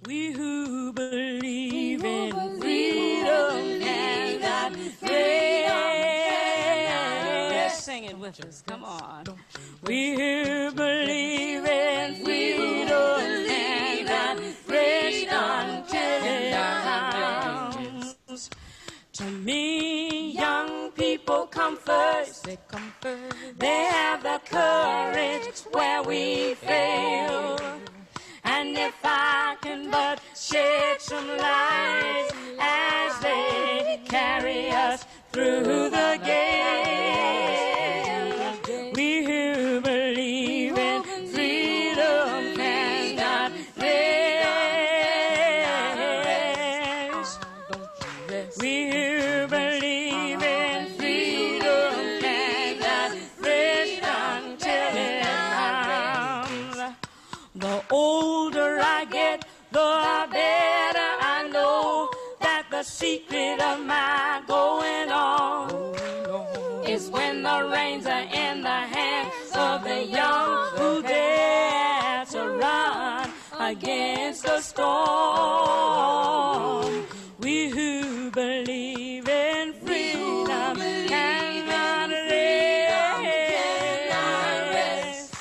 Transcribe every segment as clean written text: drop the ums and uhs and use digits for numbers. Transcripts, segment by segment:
We who believe in freedom cannot rest. Sing it with us, come on. We who believe in freedom cannot rest until it comes. To me, young people come first. They come first. They have the courage where we fail. And if I can but shed some light as they carry us through the gate, we who believe in freedom cannot rest. We who believe in freedom cannot rest until it comes. The older I get, the better I know that the secret of my going on is when the reins are in the hands of the young who dare to run against the storm. We who believe in freedom cannot rest.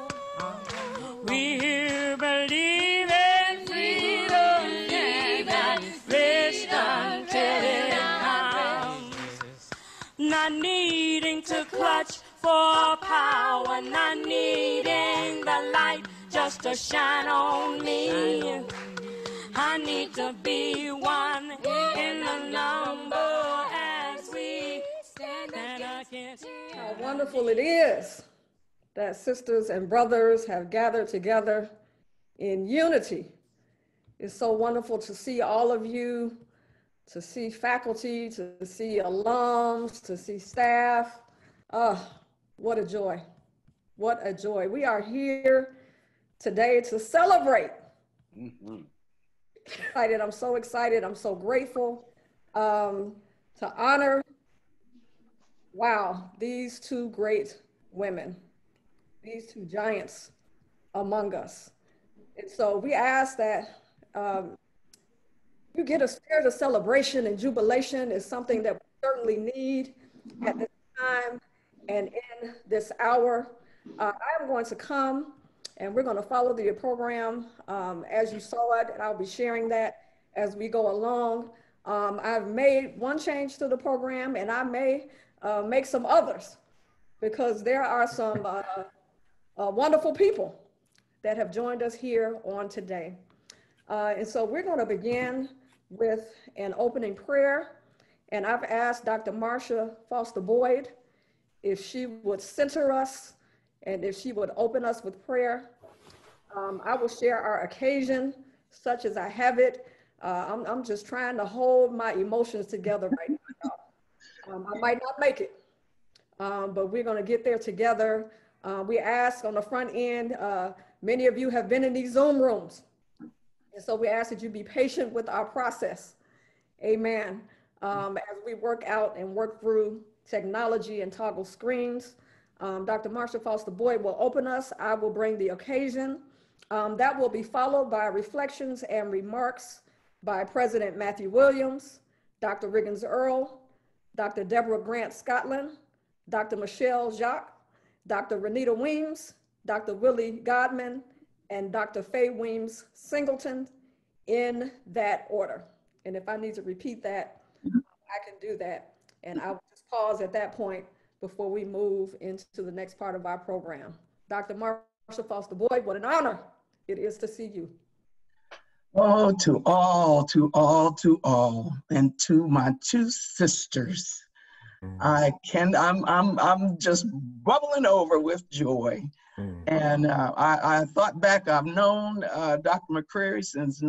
We who believe in freedom cannot rest until it comes. Not needing to clutch for power, not needing the light just to shine on me. I need to be one in the number as we stand against. How wonderful it is that sisters and brothers have gathered together in unity. It's so wonderful to see all of you, to see faculty, to see alums, to see staff. What a joy. What a joy. We are here today to celebrate. Excited. I'm so excited. I'm so grateful to honor, wow, these two great women, these two giants among us. And so we ask that you get a spirit of celebration and jubilation is something that we certainly need at this time and in this hour. I'm going to come and we're going to follow the program as you saw it, and I'll be sharing that as we go along. I've made one change to the program, and I may make some others because there are some wonderful people that have joined us here on today. And so we're going to begin with an opening prayer, and I've asked Dr. Marsha Foster Boyd if she would center us and if she would open us with prayer. I will share our occasion such as I have it. I'm just trying to hold my emotions together right now. I might not make it, but we're going to get there together. We ask on the front end, many of you have been in these Zoom rooms. And so we ask that you be patient with our process. Amen. As we work out and work through technology and toggle screens. Dr. Marsha Foster Boyd will open us. I will bring the occasion. That will be followed by reflections and remarks by President Matthew Williams, Dr. Riggins Earl, Dr. Deborah Grant Scotland, Dr. Michelle Jacques, Dr. Renita Weems, Dr. Willie Godman, and Dr. Faye Weems Singleton in that order. And if I need to repeat that, I can do that. And I will just pause at that point before we move into the next part of our program. Dr. Marsha Foster Boyd, what an honor it is to see you. Oh, to all, and to my two sisters. I'm just bubbling over with joy. And I thought back, I've known Dr. McCrary since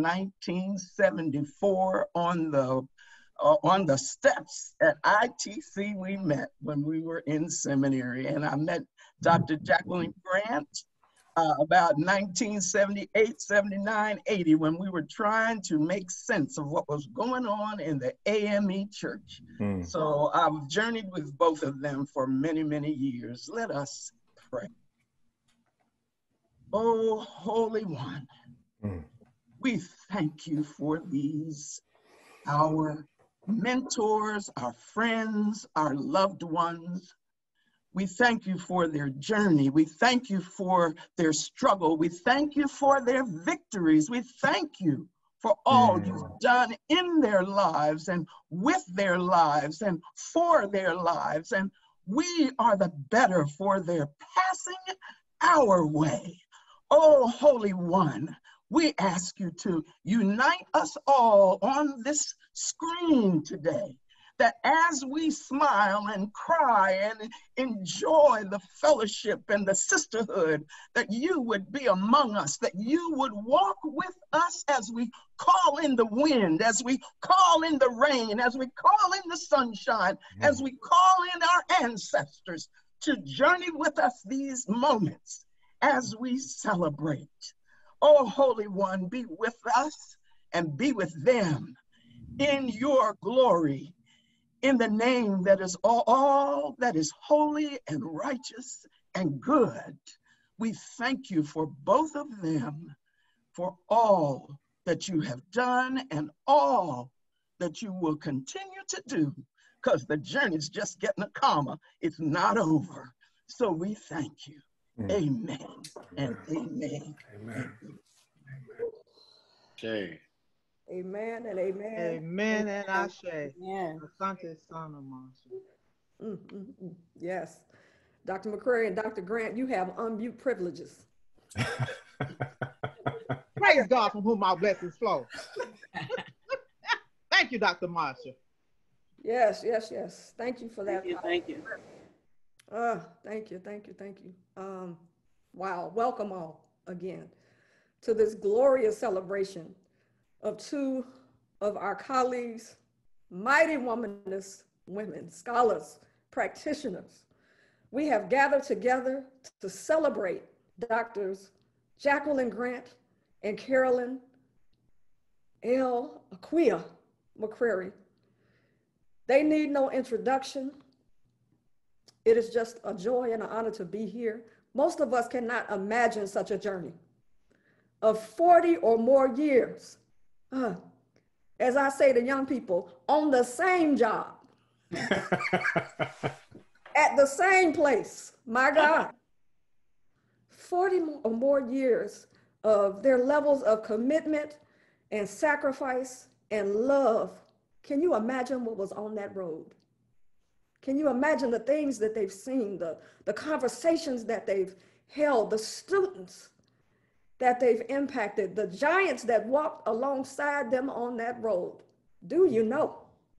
1974 on the steps at ITC. We met when we were in seminary, and I met Dr. Jacquelyn Grant about 1978, 79, 80, when we were trying to make sense of what was going on in the AME church. So I've journeyed with both of them for many, many years. Let us pray. Oh, Holy One, We thank you for these, our mentors, our friends, our loved ones. We thank you for their journey. We thank you for their struggle. We thank you for their victories. We thank you for all you've done in their lives and with their lives and for their lives. And we are the better for their passing our way. Oh, Holy One, we ask you to unite us all on this screen today, that as we smile and cry and enjoy the fellowship and the sisterhood, that you would be among us, that you would walk with us as we call in the wind, as we call in the rain, as we call in the sunshine, as we call in our ancestors to journey with us these moments as we celebrate. Oh, Holy One, be with us and be with them in your glory, in the name that is all that is holy and righteous and good. We thank you for both of them, for all that you have done and all that you will continue to do, because the journey's just getting a comma. It's not over. So we thank you. Amen and amen. Amen. Ashe. Amen and amen. Amen and Ashe. Amen. Asante Sana, Master. Yes. Dr. McCrary and Dr. Grant, you have unmute privileges. Praise God from whom our blessings flow. Thank you, Dr. Marsha. Yes, yes, yes. Thank you for that. Thank you. Thank you, thank you, thank you. Wow, welcome all again to this glorious celebration of two of our colleagues, mighty womanist women, scholars, practitioners. We have gathered together to celebrate Doctors Jacquelyn Grant and Carolyn McCrary. They need no introduction. It is just a joy and an honor to be here. Most of us cannot imagine such a journey of 40 or more years. As I say to young people, on the same job, at the same place, my God. 40 or more years of their levels of commitment and sacrifice and love. Can you imagine what was on that road? Can you imagine the things that they've seen, the conversations that they've held, the students that they've impacted, the giants that walked alongside them on that road? Do you know?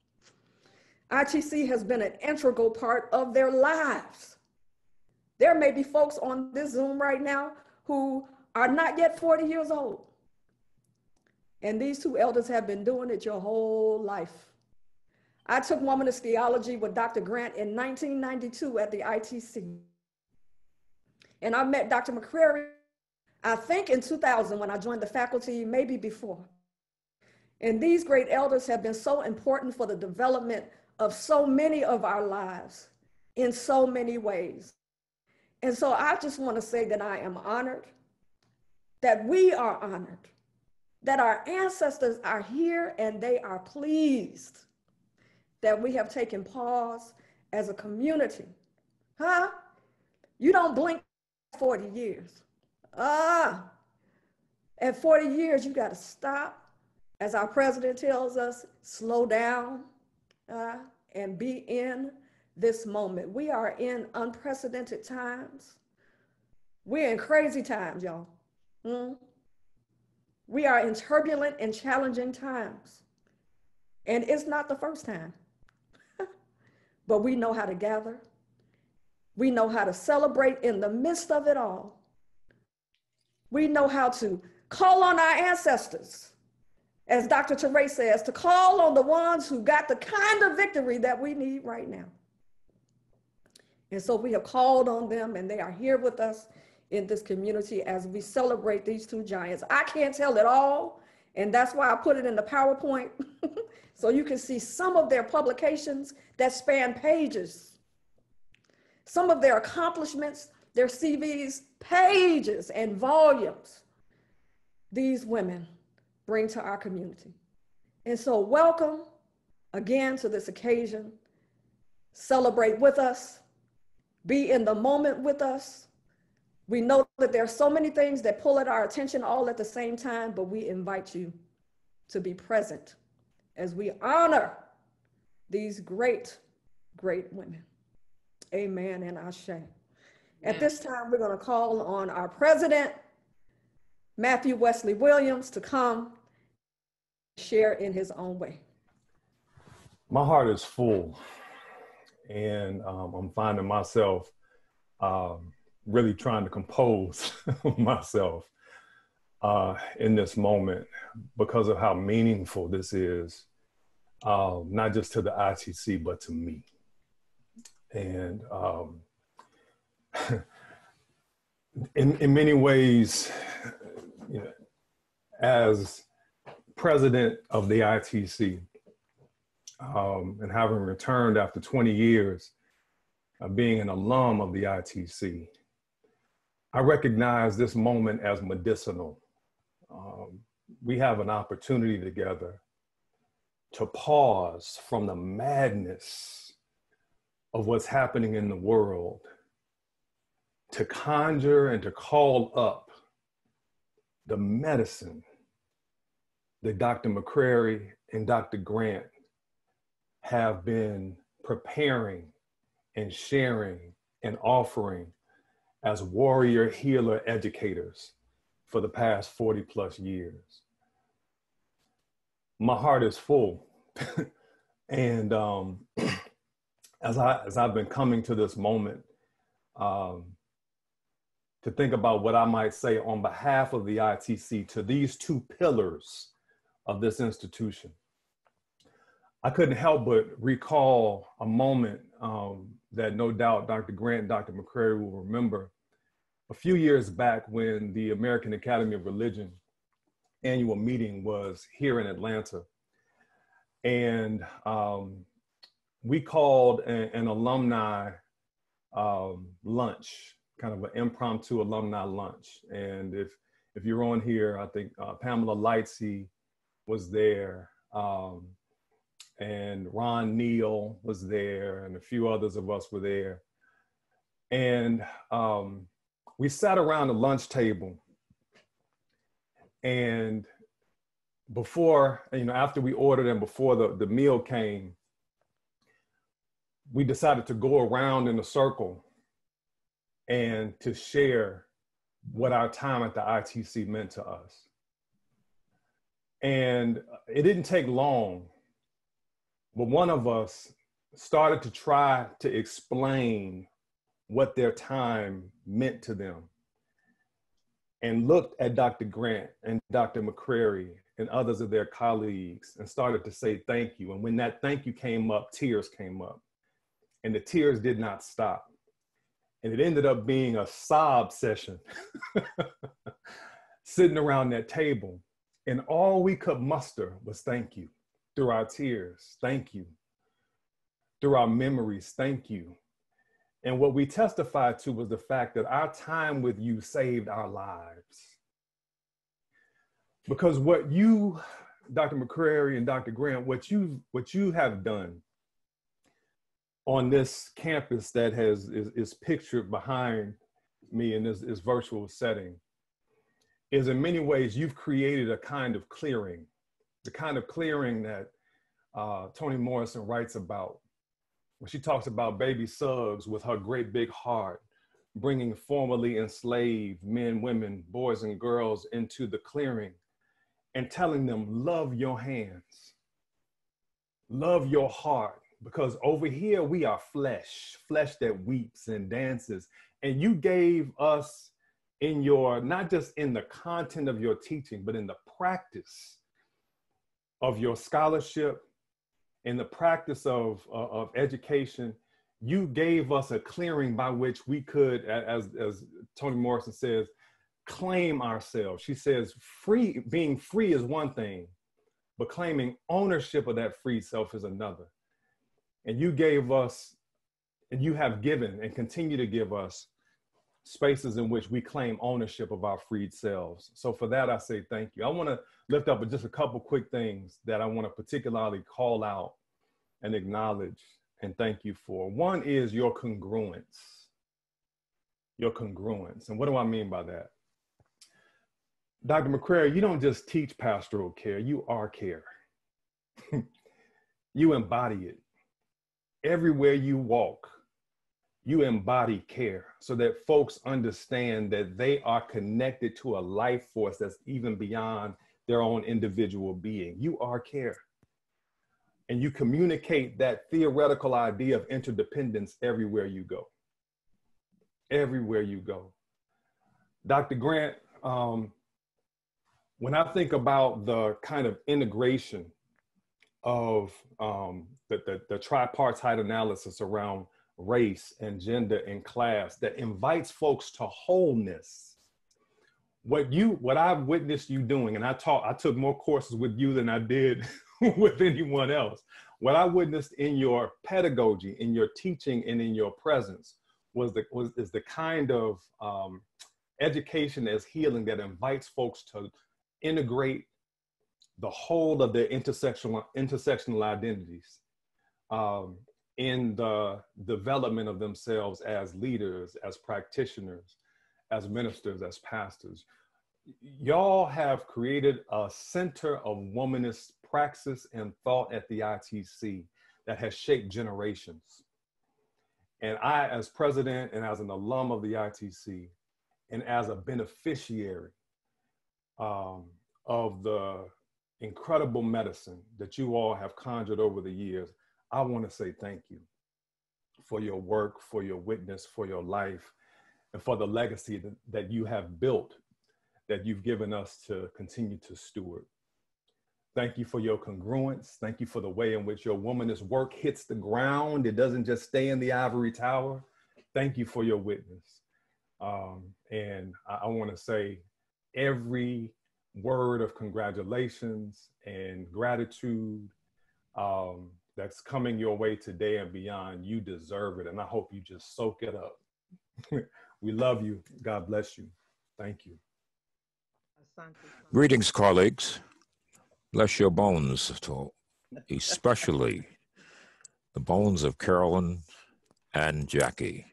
ITC has been an integral part of their lives. There may be folks on this Zoom right now who are not yet 40 years old. And these two elders have been doing it your whole life. I took womanist theology with Dr. Grant in 1992 at the ITC. And I met Dr. McCrary, I think in 2000 when I joined the faculty, maybe before. And these great elders have been so important for the development of so many of our lives in so many ways. And so I just want to say that I am honored, that we are honored, that our ancestors are here and they are pleased that we have taken pause as a community. You don't blink 40 years. At 40 years, you got to stop. As our president tells us, slow down and be in this moment. We are in unprecedented times. We're in crazy times, y'all. We are in turbulent and challenging times. And it's not the first time. But we know how to gather. We know how to celebrate in the midst of it all. We know how to call on our ancestors, as Dr. Teray says, to call on the ones who got the kind of victory that we need right now. And so we have called on them, and they are here with us in this community as we celebrate these two giants. I can't tell it all, and that's why I put it in the PowerPoint, so you can see some of their publications that span pages. Some of their accomplishments, their CVs, pages and volumes. These women bring to our community. And so welcome again to this occasion. Celebrate with us, be in the moment with us. We know that there are so many things that pull at our attention all at the same time, but we invite you to be present as we honor these great, great women. Amen and ashe. At this time, we're going to call on our president, Matthew Wesley Williams, to come share in his own way. My heart is full, and I'm finding myself really trying to compose myself in this moment because of how meaningful this is, not just to the ITC, but to me. And in many ways, you know, as president of the ITC, and having returned after 20 years of being an alum of the ITC, I recognize this moment as medicinal. We have an opportunity together to pause from the madness of what's happening in the world, to conjure and to call up the medicine that Dr. McCrary and Dr. Grant have been preparing and sharing and offering as warrior healer educators for the past 40 plus years. My heart is full. And as I've been coming to this moment, to think about what I might say on behalf of the ITC to these two pillars of this institution, I couldn't help but recall a moment that no doubt Dr. Grant and Dr. McCrary will remember a few years back when the American Academy of Religion annual meeting was here in Atlanta. And we called an alumni lunch, kind of an impromptu alumni lunch. And if you're on here, I think Pamela Lightsey was there, and Ron Neal was there, and a few others of us were there. And we sat around the lunch table, and before, you know, after we ordered and before the meal came, we decided to go around in a circle and to share what our time at the ITC meant to us. And it didn't take long, but one of us started to try to explain what their time meant to them, and looked at Dr. Grant and Dr. McCrary and others of their colleagues and started to say thank you. And when that thank you came up, tears came up, and the tears did not stop. And it ended up being a sob session sitting around that table. And all we could muster was thank you. Through our tears, thank you. Through our memories, thank you. And what we testified to was the fact that our time with you saved our lives. Because what you, Dr. McCrary and Dr. Grant, what you have done on this campus that is pictured behind me in this virtual setting is, in many ways, you've created a kind of clearing, the kind of clearing that Toni Morrison writes about when she talks about baby Suggs with her great big heart, bringing formerly enslaved men, women, boys, and girls into the clearing and telling them, love your hands, love your heart, because over here we are flesh that weeps and dances. And you gave us in your, not just in the content of your teaching, but in the practice of your scholarship, in the practice of education, you gave us a clearing by which we could, as Toni Morrison says, claim ourselves. She says, being free is one thing, but claiming ownership of that free self is another. And you gave us, and you have given and continue to give us spaces in which we claim ownership of our freed selves. So for that, I say thank you. I want to lift up just a couple quick things that I want to particularly call out and acknowledge and thank you for. One is your congruence. Your congruence. And what do I mean by that? Dr. McCrary, you don't just teach pastoral care, you are care. You embody it. Everywhere you walk, you embody care so that folks understand that they are connected to a life force that's even beyond their own individual being. You are care. And you communicate that theoretical idea of interdependence everywhere you go. Everywhere you go. Dr. Grant, when I think about the kind of integration of the tripartite analysis around race and gender and class that invites folks to wholeness, what I've witnessed you doing, and I took more courses with you than I did with anyone else. What I witnessed in your pedagogy, in your teaching, and in your presence is the kind of education as healing that invites folks to integrate the whole of their intersectional identities in the development of themselves as leaders, as practitioners, as ministers, as pastors. Y'all have created a center of womanist praxis and thought at the ITC that has shaped generations. And I, as president and as an alum of the ITC, and as a beneficiary of the incredible medicine that you all have conjured over the years, I want to say thank you for your work, for your witness, for your life, and for the legacy that you have built, that you've given us to continue to steward. Thank you for your congruence. Thank you for the way in which your womanist work hits the ground. It doesn't just stay in the ivory tower. Thank you for your witness. And I want to say every word of congratulations and gratitude that's coming your way today and beyond. You deserve it, and I hope you just soak it up. We love you. God bless you. Thank you. Greetings, colleagues. Bless your bones, especially the bones of Carolyn and Jackie.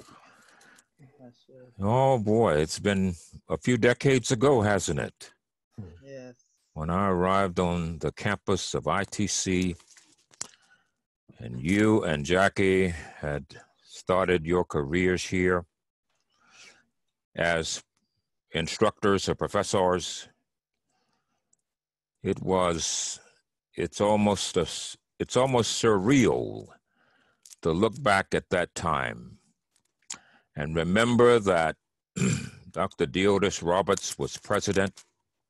Oh boy, it's been a few decades ago, hasn't it? Yes. When I arrived on the campus of ITC, and you and Jackie had started your careers here as instructors or professors. It's almost surreal to look back at that time and remember that Dr. Deotis Roberts was president,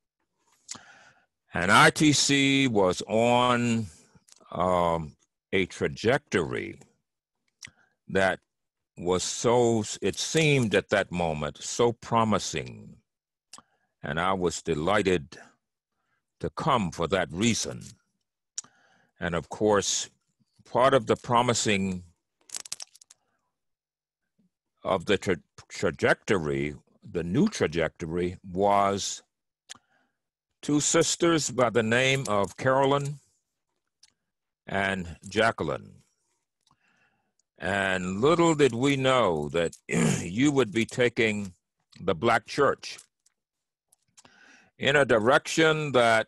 and ITC was on a trajectory that was it seemed at that moment, so promising. And I was delighted to come for that reason. And of course, part of the promising of the trajectory, the new trajectory, was two sisters by the name of Carolyn and Jacquelyn. And little did we know that you would be taking the Black church in a direction that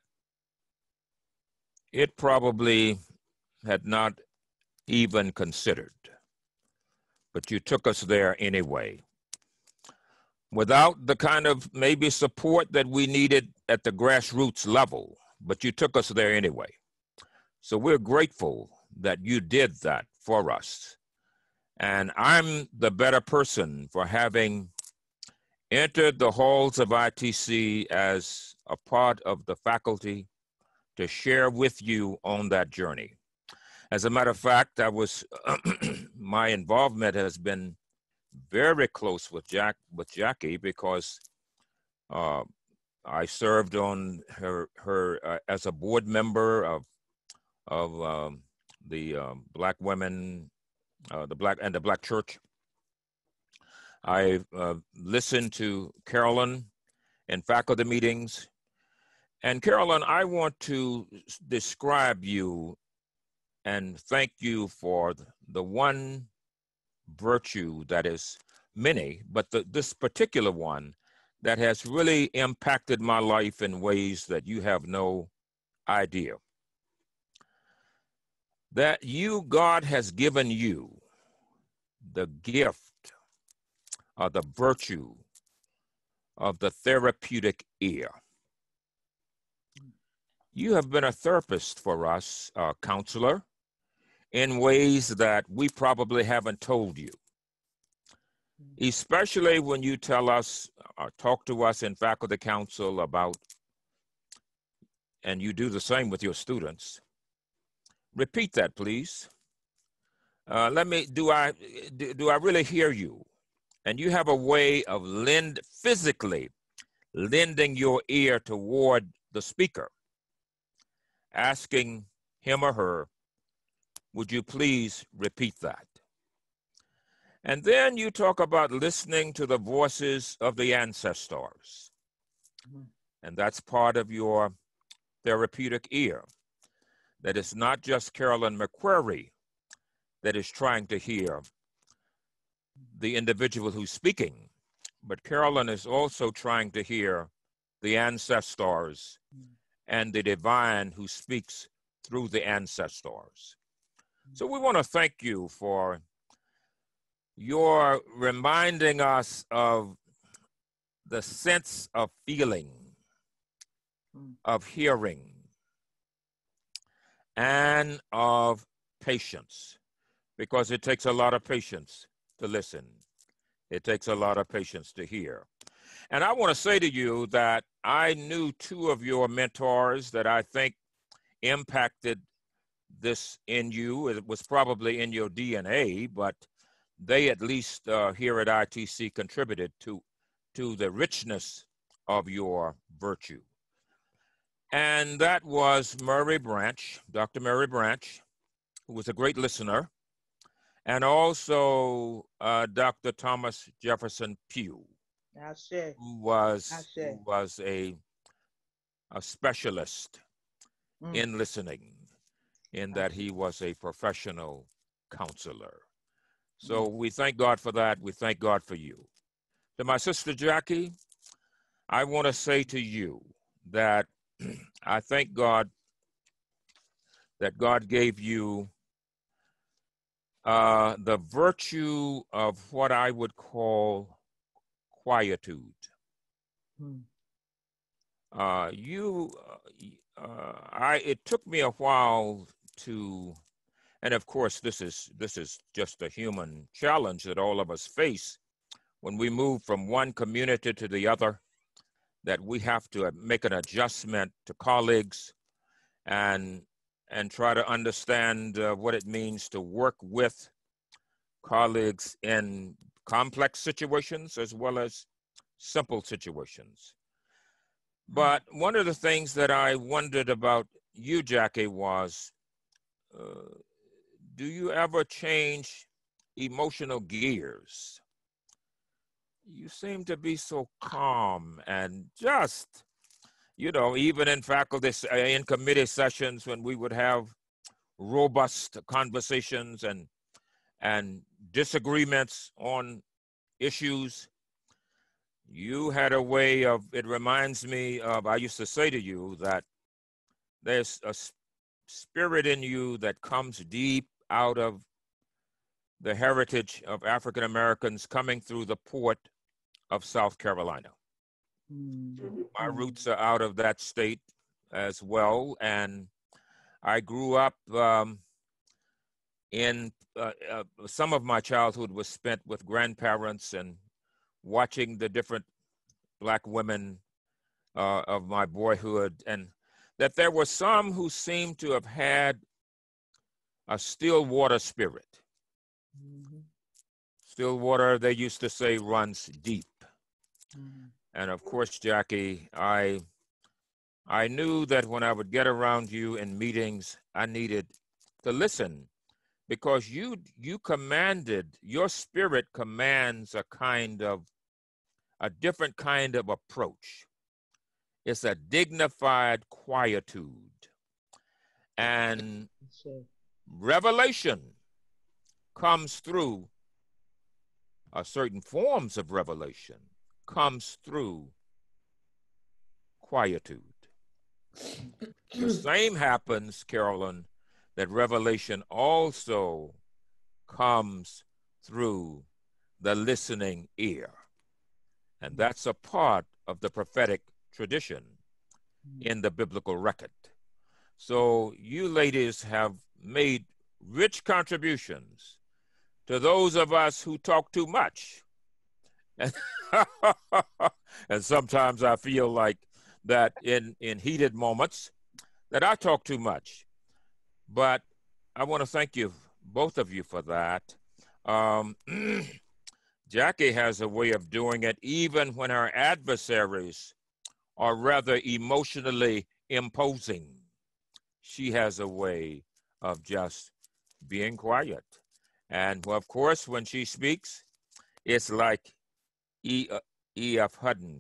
it probably had not even considered. But you took us there anyway, without the kind of maybe support that we needed at the grassroots level, but you took us there anyway. So we're grateful that you did that for us. And I'm the better person for having entered the halls of ITC as a part of the faculty to share with you on that journey. As a matter of fact, my involvement has been very close with Jackie because I served on her as a board member of the Black women, the Black Church. I've listened to Carolyn in faculty meetings. And Carolyn, I want to describe you and thank you for the one virtue that is many, but this particular one that has really impacted my life in ways that you have no idea. That God has given you the gift or the virtue of the therapeutic ear. You have been a therapist for us, a counselor, in ways that we probably haven't told you. Especially when you tell us or talk to us in faculty council about, and you do the same with your students. Repeat that, please. Do I really hear you? And you have a way of physically lending your ear toward the speaker, asking him or her, would you please repeat that? And then you talk about listening to the voices of the ancestors. And that's part of your therapeutic ear. That it's not just Carolyn McCrary that is trying to hear the individual who's speaking, but Carolyn is also trying to hear the ancestors and the divine who speaks through the ancestors. So we want to thank you for your reminding us of the sense of feeling, of hearing, and of patience, because it takes a lot of patience to listen. It takes a lot of patience to hear. And I want to say to you that I knew two of your mentors that I think impacted this in you. It was probably in your DNA, but they at least here at ITC contributed to the richness of your virtue. And that was Murray Branch, Dr. Murray Branch, who was a great listener, and also Dr. Thomas Jefferson Pugh, who was a specialist in listening, in that he was a professional counselor. So we thank God for that. We thank God for you. To my sister Jackie, I want to say to you that I thank God that God gave you the virtue of what I would call quietude. It took me a while to, and of course this is just a human challenge that all of us face when we move from one community to the other, that we have to make an adjustment to colleagues and try to understand what it means to work with colleagues in complex situations as well as simple situations. But one of the things that I wondered about you, Jackie, was, do you ever change emotional gears? You seem to be so calm and just, you know, even in faculty, in committee sessions when we would have robust conversations and disagreements on issues, you had a way of, it reminds me of, I used to say to you that there's a spirit in you that comes deep out of the heritage of African Americans coming through the port of South Carolina. My roots are out of that state as well, and I grew up in some of my childhood was spent with grandparents and watching the different Black women of my boyhood, and that there were some who seemed to have had a still water spirit. Still water, they used to say, runs deep. And of course, Jackie, I knew that when I would get around you in meetings, I needed to listen because you commanded, your spirit commands a different kind of approach. It's a dignified quietude. And revelation comes through, certain forms of revelation comes through quietude. The same happens, Carolyn, that revelation also comes through the listening ear. And that's a part of the prophetic tradition in the biblical record. So you ladies have made rich contributions to those of us who talk too much. And sometimes I feel like that in heated moments that I talk too much. But I want to thank you, both of you, for that. Jackie has a way of doing it even when her adversaries are rather emotionally imposing. She has a way of just being quiet. And of course, when she speaks, it's like E.F. Hutton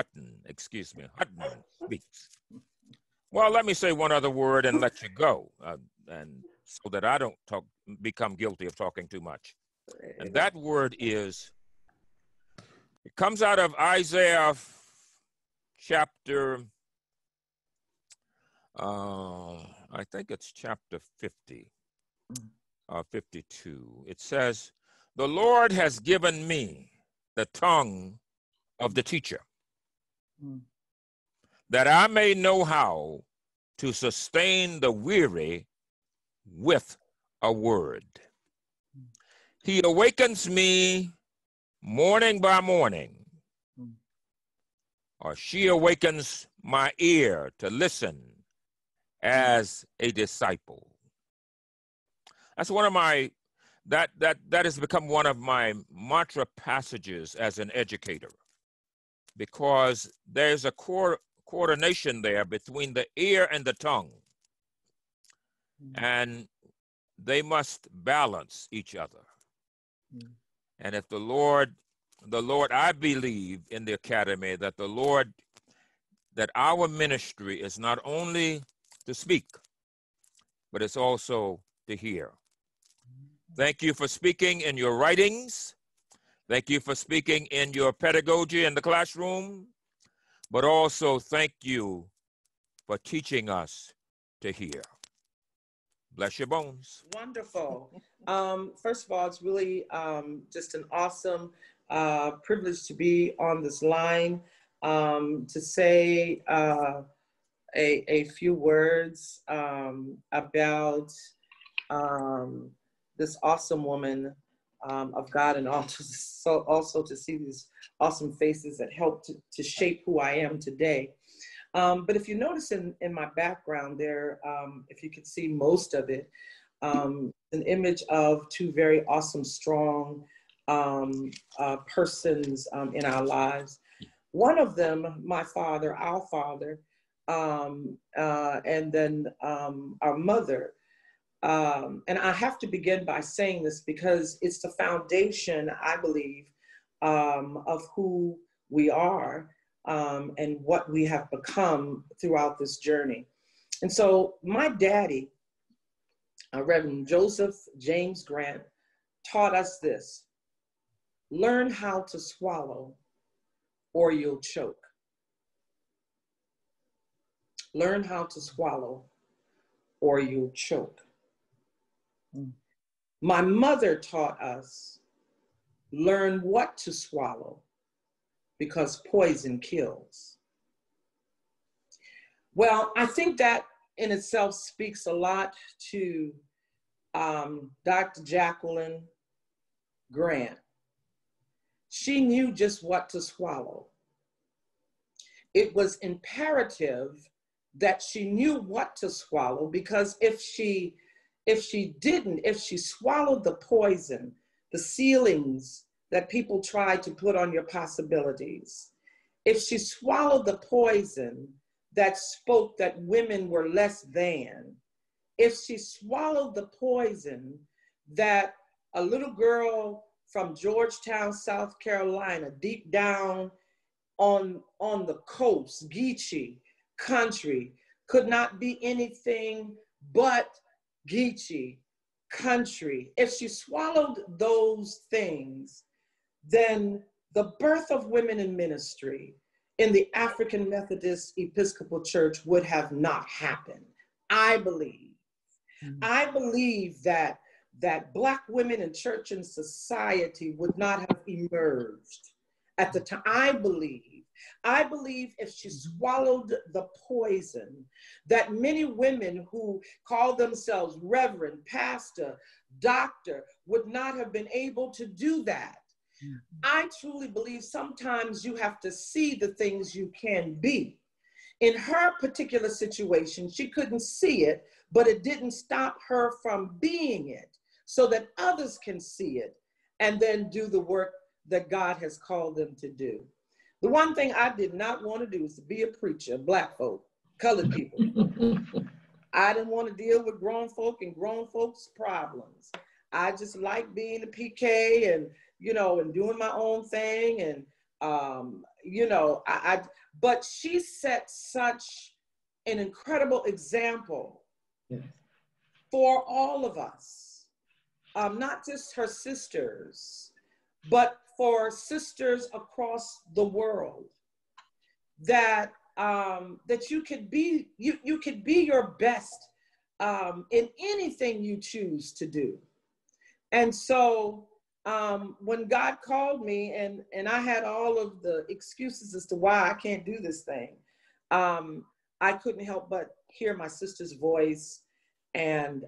speaks. Well, let me say one other word and let you go, and so that I don't become guilty of talking too much. And that word is, it comes out of Isaiah chapter, I think it's chapter 50, 52. It says, "The Lord has given me the tongue of the teacher, that I may know how to sustain the weary with a word. He awakens me morning by morning," or she awakens my ear to listen as a disciple. That's one of my, that has become one of my mantra passages as an educator, because there's a coordination there between the ear and the tongue, and they must balance each other. And if the Lord, I believe in the academy that that our ministry is not only to speak, but it's also to hear. Thank you for speaking in your writings. Thank you for speaking in your pedagogy in the classroom, but also thank you for teaching us to hear. Bless your bones. Wonderful. First of all, it's really just an awesome privilege to be on this line, to say a few words about this awesome woman of God, and also to see these awesome faces that helped to shape who I am today. But if you notice in my background there, if you could see most of it, an image of two very awesome, strong persons in our lives. One of them, my father, our father, and then our mother. And I have to begin by saying this because it's the foundation, I believe, of who we are and what we have become throughout this journey. And so my daddy, Reverend Joseph James Grant, taught us this: learn how to swallow or you'll choke. Learn how to swallow or you'll choke. My mother taught us, learn what to swallow, because poison kills. Well, I think that in itself speaks a lot to Dr. Jacquelyn Grant. She knew just what to swallow. It was imperative that she knew what to swallow, because if she swallowed the poison, the ceilings that people try to put on your possibilities, if she swallowed the poison that spoke that women were less than, if she swallowed the poison that a little girl from Georgetown, South Carolina, deep down on the coast, Geechee country, could not be anything but Geechee country. If she swallowed those things, then the birth of women in ministry in the African Methodist Episcopal Church would have not happened. I believe that Black women in church and society would not have emerged at the time. I believe if she swallowed the poison, that many women who call themselves reverend, pastor, doctor, would not have been able to do that. I truly believe sometimes you have to see the things you can be. In her particular situation, she couldn't see it, but it didn't stop her from being it, so that others can see it and then do the work that God has called them to do. The one thing I did not want to do is to be a preacher, Black folk, colored people. I didn't want to deal with grown folk and grown folks' problems. I just like being a PK and, you know, and doing my own thing. And, you know, but she set such an incredible example for all of us, not just her sisters, but for sisters across the world, that that you could be your best in anything you choose to do. And so when God called me, and I had all of the excuses as to why I can't do this thing, I couldn't help but hear my sister's voice, and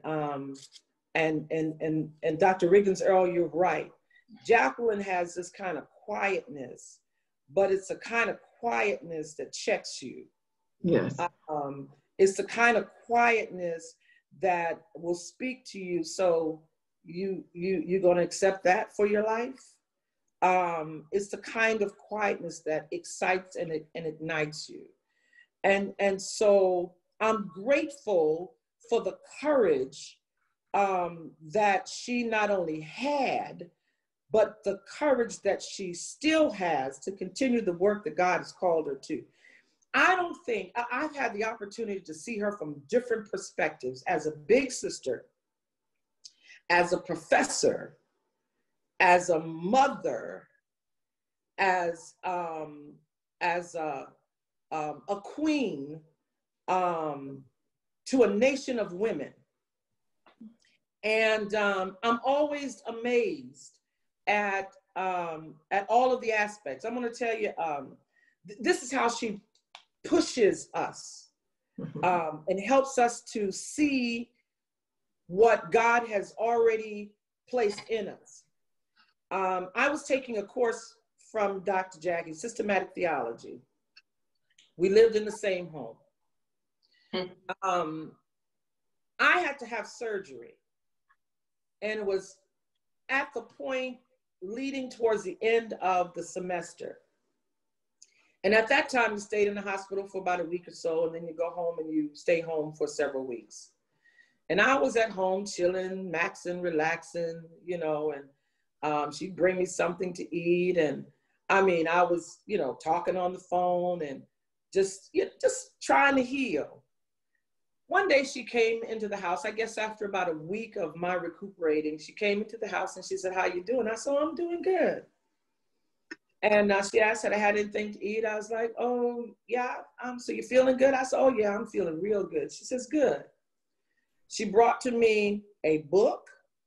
Dr. Riggins Earl, you're right. Jacquelyn has this kind of quietness, but it's a kind of quietness that checks you. Yes. It's the kind of quietness that will speak to you. So you're going to accept that for your life. It's the kind of quietness that excites and ignites you. And so I'm grateful for the courage that she not only had, but the courage that she still has to continue the work that God has called her to. I've had the opportunity to see her from different perspectives, as a big sister, as a professor, as a mother, as a queen to a nation of women. And I'm always amazed at all of the aspects. I'm going to tell you, this is how she pushes us and helps us to see what God has already placed in us. I was taking a course from Dr. Jackie, Systematic Theology. We lived in the same home. I had to have surgery, and it was at the point leading towards the end of the semester. And at that time, you stayed in the hospital for about a week or so, and then you go home and you stay home for several weeks. And I was at home chilling, maxing, relaxing, you know, and she'd bring me something to eat. And I mean, I was, you know, talking on the phone and just trying to heal. One day she came into the house, I guess after about a week of my recuperating, she came into the house and she said, "How you doing?" I said, "I'm doing good." And she asked had I had anything to eat. I was like, "Oh, yeah, so you feeling good?" I said, "Oh, yeah, I'm feeling real good." She says, "Good." She brought to me a book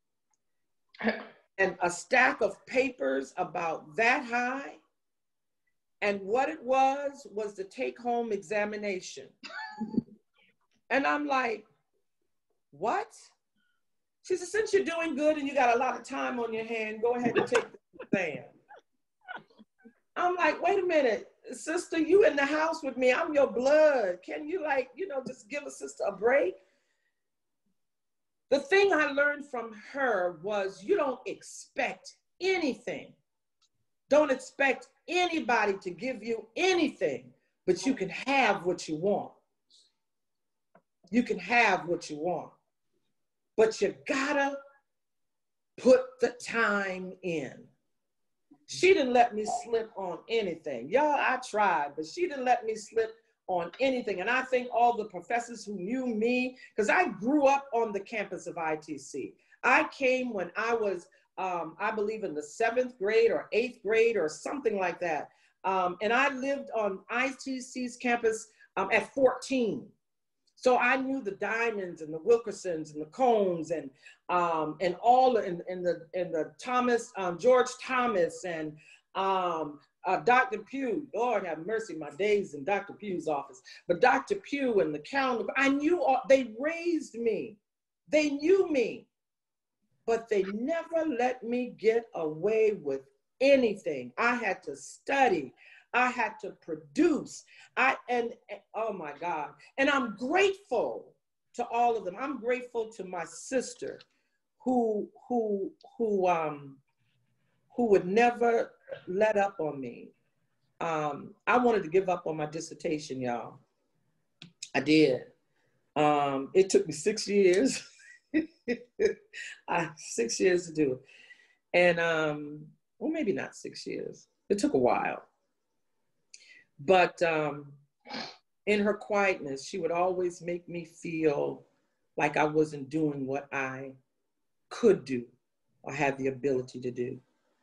and a stack of papers about that high. And what it was the take-home examination. And I'm like, "What?" She said, "Since you're doing good and you got a lot of time on your hand, go ahead and take the exam." I'm like, "Wait a minute, sister, you in the house with me. I'm your blood. Can you, like, you know, just give a sister a break?" The thing I learned from her was you don't expect anything. Don't expect anybody to give you anything, but you can have what you want. You can have what you want, but you gotta put the time in. She didn't let me slip on anything. Y'all, I tried, but she didn't let me slip on anything. And I think all the professors who knew me, because I grew up on the campus of ITC. I came when I was, I believe in the 7th grade or 8th grade or something like that. And I lived on ITC's campus at 14. So I knew the Diamonds and the Wilkersons and the Combs and all in the Thomas, George Thomas and Dr. Pugh. Lord have mercy, my days in Dr. Pugh's office. But Dr. Pugh and the calendar, I knew all, they raised me. They knew me, but they never let me get away with anything. I had to study. I had to produce. And oh my God. And I'm grateful to all of them. I'm grateful to my sister who would never let up on me. I wanted to give up on my dissertation, y'all. I did. It took me 6 years. 6 years to do it. And, well, maybe not 6 years. It took a while. But in her quietness, she would always make me feel like I wasn't doing what I could do or had the ability to do.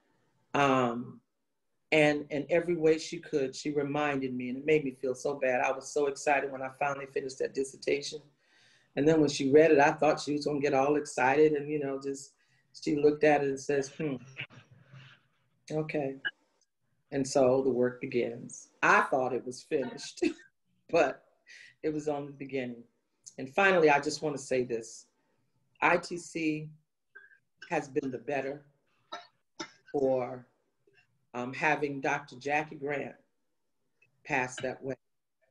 And in every way she could, she reminded me, and it made me feel so bad. I was so excited when I finally finished that dissertation. And then when she read it, I thought she was gonna get all excited and, you know, just, she looked at it and says, okay. And so the work begins. I thought it was finished, but it was on the beginning. And finally, I just want to say this. ITC has been the better for having Dr. Jackie Grant pass that way.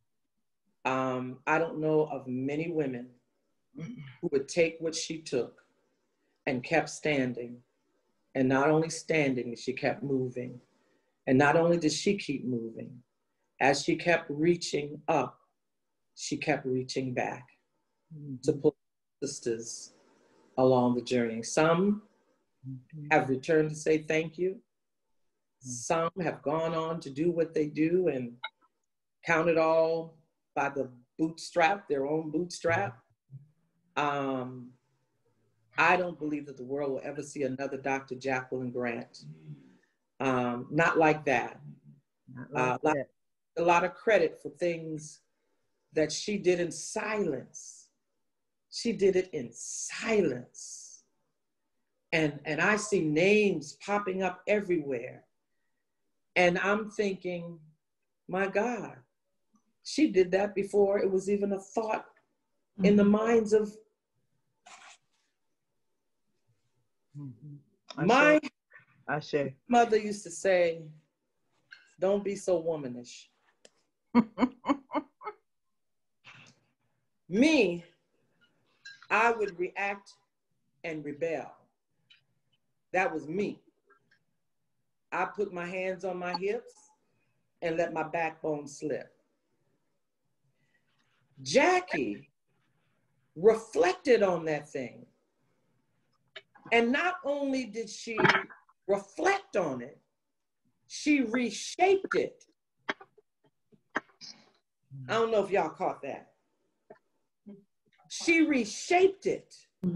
I don't know of many women who would take what she took and kept standing. And not only standing, she kept moving. And not only did she keep moving, as she kept reaching up, she kept reaching back to pull sisters along the journey. Some have returned to say thank you. Some have gone on to do what they do and count it all by the bootstrap, their own bootstrap. I don't believe that the world will ever see another Dr. Jacquelyn Grant. Not like that. Not like that. A lot of credit for things that she did in silence. She did it in silence. And I see names popping up everywhere. And I'm thinking, my God, she did that before it was even a thought in the minds of my mother used to say, don't be so womanish. Me, I would react and rebel. That was me. I put my hands on my hips and let my backbone slip. Jackie reflected on that thing. And not only did she reflect on it, she reshaped it. I don't know if y'all caught that. She reshaped it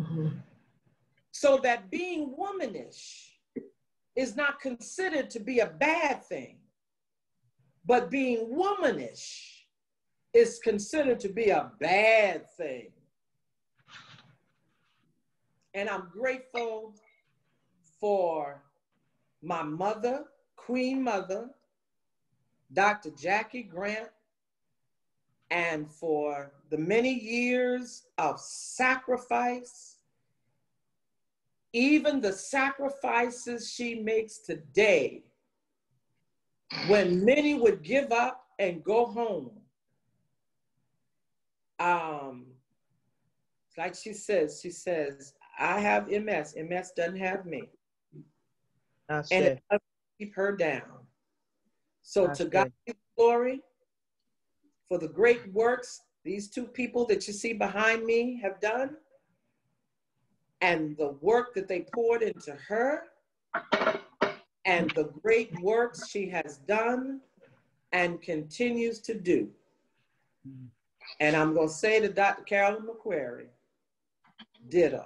so that being womanish is not considered to be a bad thing, but being womanish is considered to be a bad thing. And I'm grateful for my mother, Queen Mother, Dr. Jackie Grant, and for the many years of sacrifice, even the sacrifices she makes today, when many would give up and go home. Like she says, I have MS. MS doesn't have me. And it doesn't keep her down. So to God be the glory for the great works these two people that you see behind me have done. and the work that they poured into her and the great works she has done and continues to do. And I'm going to say to Dr. Carolyn McCrary, ditto.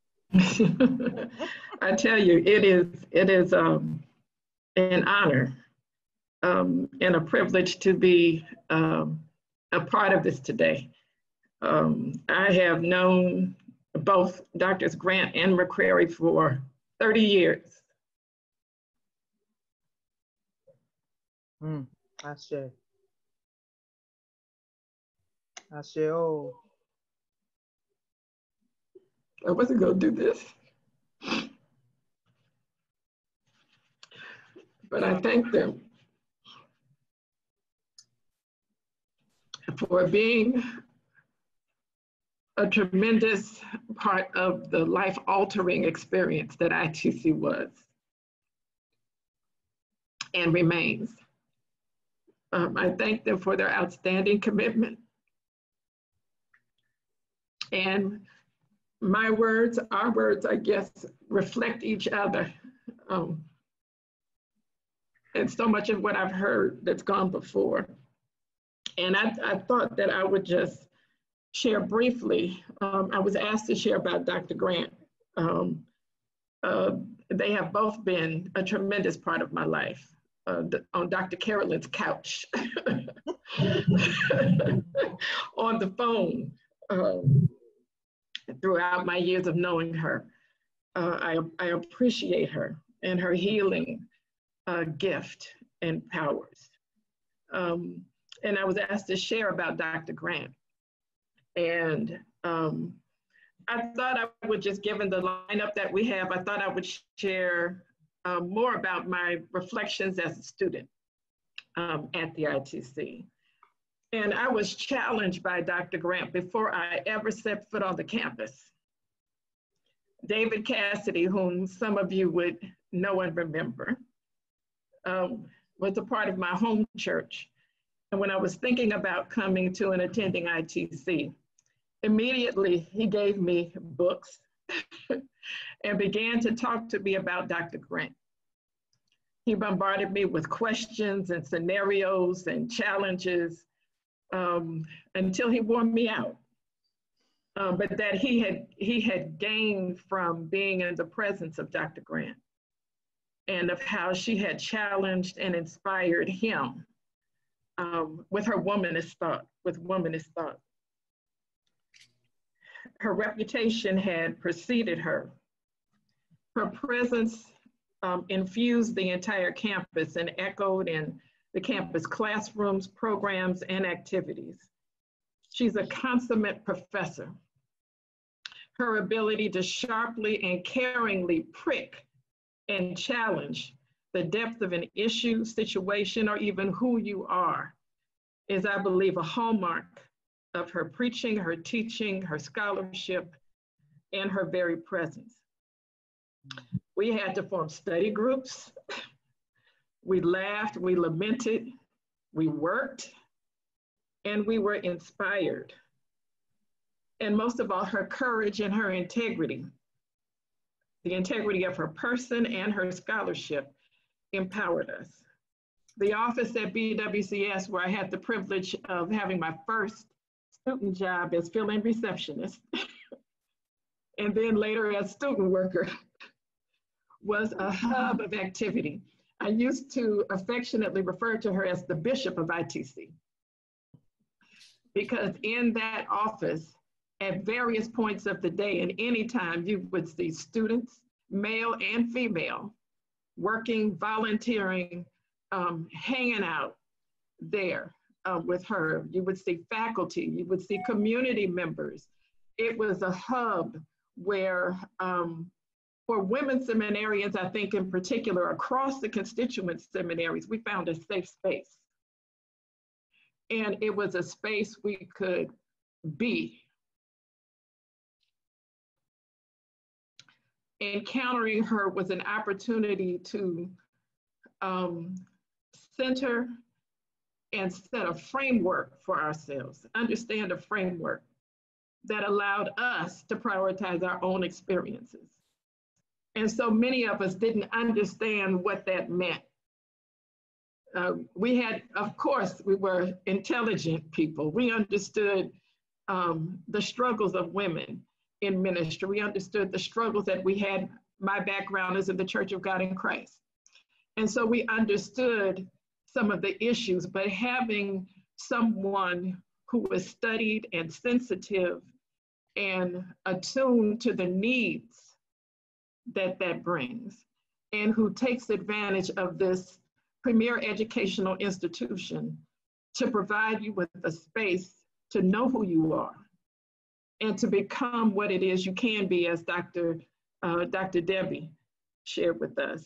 I tell you, it is an honor and a privilege to be a part of this today. I have known both Drs. Grant and McCrary for 30 years. I share. Oh. I wasn't going to do this, but I thank them for being a tremendous part of the life-altering experience that ITC was and remains. I thank them for their outstanding commitment. And my words, our words, I guess, reflect each other. And so much of what I've heard that's gone before. And I thought that I would just share briefly. I was asked to share about Dr. Grant. They have both been a tremendous part of my life. On Dr. Carolyn's couch, on the phone, throughout my years of knowing her. I appreciate her and her healing gift and powers. And I was asked to share about Dr. Grant. And I thought I would just, given the lineup that we have, I thought I would share more about my reflections as a student at the ITC. And I was challenged by Dr. Grant before I ever set foot on the campus. David Cassidy, whom some of you would know and remember, was a part of my home church. And when I was thinking about coming to and attending ITC, immediately he gave me books and began to talk to me about Dr. Grant. He bombarded me with questions and scenarios and challenges until he wore me out. But that he had gained from being in the presence of Dr. Grant and of how she had challenged and inspired him with her womanist thought, Her reputation had preceded her. Her presence infused the entire campus and echoed in the campus classrooms, programs, and activities. She's a consummate professor. Her ability to sharply and caringly prick and challenge the depth of an issue, situation, or even who you are is, I believe, a hallmark of her preaching, her teaching, her scholarship, and her very presence. We had to form study groups. We laughed, we lamented, we worked, and we were inspired. And most of all, her courage and her integrity, the integrity of her person and her scholarship, empowered us. The office at BWCS, where I had the privilege of having my first student job as fill-in receptionist, and then later as student worker, was a hub of activity. I used to affectionately refer to her as the Bishop of ITC, because in that office, at various points of the day and any time, you would see students, male and female, working, volunteering, hanging out there with her. You would see faculty, you would see community members. It was a hub where, for women seminarians, I think in particular, across the constituent seminaries, we found a safe space. And it was a space we could be. Encountering her was an opportunity to center and set a framework for ourselves, understand a framework that allowed us to prioritize our own experiences. And so many of us didn't understand what that meant. We had, of course, we were intelligent people. We understood the struggles of women in ministry. We understood the struggles that we had. My background is in the Church of God in Christ. And so we understood some of the issues, but having someone who was studied and sensitive and attuned to the needs that brings, and who takes advantage of this premier educational institution to provide you with a space to know who you are and to become what it is you can be, as Dr. Debbie shared with us,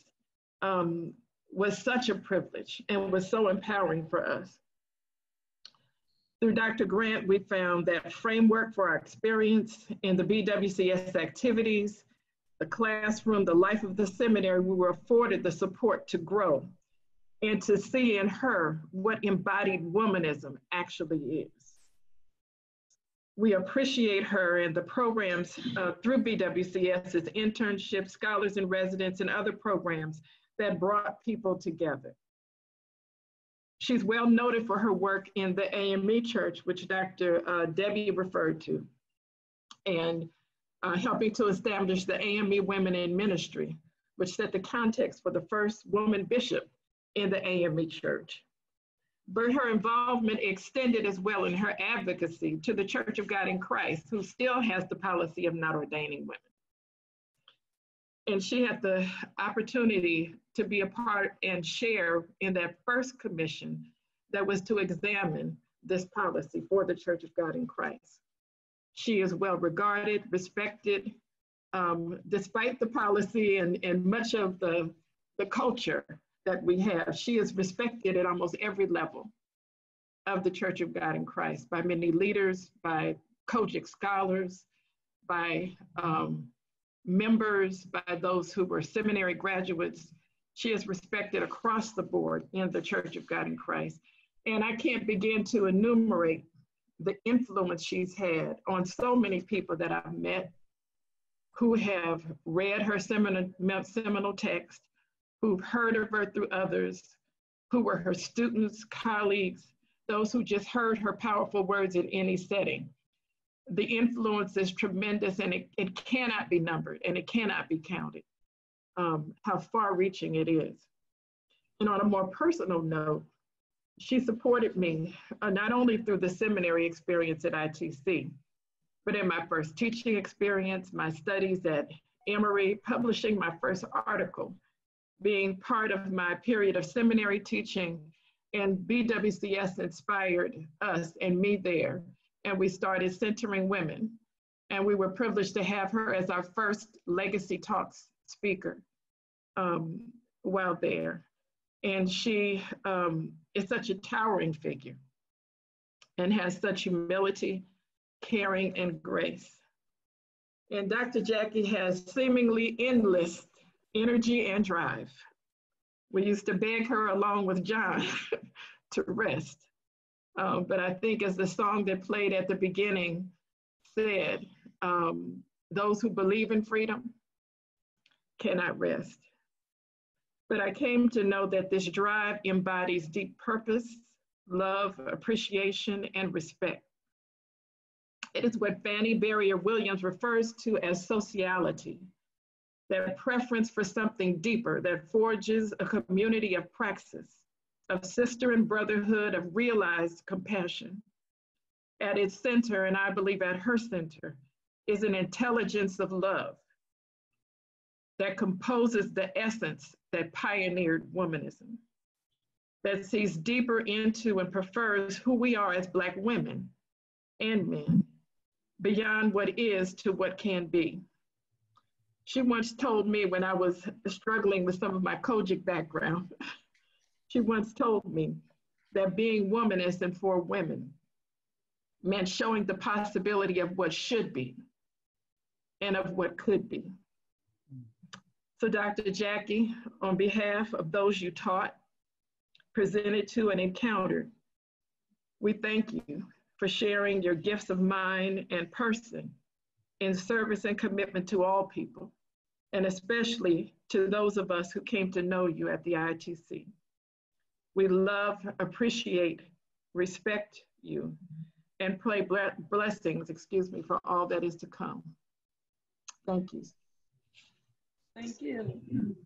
was such a privilege and was so empowering for us. Through Dr. Grant, we found that framework for our experience in the BWCS activities, the classroom, the life of the seminary. We were afforded the support to grow and to see in her what embodied womanism actually is. We appreciate her and the programs through BWCS's internships, scholars in residence, and other programs that brought people together. She's well noted for her work in the AME Church, which Dr. Debbie referred to, and helping to establish the AME Women in Ministry, which set the context for the first woman bishop in the AME Church. But her involvement extended as well in her advocacy to the Church of God in Christ, who still has the policy of not ordaining women. And she had the opportunity to be a part and share in that first commission that was to examine this policy for the Church of God in Christ. She is well regarded, respected, despite the policy and much of the culture that we have. She is respected at almost every level of the Church of God in Christ, by many leaders, by Kojic scholars, by members, by those who were seminary graduates. She is respected across the board in the Church of God in Christ. And I can't begin to enumerate the influence she's had on so many people that I've met who have read her seminal text, who've heard of her through others, who were her students, colleagues, those who just heard her powerful words in any setting. The influence is tremendous, and it cannot be numbered and it cannot be counted, how far-reaching it is. And on a more personal note, she supported me not only through the seminary experience at ITC, but in my first teaching experience, my studies at Emory, publishing my first article, being part of my period of seminary teaching, and BWCS inspired us and me there. And we started centering women. And we were privileged to have her as our first Legacy Talks speaker while there. And she is such a towering figure and has such humility, caring, and grace. And Dr. Jackie has seemingly endless energy and drive. We used to beg her along with John to rest. But I think, as the song that played at the beginning said, those who believe in freedom cannot rest. But I came to know that this drive embodies deep purpose, love, appreciation, and respect. It is what Fannie Berrier-Williams refers to as sociality, that preference for something deeper that forges a community of praxis, of sister and brotherhood, of realized compassion. At its center, and I believe at her center, is an intelligence of love that composes the essence that pioneered womanism, that sees deeper into and prefers who we are as Black women and men, beyond what is to what can be. She once told me, when I was struggling with some of my Kojic background, she once told me that being womanist and for women meant showing the possibility of what should be and of what could be. So Dr. Jackie, on behalf of those you taught, presented to, and encountered, we thank you for sharing your gifts of mind and person in service and commitment to all people, and especially to those of us who came to know you at the ITC. We love, appreciate, respect you, and pray blessings, for all that is to come. Thank you. Thank you.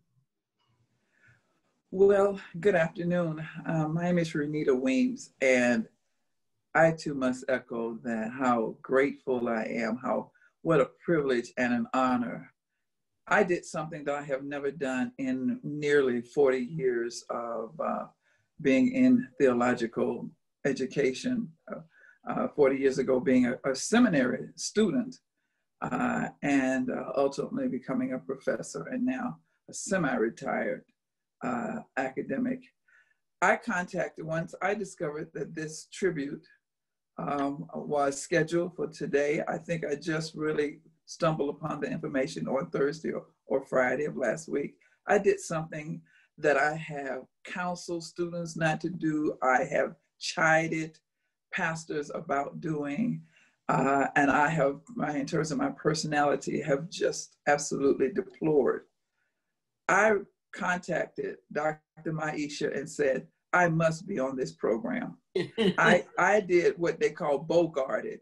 Well, good afternoon. My name is Renita Weems, and I too must echo that how grateful I am, what a privilege and an honor. I did something that I have never done in nearly 40 years of being in theological education. 40 years ago, being a seminary student and ultimately becoming a professor, and now a semi-retired academic. Once I discovered that this tribute was scheduled for today. I think I just really stumbled upon the information on Thursday or Friday of last week. I did something that I have counseled students not to do. I have chided pastors about doing. And I have, in terms of my personality, have just absolutely deplored. I contacted Dr. Maisha and said, I must be on this program. I did what they call bogarted.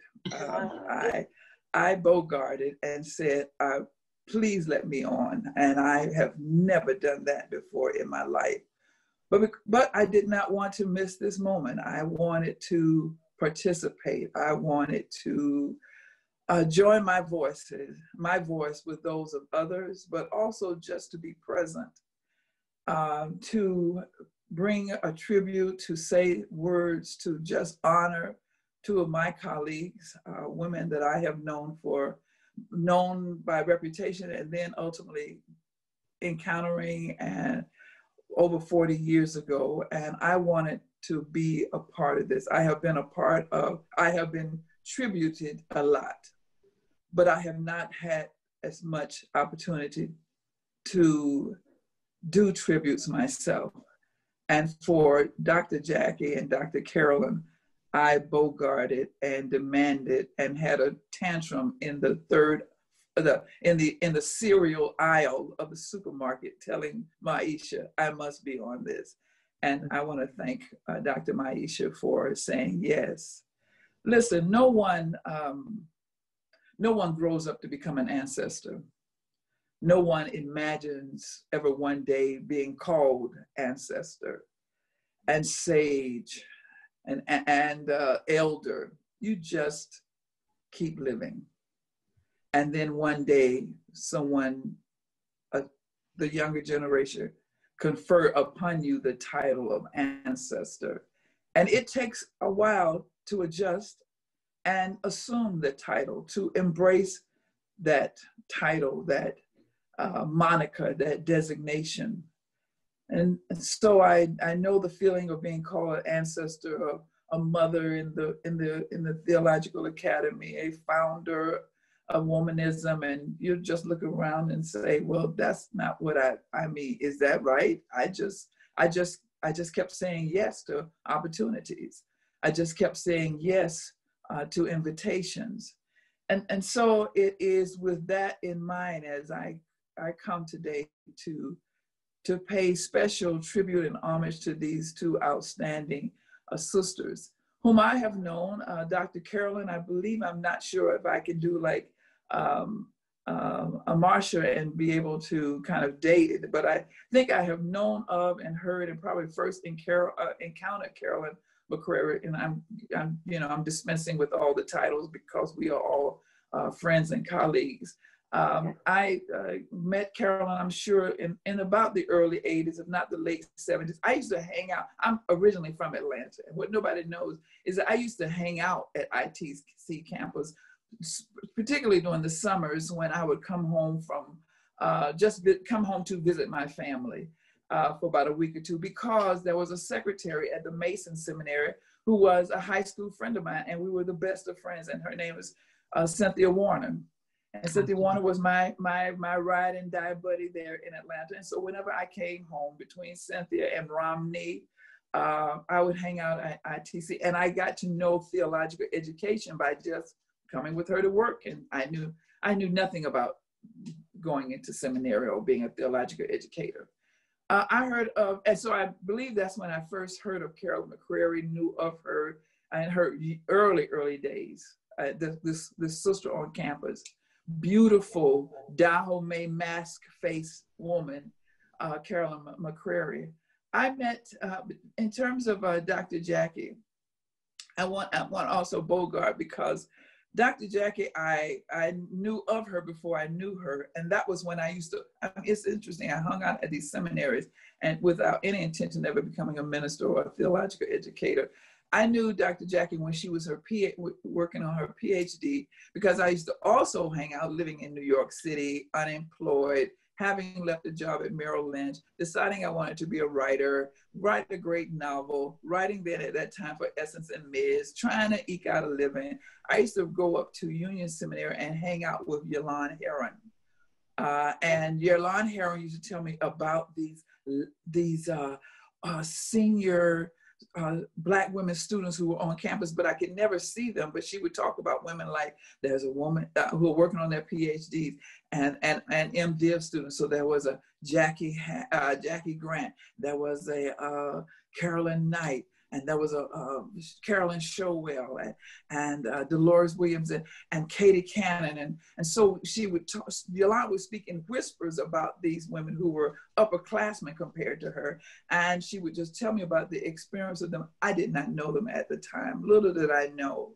I bogarted and said, please let me on. And I have never done that before in my life. But I did not want to miss this moment. I wanted to participate. I wanted to join my voice with those of others, but also just to be present, to bring a tribute, to say words, to just honor two of my colleagues, women that I have known by reputation, and then ultimately encountering and over 40 years ago. And I wanted to be a part of this. I have been tributed a lot, but I have not had as much opportunity to do tributes myself. And for Dr. Jackie and Dr. Carolyn, I bogarted and demanded and had a tantrum in the cereal aisle of the supermarket, telling Maisha, I must be on this. And I want to thank Dr. Maisha for saying yes. Listen, no one grows up to become an ancestor. No one imagines ever one day being called ancestor and sage and elder. You just keep living. And then one day, someone, the younger generation, confer upon you the title of ancestor. And it takes a while to adjust and assume the title, to embrace that title, that moniker, that designation. And so I know the feeling of being called an ancestor, a mother in the theological academy, a founder of womanism, and you just look around and say, well, that's not what I mean. Is that right? I just kept saying yes to opportunities. I just kept saying yes to invitations. And so it is with that in mind as I come today to pay special tribute and homage to these two outstanding sisters whom I have known. Dr. Carolyn, I believe, I'm not sure if I can do like a Marsha and be able to kind of date it, but I think I have known of and heard and probably first encountered Carolyn McCrary, and I'm dispensing with all the titles because we are all friends and colleagues. I met Carolyn, I'm sure, in about the early 80s, if not the late 70s. I used to hang out. I'm originally from Atlanta. And what nobody knows is that I used to hang out at ITC campus, particularly during the summers when I would come home from, come home to visit my family for about a week or two, because there was a secretary at the Mason Seminary who was a high school friend of mine, and we were the best of friends, and her name was Cynthia Warner. And Cynthia Warner was my ride and die buddy there in Atlanta. And so whenever I came home between Cynthia and Romney, I would hang out at ITC, and I got to know theological education by just coming with her to work. And I knew nothing about going into seminary or being a theological educator. I heard of, and so I believe that's when I first heard of Carolyn McCrary, knew of her in her early days. This sister on campus, beautiful, Dahomey mask-faced woman, Carolyn McCrary. I met, in terms of Dr. Jackie, I want also Bogart, because Dr. Jackie, I knew of her before I knew her. And that was when I used to, it's interesting, I hung out at these seminaries and without any intention of ever becoming a minister or a theological educator. I knew Dr. Jackie when she was working on her PhD, because I used to also hang out living in New York City, unemployed, having left a job at Merrill Lynch, deciding I wanted to be a writer, write a great novel, writing then at that time for Essence and Miz, trying to eke out a living. I used to go up to Union Seminary and hang out with Yolande Heron. And Yolande Heron used to tell me about these senior Black women students who were on campus, but I could never see them. But she would talk about women like, there's a woman who are working on their PhDs and MDiv students. So there was a Jackie Grant, there was a Carolyn Knight, and there was a Carolyn Showell and Dolores Williams and Katie Cannon. And so she would talk, Yolande would speak in whispers about these women who were upperclassmen compared to her. And she would just tell me about the experience of them. I did not know them at the time. Little did I know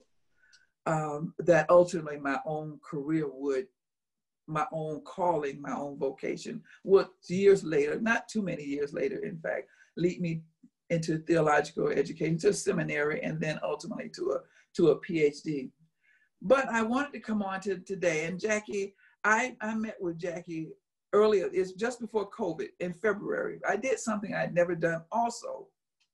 that ultimately my own career my own calling, my own vocation would years later, not too many years later, in fact, lead me into theological education, to seminary, and then ultimately to a PhD. But I wanted to come on to today, and Jackie, I met with Jackie earlier, it's just before COVID in February. I did something I'd never done also.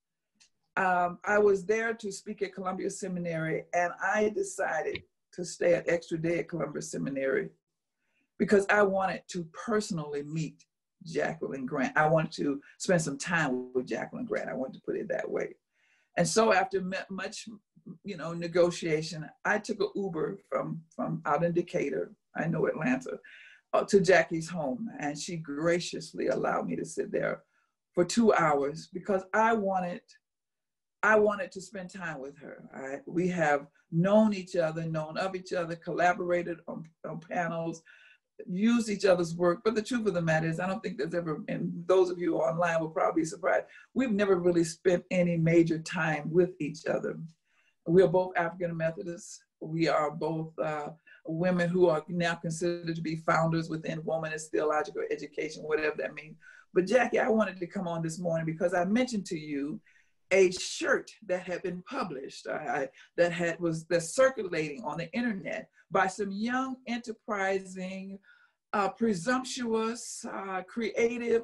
I was there to speak at Columbia Seminary, and I decided to stay an extra day at Columbia Seminary because I wanted to personally meet Jacquelyn Grant. I wanted to spend some time with Jacquelyn Grant. I wanted to put it that way. And so after much, negotiation, I took an Uber from out in Decatur, I know Atlanta, to Jackie's home. And she graciously allowed me to sit there for 2 hours because I wanted to spend time with her. We have known each other, known of each other, collaborated on panels, used each other's work. But the truth of the matter is, I don't think there's ever, and those of you online will probably be surprised, we've never really spent any major time with each other. We are both African Methodists. We are both women who are now considered to be founders within Womanist Theological Education, whatever that means. But Jackie, I wanted to come on this morning because I mentioned to you a shirt that had been published, that's circulating on the internet by some young, enterprising, presumptuous, creative,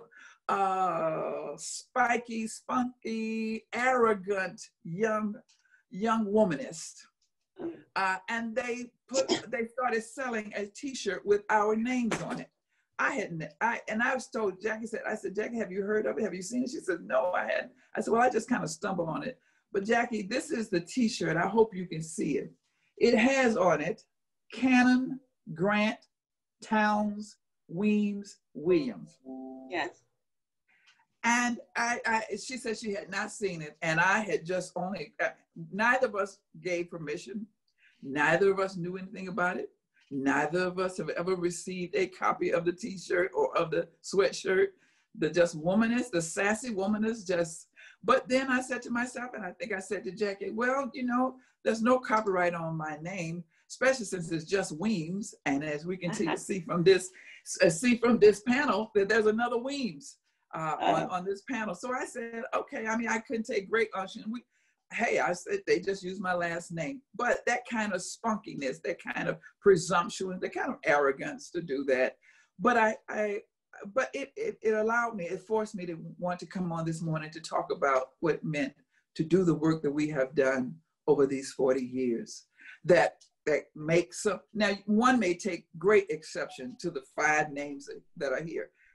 spiky, spunky, arrogant young womanists. And they started selling a T-shirt with our names on it. I was told, Jackie said, Jackie, have you heard of it? Have you seen it? She said, no, I hadn't. I said, well, I just kind of stumbled on it. But Jackie, this is the T-shirt. I hope you can see it. It has on it Cannon, Grant, Towns, Weems, Williams. Yes. And she said she had not seen it. And I had just neither of us gave permission. Neither of us knew anything about it. Neither of us have ever received a copy of the T-shirt or of the sweatshirt. The just womanist, the sassy womanist, but then I said to myself, and I think I said to Jackie, well, there's no copyright on my name, especially since it's just Weems. And as we continue to see from this panel, that there's another Weems on this panel. So I said, okay, I couldn't take great unction. I said, they just used my last name. But that kind of spunkiness, that kind of presumption, that kind of arrogance to do that. But but it allowed me, it forced me to want to come on this morning to talk about what it meant to do the work that we have done over these 40 years. That makes up, now one may take great exception to the 5 names that are here.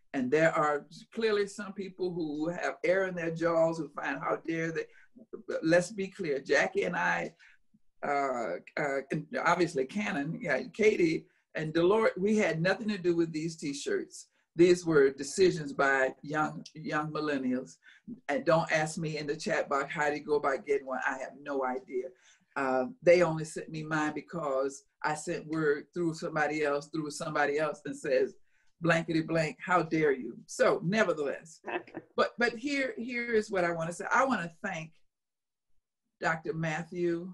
And there are clearly some people who have air in their jaws who find how dare they. Let's be clear, Jackie and I, obviously Cannon, yeah, Katie and Dolores, we had nothing to do with these t-shirts. These were decisions by young millennials. And don't ask me in the chat box how to go about getting one. I have no idea. They only sent me mine because I sent word through somebody else and says, blankety blank, how dare you? So nevertheless, but here is what I want to say. I want to thank Dr. Matthew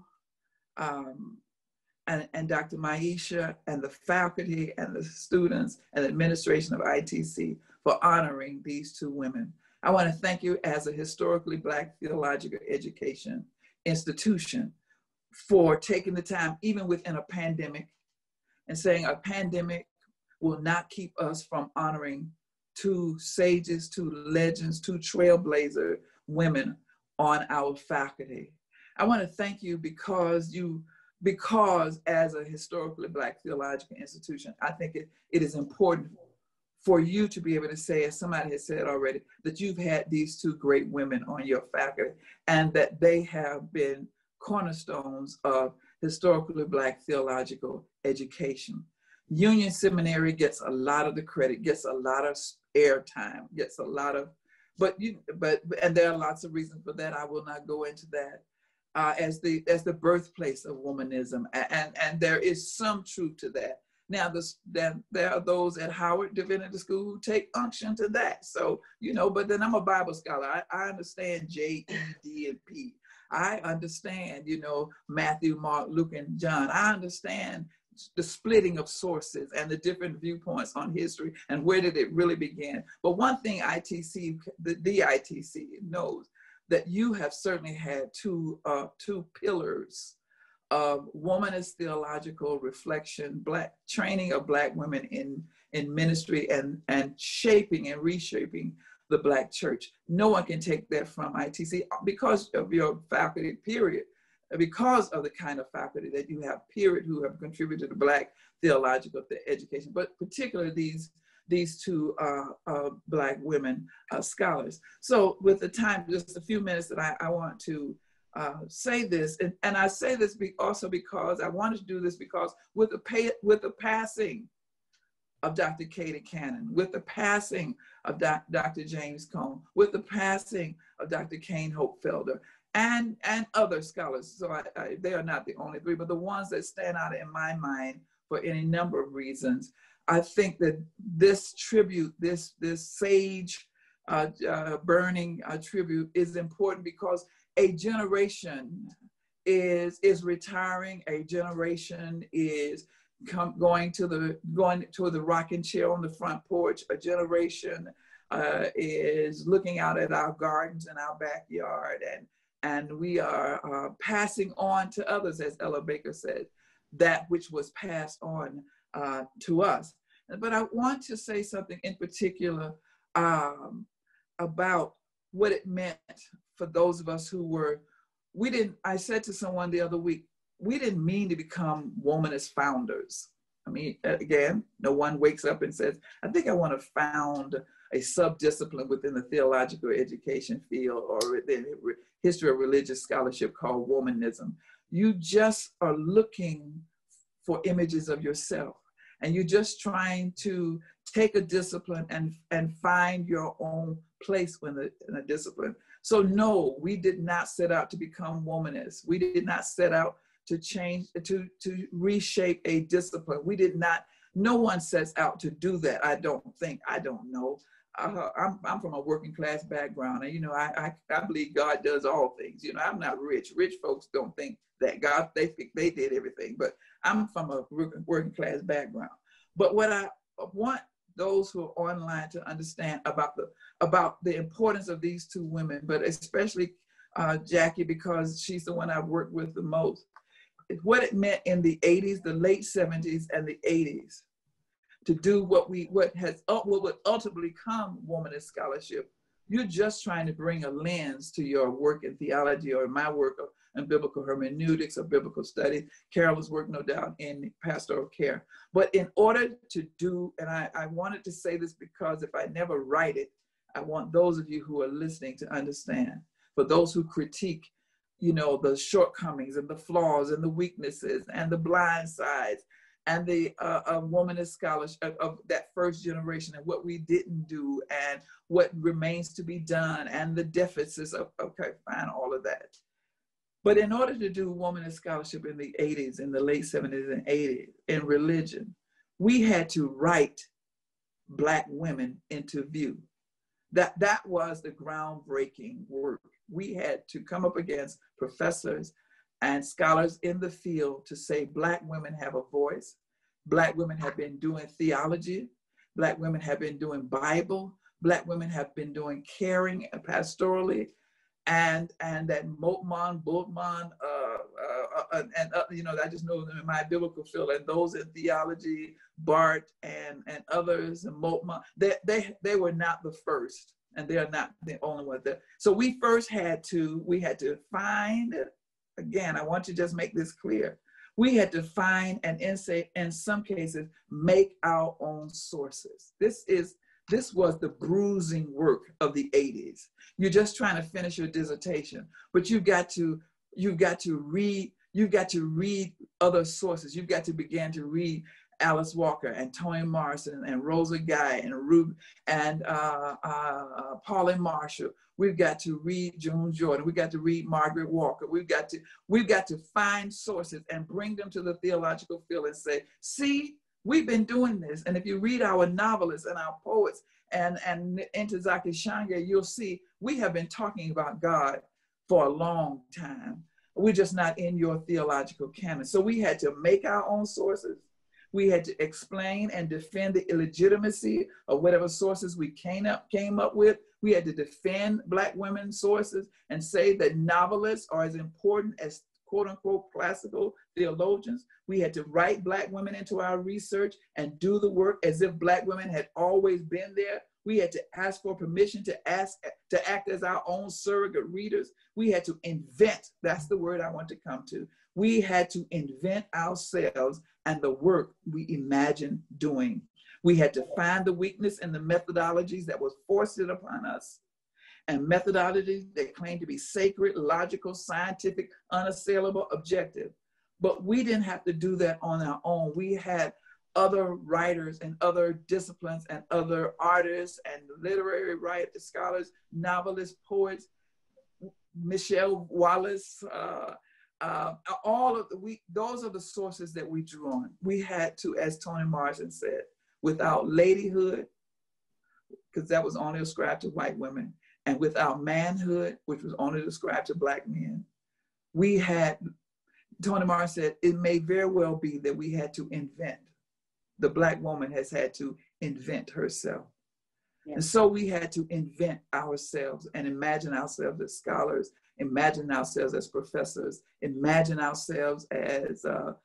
and Dr. Maisha and the faculty and the students and the administration of ITC for honoring these two women. I want to thank you as a historically Black theological education institution for taking the time, even within a pandemic, and saying a pandemic will not keep us from honoring two sages, two legends, two trailblazer women on our faculty. I want to thank you because as a historically Black theological institution, I think it is important for you to be able to say, as somebody has said already, that you've had these two great women on your faculty and that they have been cornerstones of historically Black theological education. Union Seminary gets a lot of the credit, gets a lot of airtime, gets a lot of, and there are lots of reasons for that. I will not go into that. As the birthplace of womanism, and there is some truth to that. Now, there are those at Howard Divinity School who take unction to that. So, but then I'm a Bible scholar. I understand J, E, D, and P. I understand, Matthew, Mark, Luke, and John. I understand the splitting of sources and the different viewpoints on history and where did it really begin. But one thing ITC, the ITC knows, that you have certainly had two pillars of womanist theological reflection, training of Black women in ministry and shaping and reshaping the Black church. No one can take that from ITC because of your faculty, period, because of the kind of faculty that you have, period, who have contributed to Black theological education, but particularly these two Black women scholars. So with the time, just a few minutes that I want to say this, and I say this also because I wanted to do this because with the passing of Dr. Katie Cannon, with the passing of Dr. James Cone, with the passing of Dr. Kane Hopefelder, and other scholars. So they are not the only three, but the ones that stand out in my mind for any number of reasons. I think that this tribute, this sage burning tribute is important because a generation is retiring. A generation is going to the rocking chair on the front porch. A generation is looking out at our gardens and our backyard, and we are passing on to others, as Ella Baker said, that which was passed on to us. But I want to say something in particular about what it meant for those of us who I said to someone the other week, we didn't mean to become womanist founders. I mean, again, no one wakes up and says, I think I want to found a sub-discipline within the theological education field or within history of religious scholarship called womanism. You just are looking for images of yourself. And you're just trying to take a discipline and find your own place in a discipline. So no, we did not set out to become womanists. We did not set out to change, to reshape a discipline. No one sets out to do that. I don't know. I'm from a working class background, and I believe God does all things. I'm not rich. Rich folks don't think that God, they think they did everything, but I'm from a working class background. But what I want those who are online to understand about the importance of these two women, but especially Jackie, because she's the one I've worked with the most, what it meant in the 80s, the late 70s and the 80s, to do what would ultimately come womanist scholarship, You're just trying to bring a lens to your work in theology or my work in biblical hermeneutics or biblical study. Carolyn's work, no doubt, in pastoral care. But in order to do, and I wanted to say this because if I never write it, I want those of you who are listening to understand. For those who critique, you know, the shortcomings and the flaws and the weaknesses and the blind sides and the womanist scholarship of that first generation and what we didn't do and what remains to be done and the deficits of, okay, fine, all of that. But in order to do womanist scholarship in the 80s, in the late 70s and 80s, in religion, we had to write Black women into view. That was the groundbreaking work. We had to come up against professors and scholars in the field to say Black women have a voice. Black women have been doing theology. Black women have been doing Bible. Black women have been doing caring pastorally. And that Motman, Bultman, you know, I just know them in my biblical field, and those in theology, Bart and others, and Motman, they were not the first, and they are not the only ones there. So we first had to find, again, I want to just make this clear. We had to find and in some cases, make our own sources. This was the bruising work of the 80s. You're just trying to finish your dissertation, but you've got to read other sources. You've got to begin to read Alice Walker and Toni Morrison and Rosa Guy and Rube and Pauline Marshall. We've got to read June Jordan. We've got to read Margaret Walker. We've got to find sources and bring them to the theological field and say, see, we've been doing this. And if you read our novelists and our poets and Ntozake Shange, you'll see we have been talking about God for a long time. We're just not in your theological canon. So we had to make our own sources. We had to explain and defend the illegitimacy of whatever sources we came up with. We had to defend Black women's sources and say that novelists are as important as quote unquote classical theologians. We had to write Black women into our research and do the work as if Black women had always been there. We had to ask for permission to act as our own surrogate readers. We had to invent, that's the word I want to come to. We had to invent ourselves and the work we imagined doing. We had to find the weakness in the methodologies that was forced upon us, and methodologies that claim to be sacred, logical, scientific, unassailable, objective. But we didn't have to do that on our own. We had other writers and other disciplines and other artists and literary writers, scholars, novelists, poets, Michelle Wallace, those are the sources that we drew on. We had to, as Toni Morrison said, without ladyhood, because that was only ascribed to white women, and without manhood, which was only ascribed to Black men, we had, Toni Morrison said, it may very well be that we had to invent. The Black woman has had to invent herself. Yes. And so we had to invent ourselves and imagine ourselves as scholars, imagine ourselves as professors, imagine ourselves as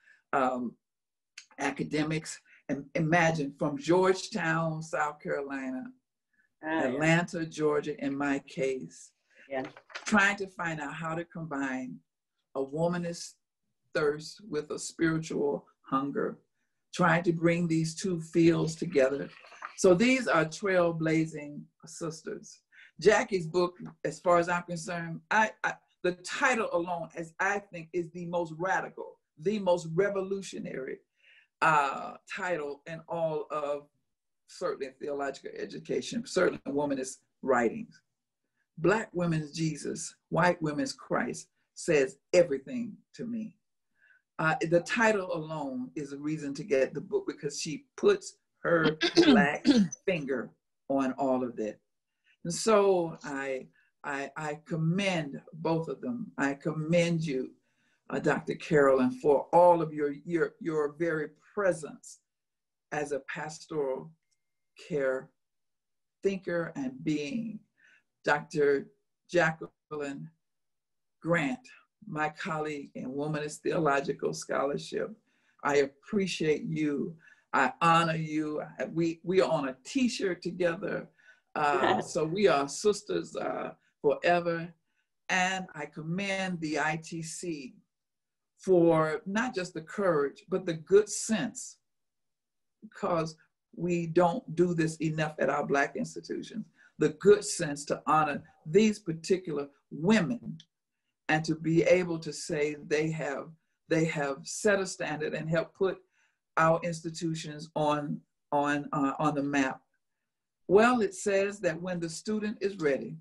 academics, and imagine from Georgetown, South Carolina, Atlanta, Georgia, in my case, trying to find out how to combine a womanist thirst with a spiritual hunger, trying to bring these two fields together. So these are trailblazing sisters. Jackie's book, as far as I'm concerned, the title alone, as I think, is the most radical, the most revolutionary title in all of certainly theological education, certainly womanist writings. Black women's Jesus, white women's Christ says everything to me. The title alone is a reason to get the book because she puts her Black finger on all of that. And so I commend both of them. I commend you, Dr. Carolyn, for all of your very presence as a pastoral care thinker and being. Dr. Jacquelyn Grant, my colleague in Womanist Theological Scholarship, I appreciate you. I honor you. We are on a t-shirt together. So we are sisters forever. And I commend the ITC for not just the courage, but the good sense, because we don't do this enough at our Black institutions, the good sense to honor these particular women and to be able to say they have set a standard and helped put our institutions on the map. Well, it says that when the student is ready,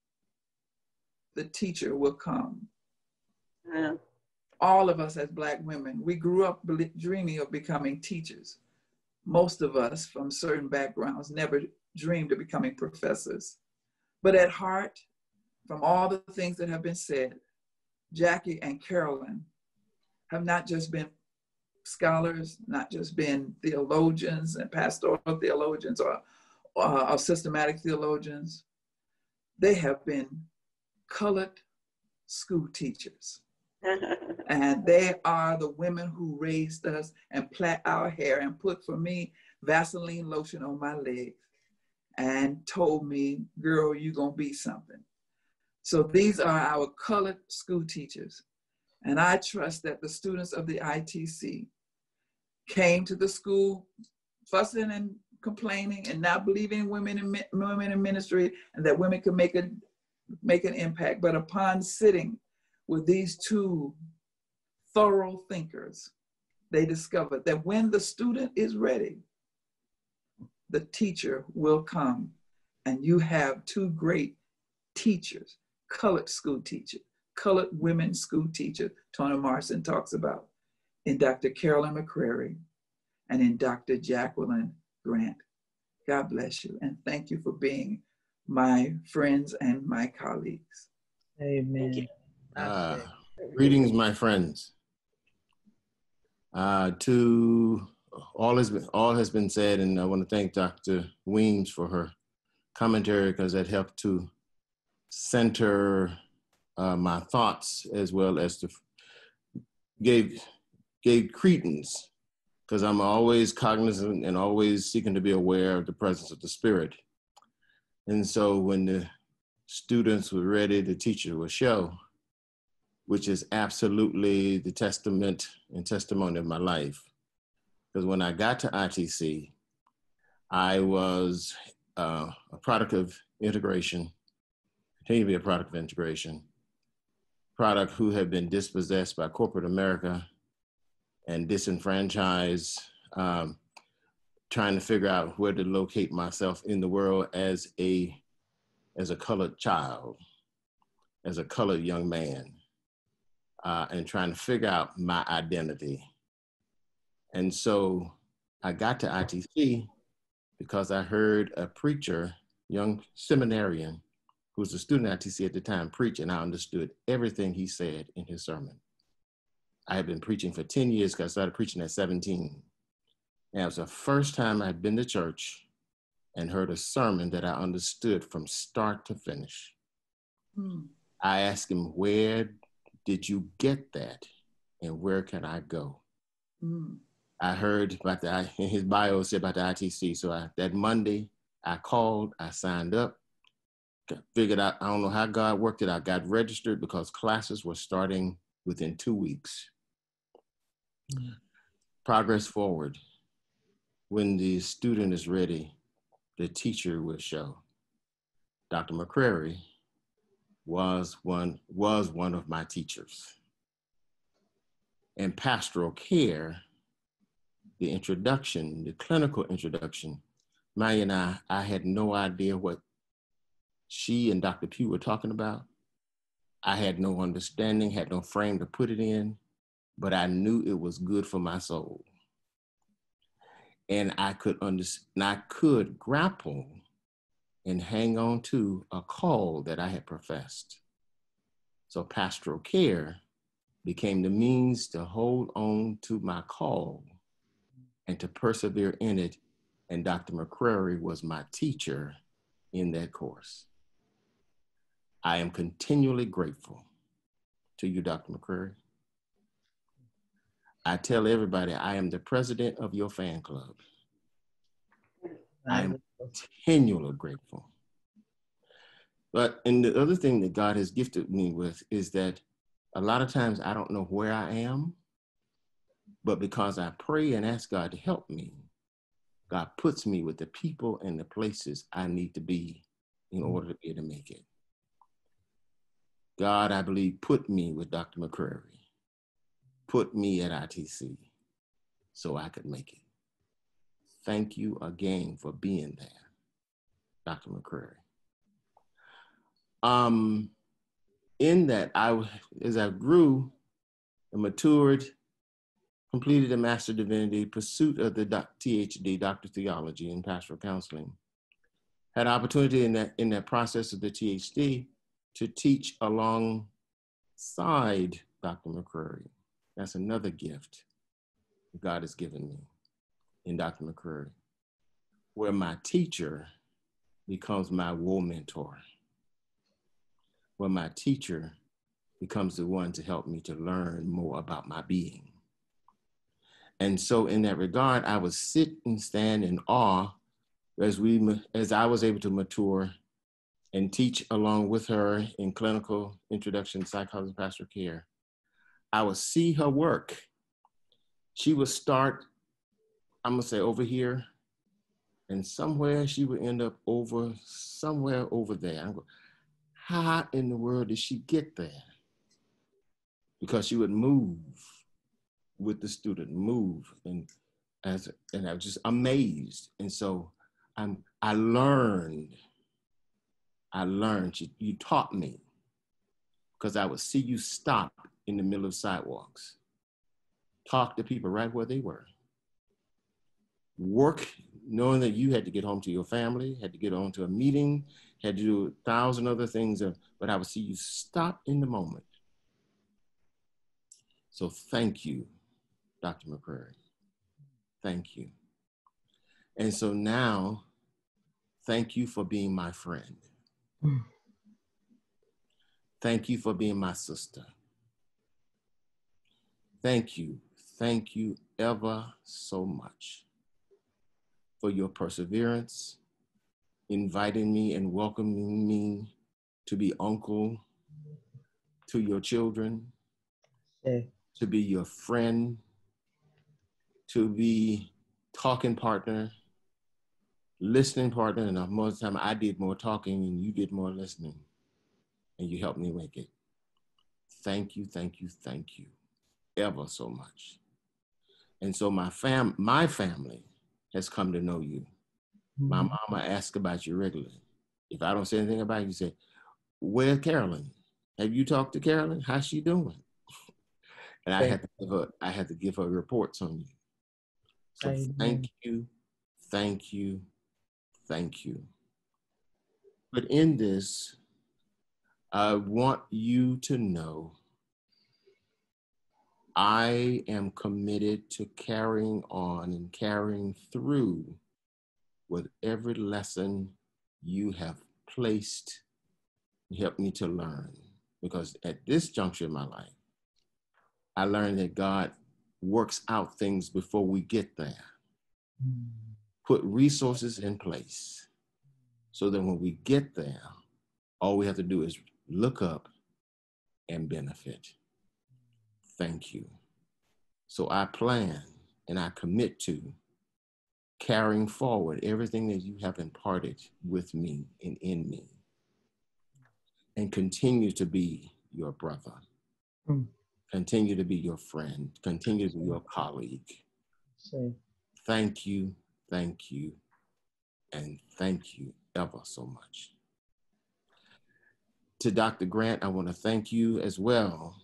the teacher will come. Yeah. All of us as Black women, we grew up dreaming of becoming teachers. Most of us from certain backgrounds never dreamed of becoming professors. But at heart, from all the things that have been said, Jackie and Carolyn have not just been scholars, not just been theologians and pastoral theologians or systematic theologians. They have been colored school teachers. And they are the women who raised us and plait our hair and put, for me, Vaseline lotion on my legs and told me, girl, you're gonna be something. So these are our colored school teachers. And I trust that the students of the ITC came to the school fussing and complaining and not believing women in ministry and that women could make an impact. But upon sitting with these two thorough thinkers, they discovered that when the student is ready, the teacher will come. And you have two great teachers, colored school teachers, colored women school teachers, Toni Morrison talks about, in Dr. Carolyn McCrary and in Dr. Jacquelyn Grant. God bless you, and thank you for being my friends and my colleagues. Amen. Greetings, my friends. To all has been said, and I want to thank Dr. Weems for her commentary, because that helped to center my thoughts, as well as to gave credence, because I'm always cognizant and always seeking to be aware of the presence of the Spirit. And so when the students were ready, the teacher would show, which is absolutely the testament and testimony of my life. Because when I got to ITC, I was a product of integration, continue to be a product of integration, product who had been dispossessed by corporate America and disenfranchised, trying to figure out where to locate myself in the world as a colored child, as a colored young man, and trying to figure out my identity. And so I got to ITC because I heard a preacher, young seminarian, who was a student at ITC at the time, preach, and I understood everything he said in his sermon. I had been preaching for 10 years because I started preaching at 17. And it was the first time I'd been to church and heard a sermon that I understood from start to finish. I asked him, where did you get that? And where can I go? I heard about in his bio it said about the ITC. So that Monday, I called, I signed up, figured out, I don't know how God worked it out, got registered because classes were starting within 2 weeks. Progress forward. When the student is ready, the teacher will show. Dr. McCrary was one of my teachers. In pastoral care, the introduction, the clinical introduction, Maya and I had no idea what she and Dr. Pugh were talking about. I had no understanding, had no frame to put it in, but I knew it was good for my soul. And I could grapple and hang on to a call that I had professed. So pastoral care became the means to hold on to my call and to persevere in it. And Dr. McCrary was my teacher in that course. I am continually grateful to you, Dr. McCrary. I tell everybody I am the president of your fan club. I am continually grateful. And the other thing that God has gifted me with is that a lot of times I don't know where I am, but because I pray and ask God to help me, God puts me with the people and the places I need to be in order to be able to make it. God, I believe, put me with Dr. McCrary, put me at ITC so I could make it. Thank you again for being there, Dr. McCrary. In that, as I grew and matured, completed a Master of Divinity, pursuit of the THD, Doctor of Theology in Pastoral Counseling, had opportunity in that process of the THD to teach alongside Dr. McCrary. That's another gift God has given me in Dr. McCrary, where my teacher becomes my war mentor, where my teacher becomes the one to help me to learn more about my being. And so in that regard, I would sit and stand in awe as I was able to mature and teach along with her in clinical introduction, psychology, pastoral care. I would see her work. She would start, I'm gonna say over here, and somewhere she would end up somewhere over there. I'm going, how in the world did she get there? Because she would move with the student, move, and I was just amazed. And so I learned, you taught me, because I would see you stop in the middle of sidewalks, talk to people right where they were, work knowing that you had to get home to your family, had to get on to a meeting, had to do 1,000 other things, but I would see you stop in the moment. So thank you, Dr. McCrary. Thank you. And so now, thank you for being my friend. Thank you for being my sister. Thank you ever so much for your perseverance, inviting me and welcoming me to be uncle to your children, to be your friend, to be talking partner, listening partner, and most of the time I did more talking and you did more listening, and you helped me make it. Thank you ever so much. And so my family has come to know you. My mama asks about you regularly. If I don't say anything about you, you say, where's Carolyn? Have you talked to Carolyn? How's she doing? And I had to give her reports on you. So thank you. But in this, I want you to know I am committed to carrying on and carrying through with every lesson you have placed and helped me to learn. Because at this juncture in my life, I learned that God works out things before we get there. Put resources in place so that when we get there, all we have to do is look up and benefit. Thank you. So I plan and I commit to carrying forward everything that you have imparted with me and in me, and continue to be your brother, continue to be your friend, continue to be your colleague. Thank you, and thank you ever so much. To Dr. Grant, I want to thank you as well.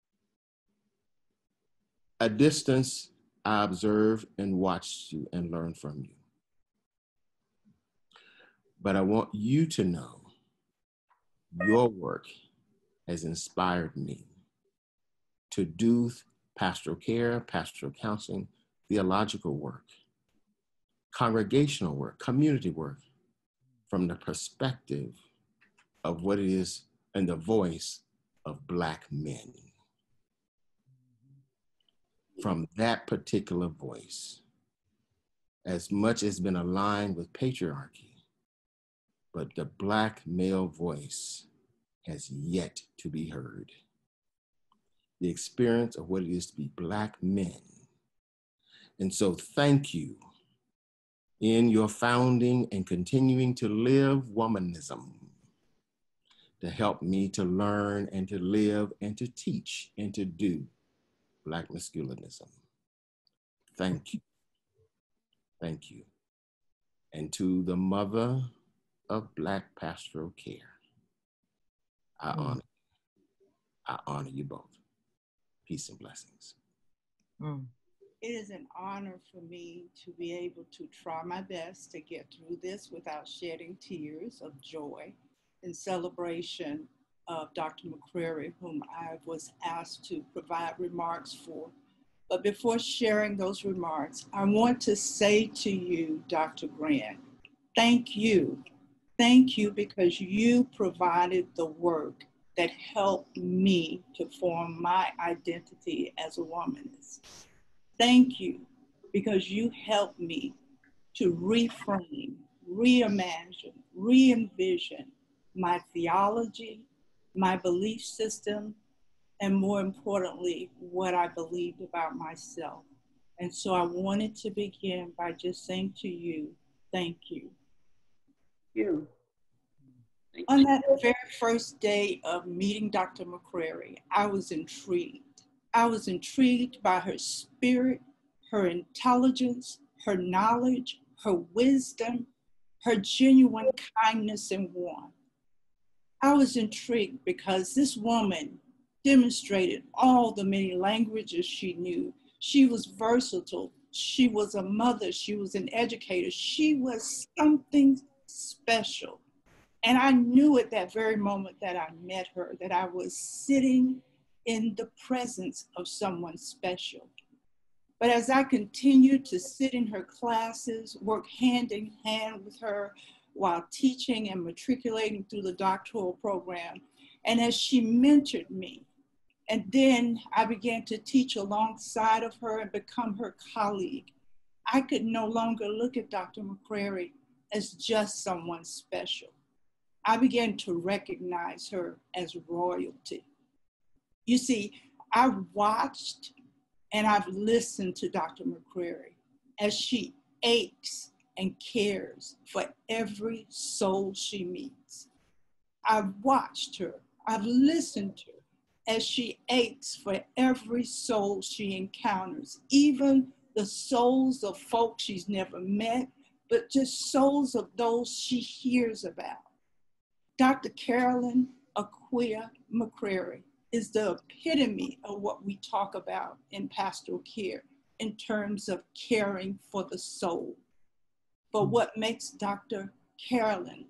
At distance, I observed and watched you and learned from you. But I want you to know your work has inspired me to do pastoral care, pastoral counseling, theological work, congregational work, community work, from the perspective of what it is and the voice of Black men. From that particular voice, as much as been aligned with patriarchy, but the Black male voice has yet to be heard. The experience of what it is to be Black men. And so thank you in your founding and continuing to live womanism, to help me to learn and to live and to teach and to do Black masculinism. Thank you. Thank you. And to the mother of Black pastoral care, I honor you both. Peace and blessings. It is an honor for me to be able to try my best to get through this without shedding tears of joy in celebration of Dr. McCrary, whom I was asked to provide remarks for. But before sharing those remarks, I want to say to you, Dr. Grant, thank you. Thank you because you provided the work that helped me to form my identity as a womanist. Thank you because you helped me to reframe, reimagine, re-envision my theology, my belief system, and more importantly, what I believed about myself. And so I wanted to begin by just saying to you, thank you. You. On that very first day of meeting Dr. McCrary, I was intrigued. I was intrigued by her spirit, her intelligence, her knowledge, her wisdom, her genuine kindness and warmth. I was intrigued because this woman demonstrated all the many languages she knew. She was versatile. She was a mother. She was an educator. She was something special. And I knew at that very moment that I met her, that I was sitting in the presence of someone special. But as I continued to sit in her classes, work hand in hand with her while teaching and matriculating through the doctoral program, and as she mentored me, and then I began to teach alongside of her and become her colleague, I could no longer look at Dr. McCrary as just someone special. I began to recognize her as royalty. You see, I've watched and I've listened to Dr. McCrary as she aches and cares for every soul she meets. I've watched her, I've listened to her as she aches for every soul she encounters, even the souls of folks she's never met, but just souls of those she hears about. Dr. Carolyn McCrary is the epitome of what we talk about in pastoral care in terms of caring for the soul. But what makes Dr. Carolyn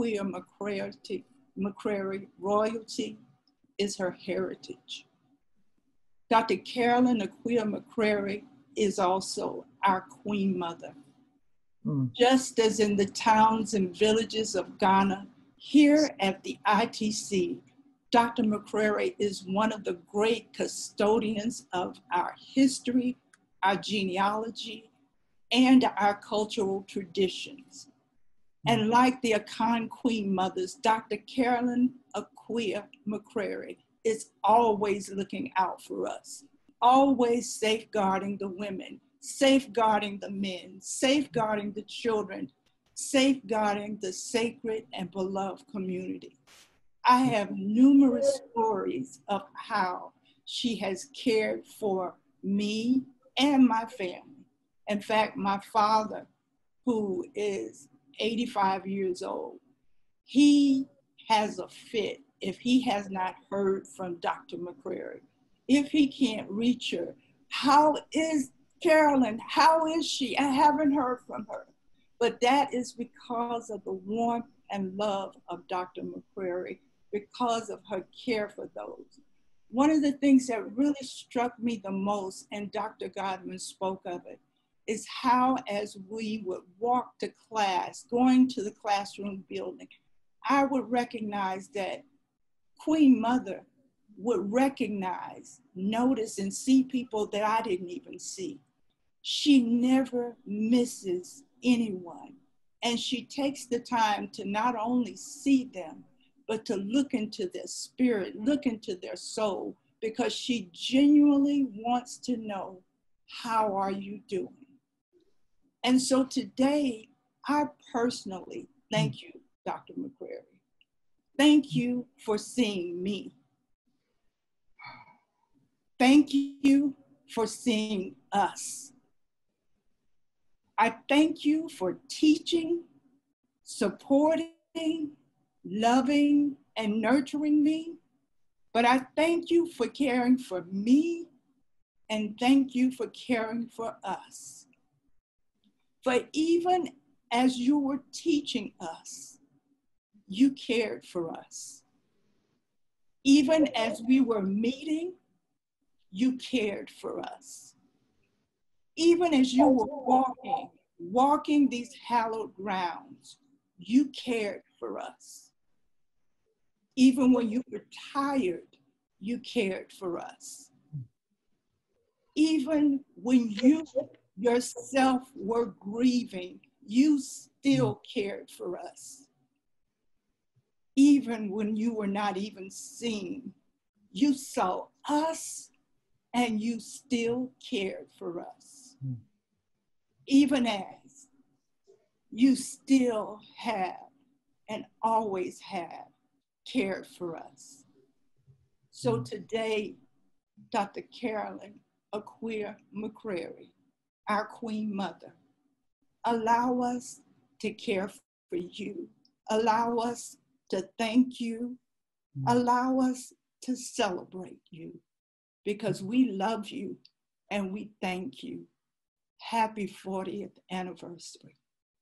McCrary royalty is her heritage. Dr. Carolyn McCrary is also our Queen Mother. Just as in the towns and villages of Ghana, here at the ITC, Dr. McCrary is one of the great custodians of our history, our genealogy, and our cultural traditions. And like the Akan Queen Mothers, Dr. Carolyn McCrary is always looking out for us, always safeguarding the women, safeguarding the men, safeguarding the children, safeguarding the sacred and beloved community. I have numerous stories of how she has cared for me and my family. In fact, my father, who is 85 years old, he has a fit if he has not heard from Dr. McCrary. If he can't reach her, how is Carolyn? How is she? I haven't heard from her. But that is because of the warmth and love of Dr. McCrary, because of her care for those. One of the things that really struck me the most, and Dr. Godwin spoke of it, is how as we would walk to class, going to the classroom building, I would recognize that Queen Mother would recognize, notice, and see people that I didn't even see. She never misses anyone. And she takes the time to not only see them, but to look into their spirit, look into their soul, because she genuinely wants to know, how are you doing? And so today, I personally thank you, Dr. McCrary. Thank you for seeing me. Thank you for seeing us. I thank you for teaching, supporting, loving, and nurturing me. But I thank you for caring for me, and thank you for caring for us. For even as you were teaching us, you cared for us. Even as we were meeting, you cared for us. Even as you were walking these hallowed grounds, you cared for us. Even when you were tired, you cared for us. Even when you yourself were grieving, you still cared for us. Even when you were not even seen, you saw us and you still cared for us. Even as you still have and always have cared for us. So today, Dr. Carolyn McCrary, our Queen Mother, allow us to care for you. Allow us to thank you. Allow us to celebrate you, because we love you and we thank you. Happy 40th anniversary.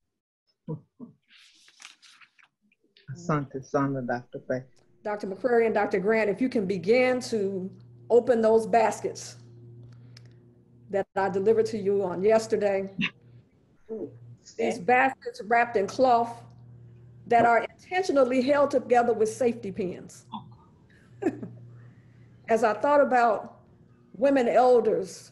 Asante sana, Dr. Faye. Dr. McCrary and Dr. Grant, if you can begin to open those baskets that I delivered to you on yesterday. These baskets wrapped in cloth that are intentionally held together with safety pins. As I thought about women elders,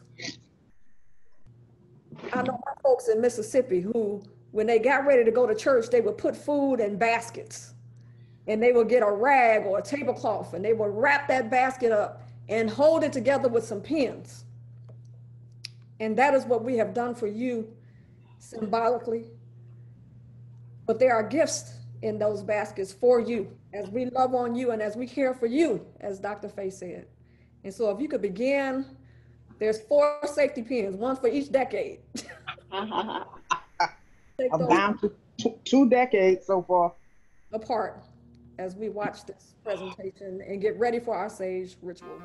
I know my folks in Mississippi who, when they got ready to go to church, they would put food in baskets, and they would get a rag or a tablecloth, and they would wrap that basket up and hold it together with some pins. And that is what we have done for you symbolically. But there are gifts in those baskets for you as we love on you and as we care for you, as Dr. Faye said. And so if you could begin, there's 4 safety pins, one for each decade. I'm down to 2 decades so far. Apart as we watch this presentation and get ready for our sage ritual.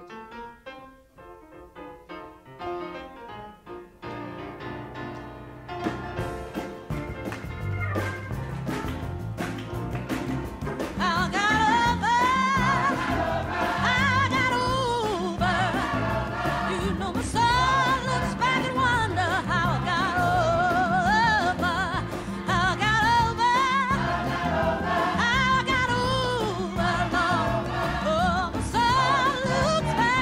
Looks back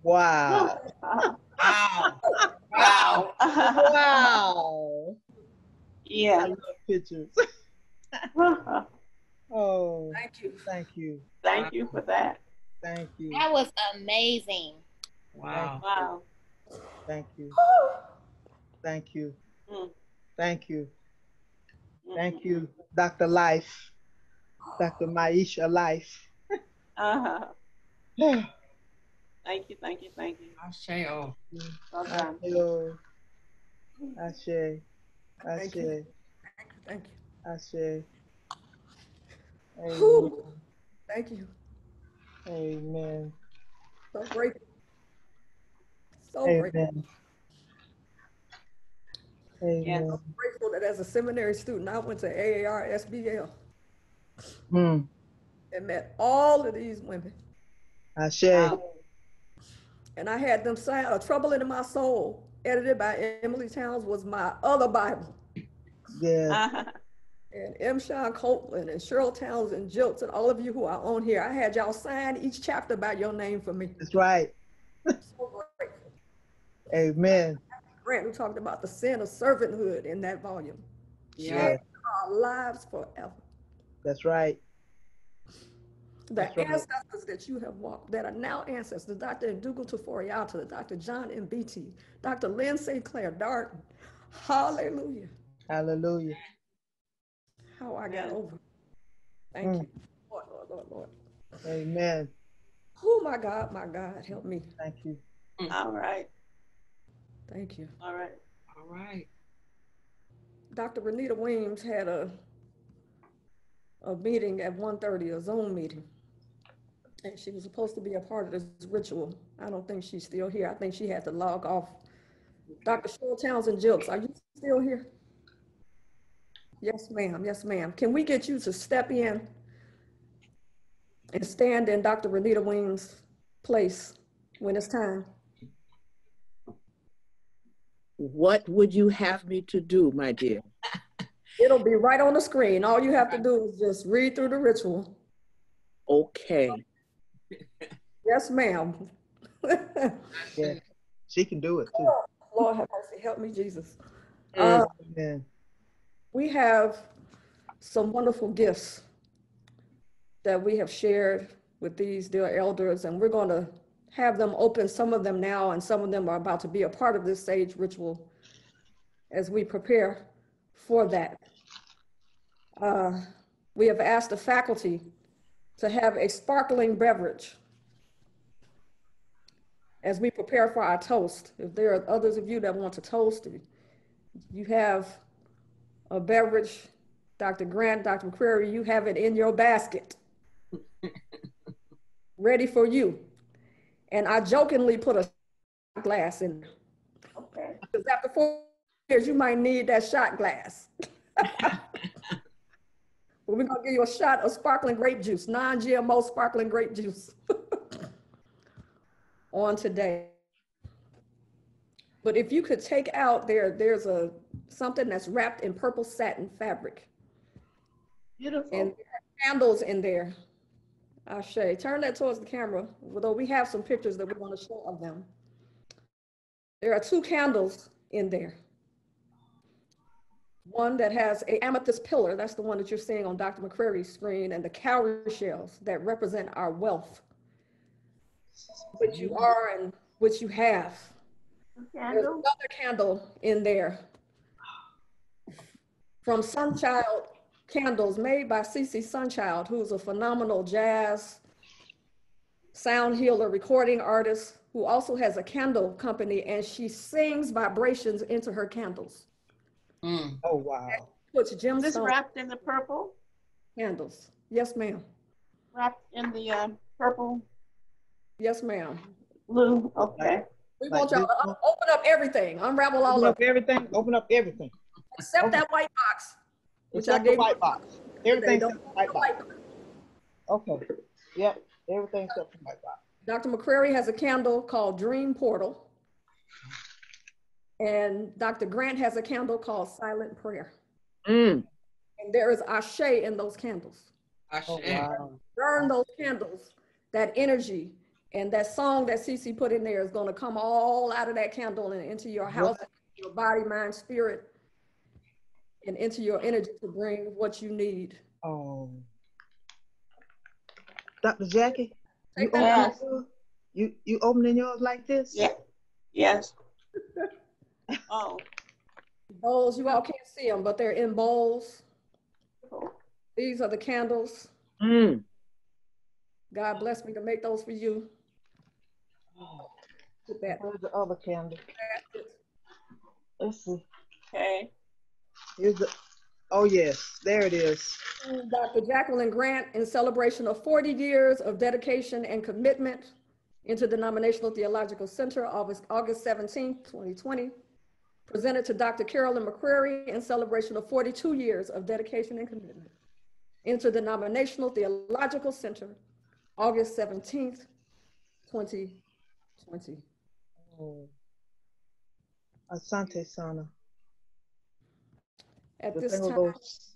Wow. Wow. Wow. Wow. Yeah. I love pictures. Oh, Thank you. thank you. Thank you for that. Thank you. That was amazing. Wow. Wow. Thank you. Thank you. Mm. Thank you. Thank you, Dr. Life, Dr. Maisha Life. Uh-huh. Thank you, thank you, thank you. Ashe. Well done. Ashe. Thank you. Ashe. Thank you. Ashe. Amen. Whew. Thank you. Amen. So grateful. So grateful. Amen. Amen. I'm grateful that as a seminary student, I went to AAR SBL Mm. and met all of these women. Ashe. And I had them sign A Trouble in My Soul, edited by Emily Towns, was my other Bible. Yeah. And M. Sean Copeland and Cheryl Townsend Jilts and all of you who are on here, I had y'all sign each chapter by your name for me. That's right. So grateful. Amen. Grant, who talked about the sin of servanthood in that volume. Yeah. Changed our lives forever. That's right. The ancestors that you have walked, that are now ancestors, Dr. Ndugu Tuforiata, Dr. John M. Beatty, Dr. Lynn St. Clair Darton. Hallelujah. Hallelujah. How I got over. Thank you. Lord, Lord, Lord, Lord. Amen. Oh, my God, help me. Thank you. All right. Thank you. All right. All right. Dr. Renita Weems had a meeting at 1:30, a Zoom meeting. And she was supposed to be a part of this ritual. I don't think she's still here. I think she had to log off. Dr. Cheryl Townsend Jilks, are you still here? Yes, ma'am. Yes, ma'am. Can we get you to step in and stand in Dr. Renita Weems' place when it's time? What would you have me to do, my dear? It'll be right on the screen. All you have to do is just read through the ritual. Okay. Yes, ma'am. Yeah, she can do it too. Lord have mercy, help me, Jesus. Amen. We have some wonderful gifts that we have shared with these dear elders, and we're going to have them open some of them now, and some of them are about to be a part of this sage ritual as we prepare for that. We have asked the faculty to have a sparkling beverage as we prepare for our toast. If there are others of you that want to toast, you have a beverage, Dr. Grant, Dr. McCrary, you have it in your basket, ready for you. And I jokingly put a glass in there. Okay. Because after 4 years, you might need that shot glass. But we're gonna give you a shot of sparkling grape juice, non-GMO sparkling grape juice on today. But if you could take out there's something that's wrapped in purple satin fabric. Beautiful. And there are candles in there. Ashe, turn that towards the camera, although we have some pictures that we want to show of them. There are 2 candles in there. One that has an amethyst pillar, that's the one that you're seeing on Dr. McCrary's screen, and the cowrie shells that represent our wealth, which you are and which you have. There's another candle in there from Sunchild Candles, made by Cece Sunchild, who's a phenomenal jazz sound healer, recording artist, who also has a candle company, and she sings vibrations into her candles. Oh, wow. Puts Is this gemstones wrapped in the purple? candles. Yes, ma'am. Wrapped in the purple Yes, ma'am. blue? Okay. We want y'all to open up everything, unravel all of it. Everything. Open up everything. Except that white box, which I Except the gave white you. box. Everything's Don't except the white box. Okay. Yep. Everything except the white box. Dr. McCrary has a candle called Dream Portal. And Dr. Grant has a candle called Silent Prayer. And there is Ashe in those candles. Ashe. Oh, wow. Burn those candles, that energy And that song that Cece put in there is going to come all out of that candle and into your house, your body, mind, spirit, and into your energy to bring what you need. Oh, Dr. Jackie, you Yes. you opening yours like this? Yeah. Yes. Oh. Bowls, you all can't see them, but they're in bowls. These are the candles. Mm. God bless me to make those for you. Put that. Where's the other candle? Let's see. Okay. Here's the. Oh yes, there it is. Dr. Jacquelyn Grant, in celebration of 40 years of dedication and commitment, Interdenominational Theological Center, August 17, 2020. Presented to Dr. Carolyn McCrary, in celebration of 42 years of dedication and commitment, Interdenominational Theological Center, August 17th, 2020. Oh. Asante Sana. At this time.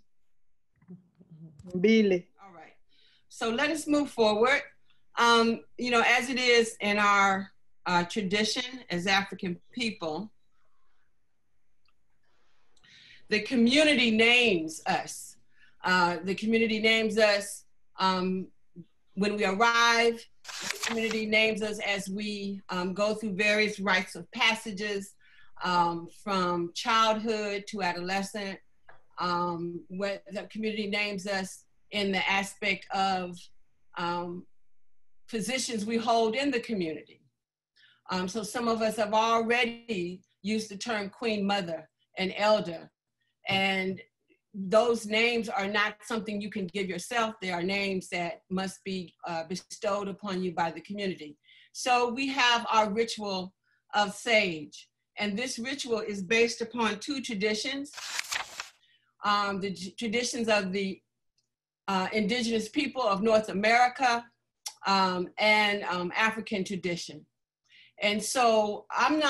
Billy. All right. So let us move forward. You know, as it is in our tradition as African people, the community names us. The community names us when we arrive. The community names us as we go through various rites of passages from childhood to adolescent. Where the community names us in the aspect of positions we hold in the community. So some of us have already used the term Queen Mother and Elder, and those names are not something you can give yourself. They are names that must be bestowed upon you by the community. So we have our ritual of sage, and this ritual is based upon two traditions. The traditions of the indigenous people of North America and African tradition. And so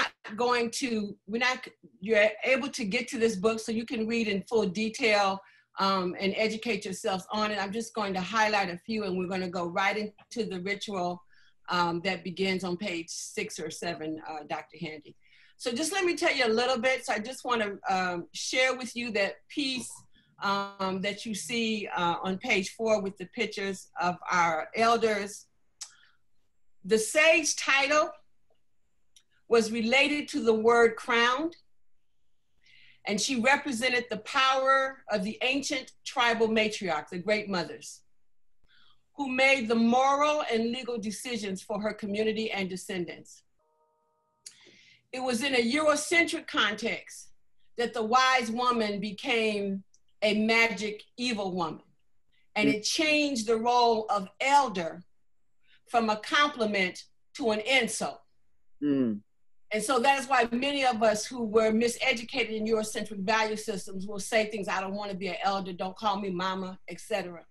you're able to get to this book so you can read in full detail and educate yourselves on it. I'm just going to highlight a few, and we're going to go right into the ritual that begins on page 6 or 7, Dr. Handy. So just let me tell you a little bit. So I just want to share with you that piece that you see on page 4 with the pictures of our elders. The sage title was related to the word crowned, and she represented the power of the ancient tribal matriarchs, the great mothers, who made the moral and legal decisions for her community and descendants. It was in a Eurocentric context that the wise woman became a magic evil woman, and it changed the role of elder from a compliment to an insult. Mm. And so that is why many of us who were miseducated in Eurocentric value systems will say things, I don't want to be an elder, don't call me mama, etc.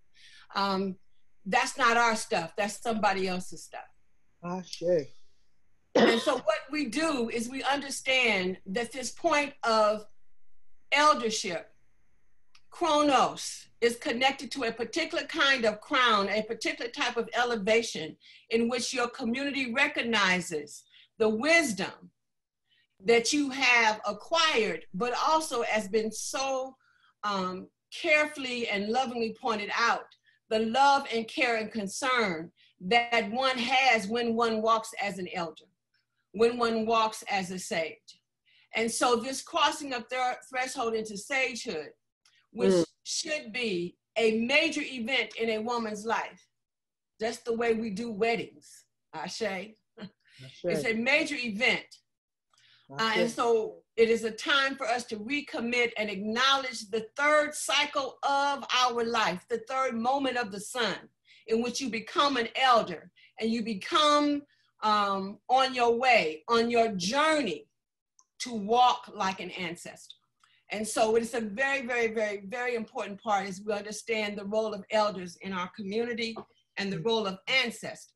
That's not our stuff. That's somebody else's stuff. Ah, sure. And so what we do is we understand that this point of eldership, chronos, is connected to a particular kind of crown, a particular type of elevation in which your community recognizes the wisdom that you have acquired, but also has been so carefully and lovingly pointed out, the love and care and concern that one has when one walks as an elder, when one walks as a sage. And so this crossing of their threshold into sagehood, which should be a major event in a woman's life, just the way we do weddings, Ashe. It's a major event. And so it is a time for us to recommit and acknowledge the third cycle of our life, the third moment of the sun, in which you become an elder and you become on your way, on your journey to walk like an ancestor. And so it is a very, very, very, very important part as we understand the role of elders in our community and the role of ancestors.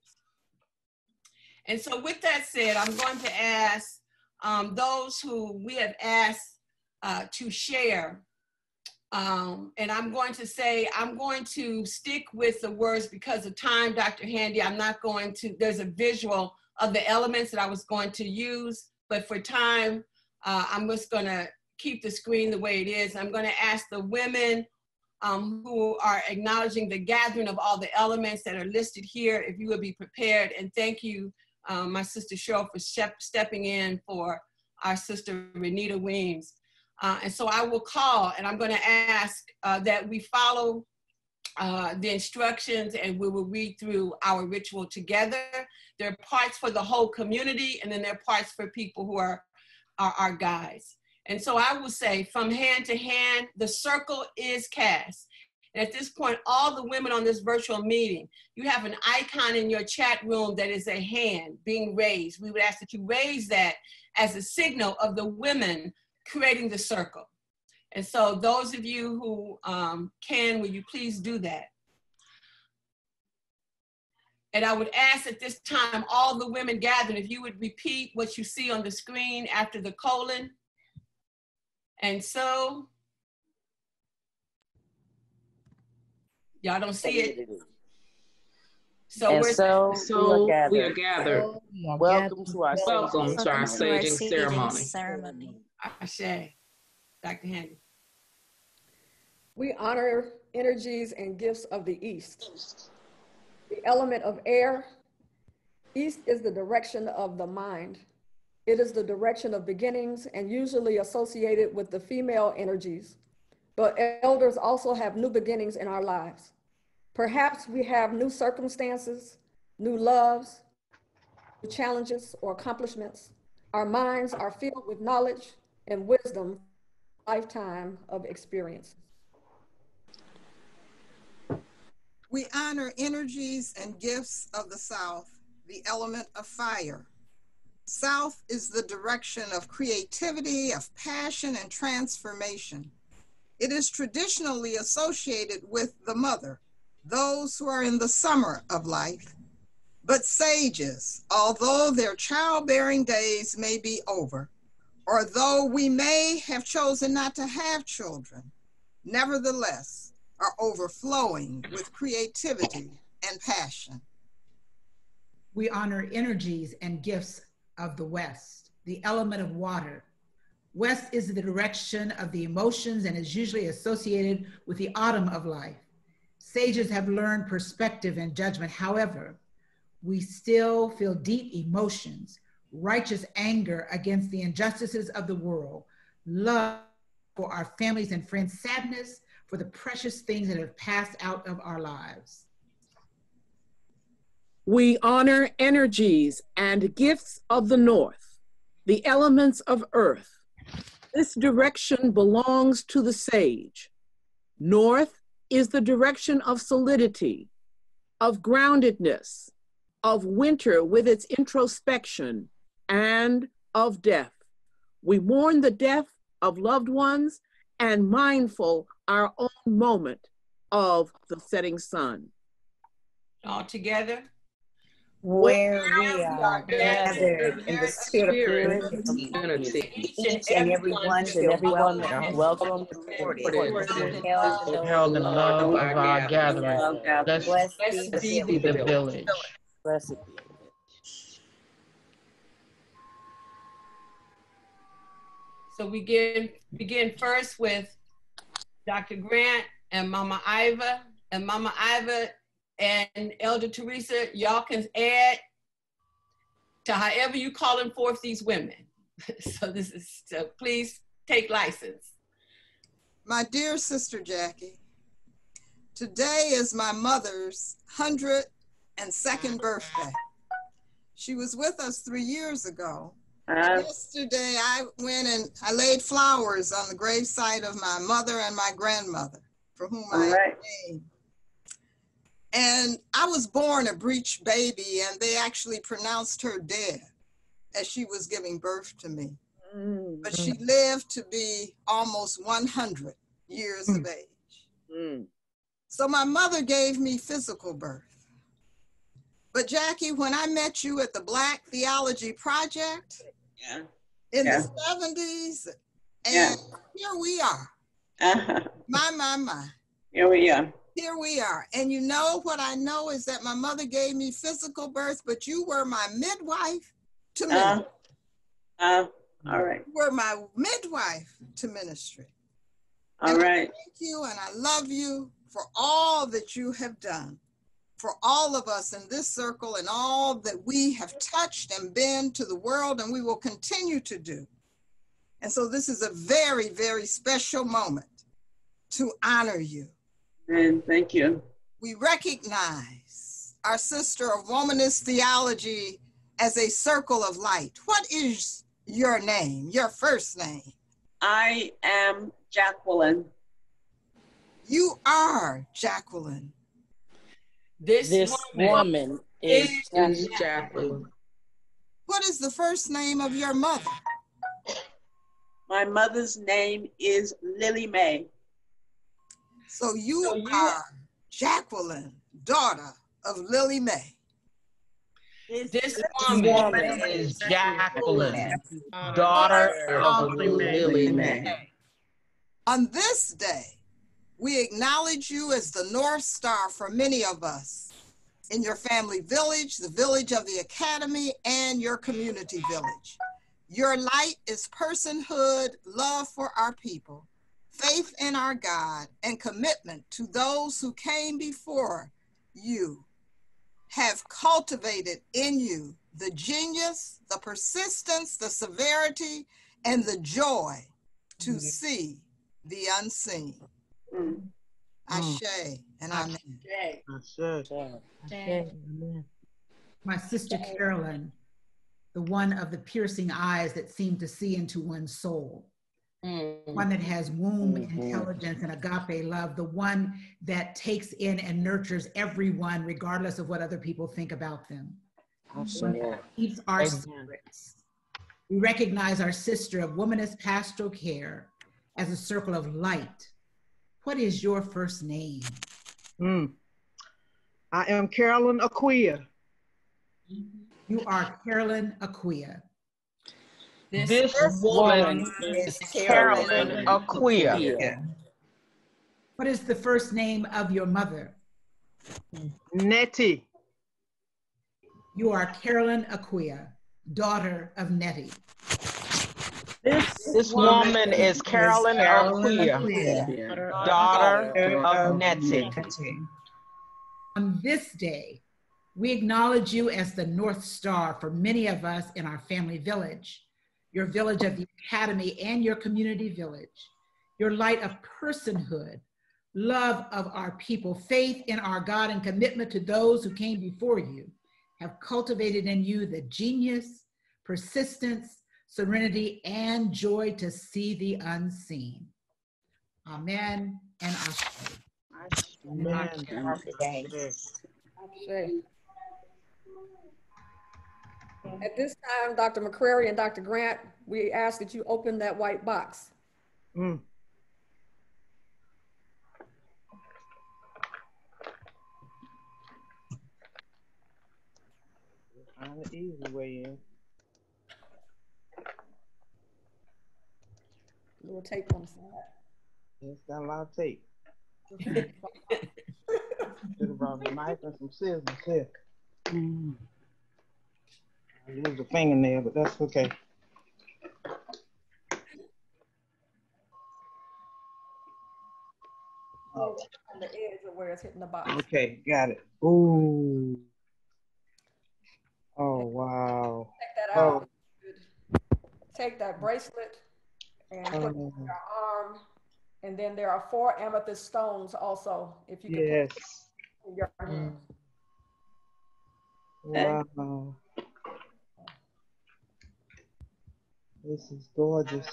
And so with that said, I'm going to ask those who we have asked to share And I'm going to say, I'm going to stick with the words because of time, Dr. Handy. I'm not going to, there's a visual of the elements that I was going to use, but for time, I'm just gonna keep the screen the way it is. I'm gonna ask the women who are acknowledging the gathering of all the elements that are listed here, if you would be prepared. And thank you, my sister Cheryl, for stepping in for our sister Renita Weems. And so I will call, and I'm gonna ask that we follow the instructions, and we will read through our ritual together. There are parts for the whole community, and then there are parts for people who are our guides. And so I will say, from hand to hand, the circle is cast. And at this point, all the women on this virtual meeting, you have an icon in your chat room that is a hand being raised. We would ask that you raise that as a signal of the women creating the circle. And so those of you who can, will you please do that? And I would ask at this time, all the women gathered, if you would repeat what you see on the screen after the colon. And so, y'all don't see it. So we are gathered. Welcome to our staging ceremony. Ashe. Dr. Handy. We honor energies and gifts of the East. The element of air. East is the direction of the mind. It is the direction of beginnings and usually associated with the female energies. But elders also have new beginnings in our lives. Perhaps we have new circumstances, new loves, new challenges or accomplishments. Our minds are filled with knowledge and wisdom, lifetime of experience. We honor energies and gifts of the South, the element of fire. South is the direction of creativity, of passion, and transformation. It is traditionally associated with the mother, those who are in the summer of life. But sages, although their childbearing days may be over, or though we may have chosen not to have children, nevertheless are overflowing with creativity and passion. We honor energies and gifts of the West, the element of water. West is the direction of the emotions and is usually associated with the autumn of life. Sages have learned perspective and judgment. However, we still feel deep emotions, righteous anger against the injustices of the world, love for our families and friends, sadness for the precious things that have passed out of our lives. We honor energies and gifts of the North, the elements of earth. This direction belongs to the sage. North is the direction of solidity, of groundedness, of winter with its introspection, and of death. We mourn the death of loved ones and mindful our own moment of the setting sun. All together. Where we are gathered in the spirit of unity. Each and every one feel welcome and held in love of our gathering. Blessed be the village. Blessed be. So we begin first with Dr. Grant and Mama Iva. And Mama Iva and Elder Teresa, y'all can add to however you calling forth these women. So please take license. My dear sister Jackie, today is my mother's 102nd birthday. She was with us 3 years ago. Yesterday, I went and I laid flowers on the gravesite of my mother and my grandmother, for whom I am named. And I was born a breech baby, and they actually pronounced her dead as she was giving birth to me. But she lived to be almost 100 years of age. So my mother gave me physical birth. But Jackie, when I met you at the Black Theology Project in the 70s, and here we are, My. Here we are. Here we are. And you know what I know is that my mother gave me physical birth, but you were my midwife to ministry. All right. You were my midwife to ministry. All right. Thank you, and I love you for all that you have done for all of us in this circle and all that we have touched and been to the world, and we will continue to do. And so this is a very, very special moment to honor you. And thank you. We recognize our sister of womanist theology as a circle of light. What is your name, your first name? I am Jacquelyn. You are Jacquelyn. This woman is Jacquelyn. What is the first name of your mother? My mother's name is Lily Mae. So you are Jacquelyn, daughter of Lily Mae. This woman is Jacquelyn, daughter of Lily Mae. On this day, we acknowledge you as the North Star for many of us in your family village, the village of the academy, and your community village. Your light is personhood, love for our people, faith in our God, and commitment to those who came before you have cultivated in you the genius, the persistence, the severity, and the joy to see the unseen. Ashe and amen. My sister Carolyn, the one of the piercing eyes that seem to see into one's soul. One that has womb intelligence and agape love, the one that takes in and nurtures everyone regardless of what other people think about them. One that keeps our secrets. We recognize our sister of womanist pastoral care as a circle of light. What is your first name? I am Carolyn Aquia. You are Carolyn Aquia. This woman is Carolyn Aquia. What is the first name of your mother? Nettie. You are Carolyn Aquia, daughter of Nettie. This woman is Carolyn Aquia, daughter of Nettie. On this day, we acknowledge you as the North Star for many of us in our family village, your village of the academy and your community village, your light of personhood, love of our people, faith in our God, and commitment to those who came before you have cultivated in you the genius, persistence, serenity, and joy to see the unseen. Amen and ashe. Amen. At this time, Dr. McCrary and Dr. Grant, we ask that you open that white box. Find the easy way in. Little tape on the side. It's got a lot of tape. Should have brought a knife and some scissors here. I used a fingernail, but that's okay. On the edge of where it's hitting the box. Okay, got it. Ooh. Oh, wow. Take that out. Take that bracelet and put it on your arm. And then there are 4 amethyst stones also, if you can put in your hand. Wow. This is gorgeous.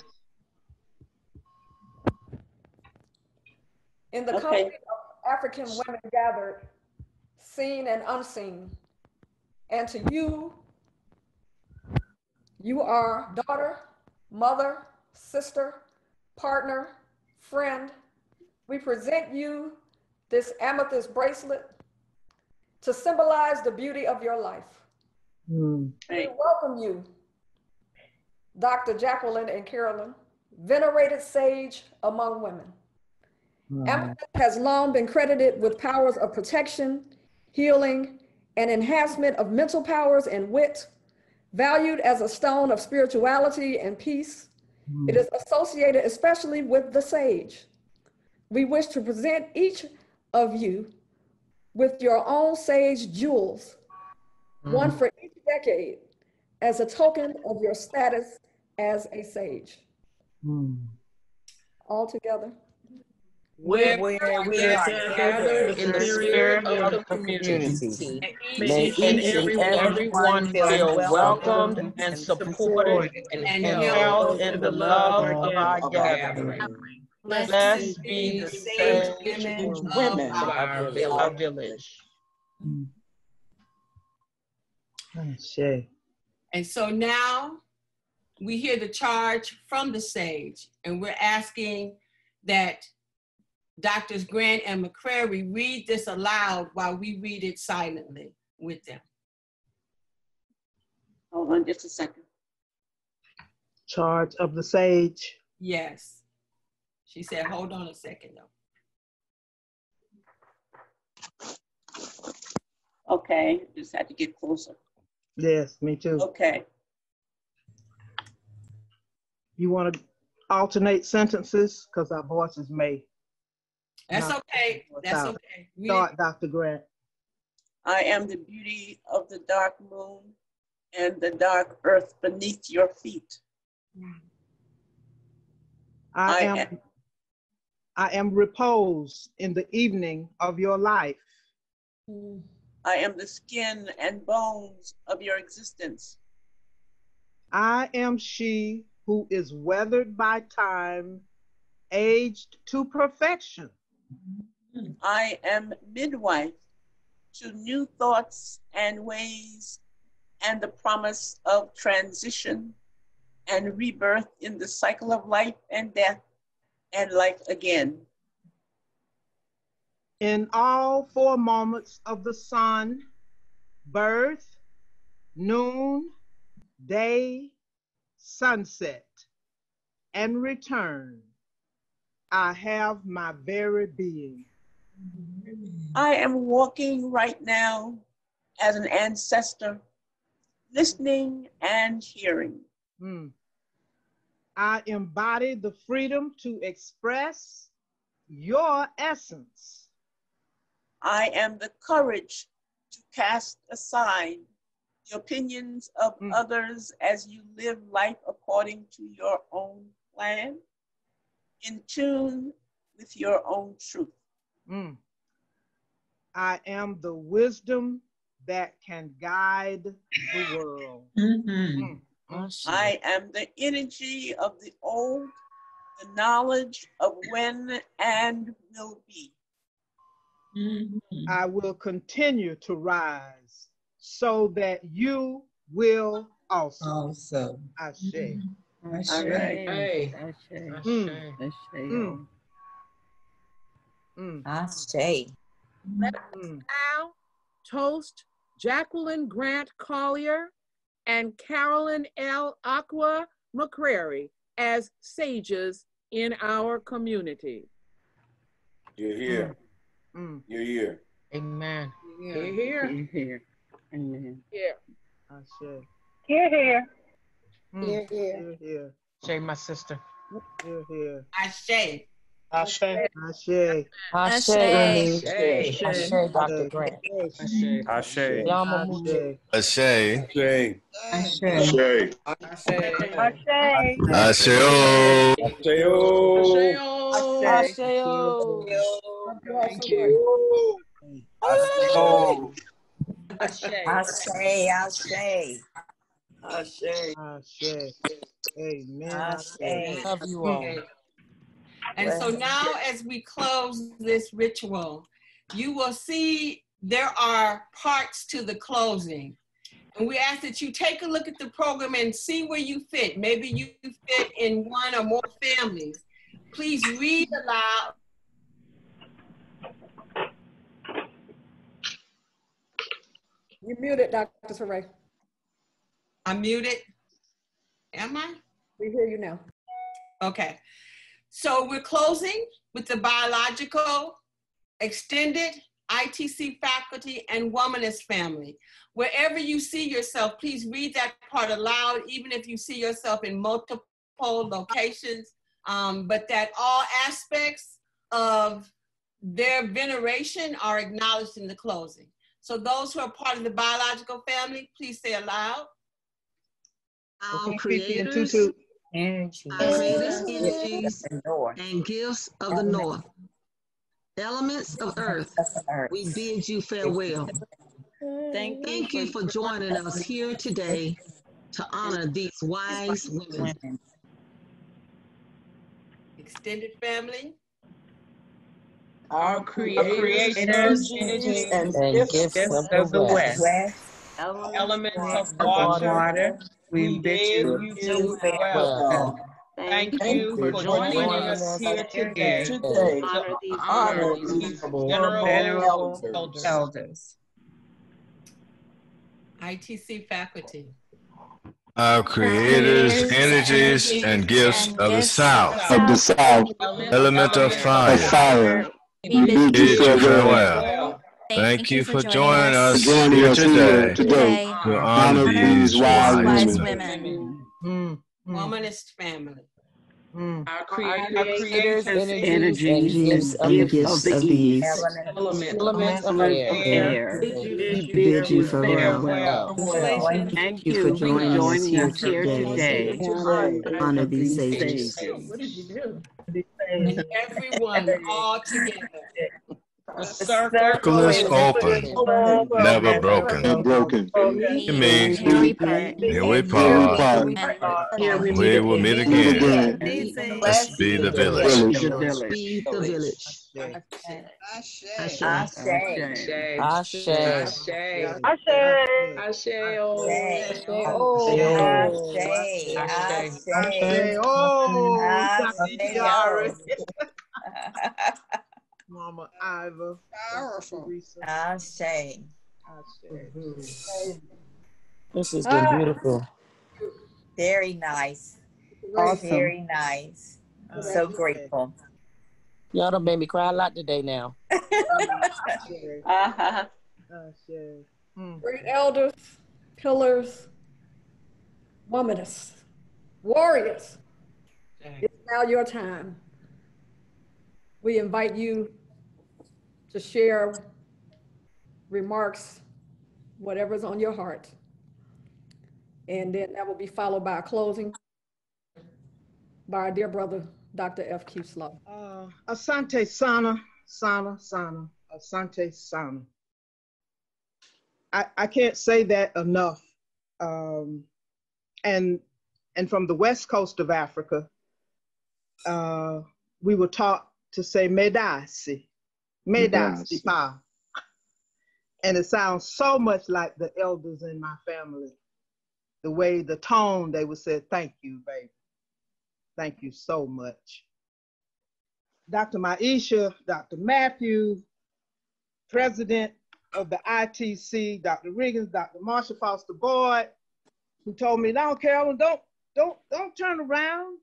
In the company of African women gathered, seen and unseen, and to you, you are daughter, mother, sister, partner, friend. We present you this amethyst bracelet to symbolize the beauty of your life. We welcome you, Dr. Jacquelyn and Carolyn, venerated sage among women. Amethyst has long been credited with powers of protection, healing, and enhancement of mental powers and wit. Valued as a stone of spirituality and peace, it is associated especially with the sage. We wish to present each of you with your own sage jewels, one for each decade, as a token of your status as a sage. All together. Where we are gathered in the spirit of the community. May each and everyone feel welcomed and supported and held in the love of our gathering. Blessed be the sage women of our village. And so now we hear the charge from the sage, and we're asking that Doctors Grant and McCrary read this aloud while we read it silently with them. Hold on just a second. Charge of the sage. Yes. She said, hold on a second though. Okay, just had to get closer. Yes, me too. Okay. You want to alternate sentences? Because our voices may. That's okay. That's okay. Start, Dr. Grant. I am the beauty of the dark moon and the dark earth beneath your feet. I am repose in the evening of your life. I am the skin and bones of your existence. I am she who is weathered by time, aged to perfection. I am midwife to new thoughts and ways and the promise of transition and rebirth in the cycle of life and death and life again. In all 4 moments of the sun, birth, noon, day, sunset, and return, I have my very being. I am walking right now as an ancestor, listening and hearing. I embody the freedom to express your essence. I am the courage to cast aside the opinions of others as you live life according to your own plan, in tune with your own truth. I am the wisdom that can guide the world. I am the energy of the old, the knowledge of when and will be. I will continue to rise so that you will also. Ashe. Ashe. Ashe. Let us now toast Jacquelyn Grant Collier and Carolyn L. Aqua McCrary as sages in our community. You're here. You're here. Amen. You're here. You're here. Amen. Here. Here, here. Here, here. Here. Shay, my sister. Here, here. Ashe. Ashe. Ashe. Ashe. Ashe. Dr. Grant. Ashe. Ashe. Yamamuche. Ashe. Ashe. Ashe. Ashe. Ashe. Thank you. Ashe. Amen. Love you all. And so now as we close this ritual, you will see there are parts to the closing. And we ask that you take a look at the program and see where you fit. Maybe you fit in one or more families. Please read aloud. You're muted, Dr. Saray. I'm muted. Am I? We hear you now. Okay. So we're closing, with the biological, extended, ITC faculty, and womanist family. Wherever you see yourself, please read that part aloud, even if you see yourself in multiple locations, but that all aspects of their veneration are acknowledged in the closing. So those who are part of the biological family, please say aloud. Our creators, energies, and gifts of the North. Elements of Earth, we bid you farewell. Thank you for joining us here today to honor these wise women. Extended family. Our creators, energies, and gifts of the West. Elements of water, we bid you farewell. Thank you for joining us here today to honor these venerable elders. ITC faculty. Our creators, energies, and gifts of the South. Element of fire. We bid you farewell. Thank you for joining us here today to honor these wise women. Womanist family. Our creators, energies, and gifts of these elements of air. We bid you farewell. Thank you for joining us here today to honor these sages. And everyone all together. The Circle is open, never broken. It means here we part, we will meet again. Let's be the village. Be the village. Ashe. Mama Iva. Powerful. Ashe. This has been beautiful. Very nice. Awesome. Very nice. I'm so grateful. Y'all done made me cry a lot today now. Great elders, pillars, womanists, warriors. It's now your time. We invite you to share remarks, whatever's on your heart. And then that will be followed by a closing by our dear brother, Dr. F.Q. Slow. Asante Sana, Sana, Sana, Asante Sana. I can't say that enough. And from the west coast of Africa, we were taught to say Medasi, Medasi Pa. And it sounds so much like the elders in my family. The way, the tone they would say, thank you, baby. Thank you so much. Dr. Maisha, Dr. Matthew, President of the ITC, Dr. Riggins, Dr. Marsha Foster Boyd, who told me, now, Carolyn, don't turn around.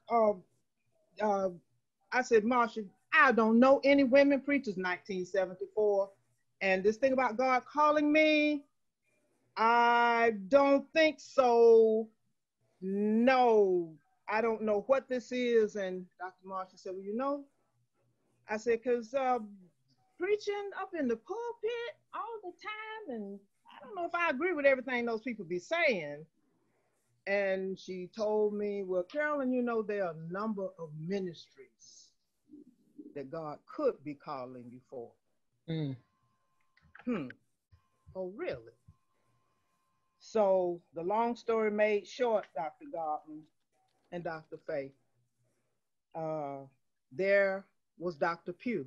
I said, Marsha, I don't know any women preachers, 1974. And this thing about God calling me, I don't think so. No, I don't know what this is. And Dr. Marsha said, well, you know, I said, because preaching up in the pulpit all the time, and I don't know if I agree with everything those people be saying. And she told me, well, Carolyn, you know, there are a number of ministries that God could be calling you for. Oh, really? So the long story made short, Dr. Godwin and Dr. Faye, there was Dr. Pugh.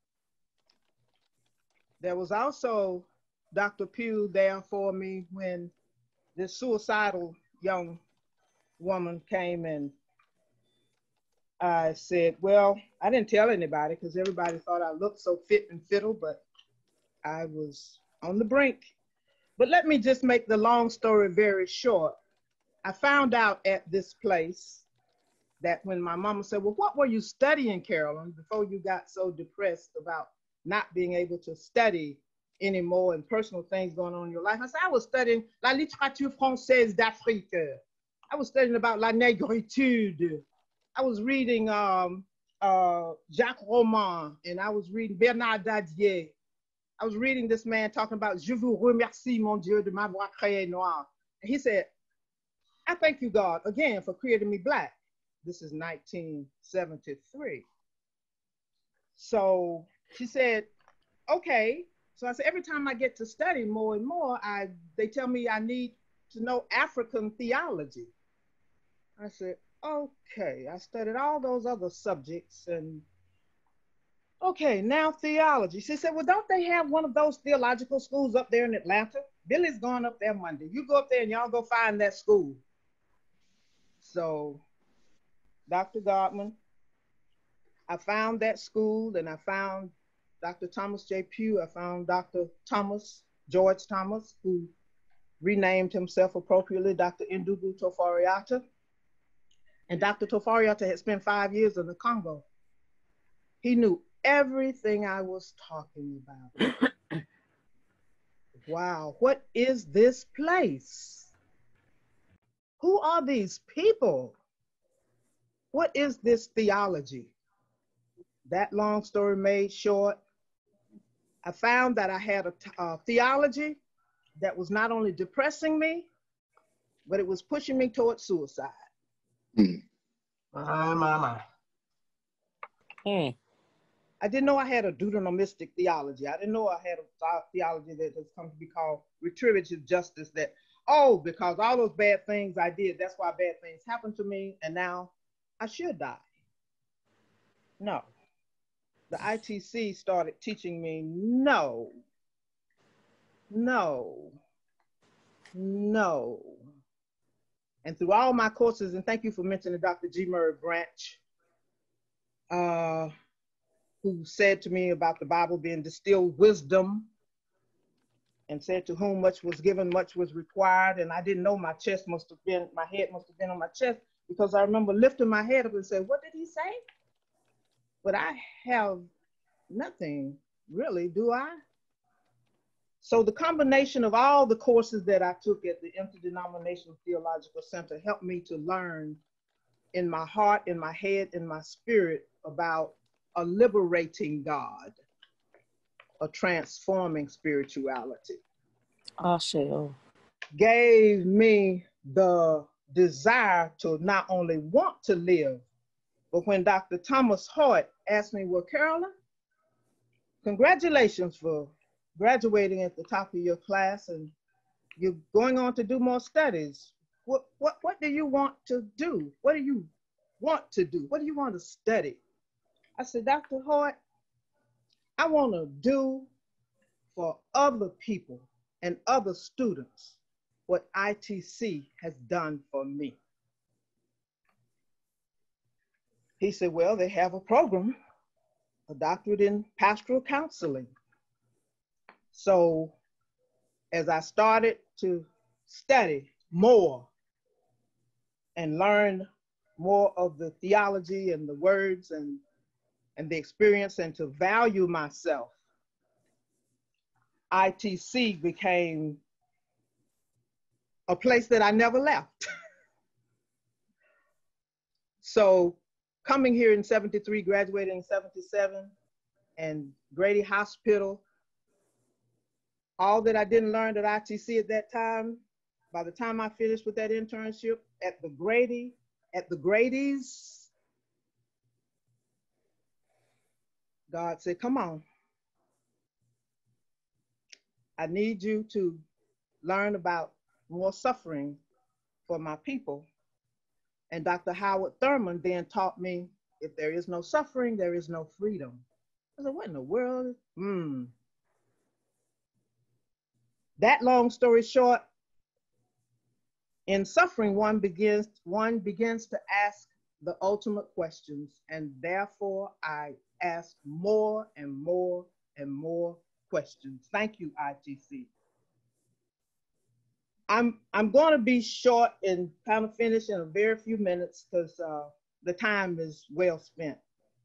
There was also Dr. Pugh there for me when this suicidal young woman came, and I said, well, I didn't tell anybody because everybody thought I looked so fit and fiddle, but I was on the brink. But let me just make the long story very short. I found out at this place that when my mama said, well, what were you studying, Carolyn, before you got so depressed about not being able to study anymore and personal things going on in your life? I said, I was studying la littérature française d'Afrique. I was studying about la négritude. I was reading Jacques Roman, and I was reading Bernard Dadier. I was reading this man talking about Je vous remercie, mon Dieu, de m'avoir créé noir. And he said, I thank you, God, again, for creating me black. This is 1973. So she said, okay. So I said, every time I get to study more and more, they tell me I need to know African theology. I said, okay. I studied all those other subjects and okay, now theology. She said, well, don't they have one of those theological schools up there in Atlanta? Billy's going up there Monday. You go up there and y'all go find that school. So, Dr. Godman, I found that school, and I found Dr. Thomas J. Pugh. I found Dr. George Thomas, who renamed himself appropriately Dr. Ndugu Tofariata. And Dr. Tofariata had spent 5 years in the Congo. He knew everything I was talking about. Wow, what is this place? Who are these people? What is this theology? That long story made short, I found that I had a theology that was not only depressing me, but it was pushing me towards suicide. My. I didn't know I had a deuteronomistic theology. I didn't know I had a theology that has come to be called retributive justice, that, oh, because all those bad things I did, that's why bad things happened to me, and now I should die. No. The ITC started teaching me, no. And through all my courses, and thank you for mentioning Dr. G. Murray Branch, who said to me about the Bible being distilled wisdom, and said to whom much was given, much was required. And I didn't know my head must have been on my chest, because I remember lifting my head up and saying, what did he say? But I have nothing really, do I? So the combination of all the courses that I took at the Interdenominational Theological Center helped me to learn in my heart, in my head, in my spirit about a liberating God, a transforming spirituality. Gave me the desire to not only want to live, but when Dr. Thomas Hoyt asked me, well, Carolyn, congratulations for graduating at the top of your class, and you're going on to do more studies. What do you want to do? What do you want to do? What do you want to study? I said, Dr. Hoyt, I want to do for other people and other students what ITC has done for me. He said, well, they have a program, a doctorate in pastoral counseling. So as I started to study more and learn more of the theology and the words and the experience, and to value myself, ITC became a place that I never left. So coming here in 73, graduating in 77, and Grady Hospital, all that I didn't learn at ITC at that time, by the time I finished with that internship at the Grady's, God said, come on. I need you to learn about more suffering for my people. And Dr. Howard Thurman then taught me, if there is no suffering, there is no freedom. I said, what in the world? That long story short, in suffering, one begins to ask the ultimate questions, and therefore I ask more and more and more questions. Thank you, ITC. I'm going to be short and kind of finish in a very few minutes, because the time is well spent.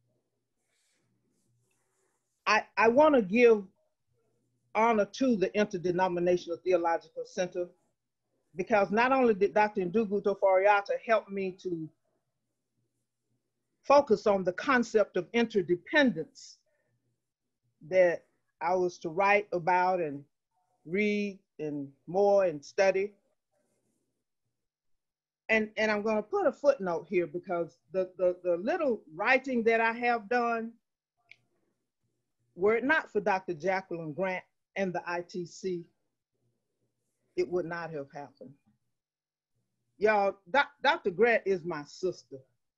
I want to give honor to the Interdenominational Theological Center, because not only did Dr. Ndugu Tofariata help me to focus on the concept of interdependence that I was to write about and read and more and study. And I'm going to put a footnote here, because the little writing that I have done, were it not for Dr. Jacquelyn Grant and the ITC, it would not have happened. Y'all, Dr. Grant is my sister.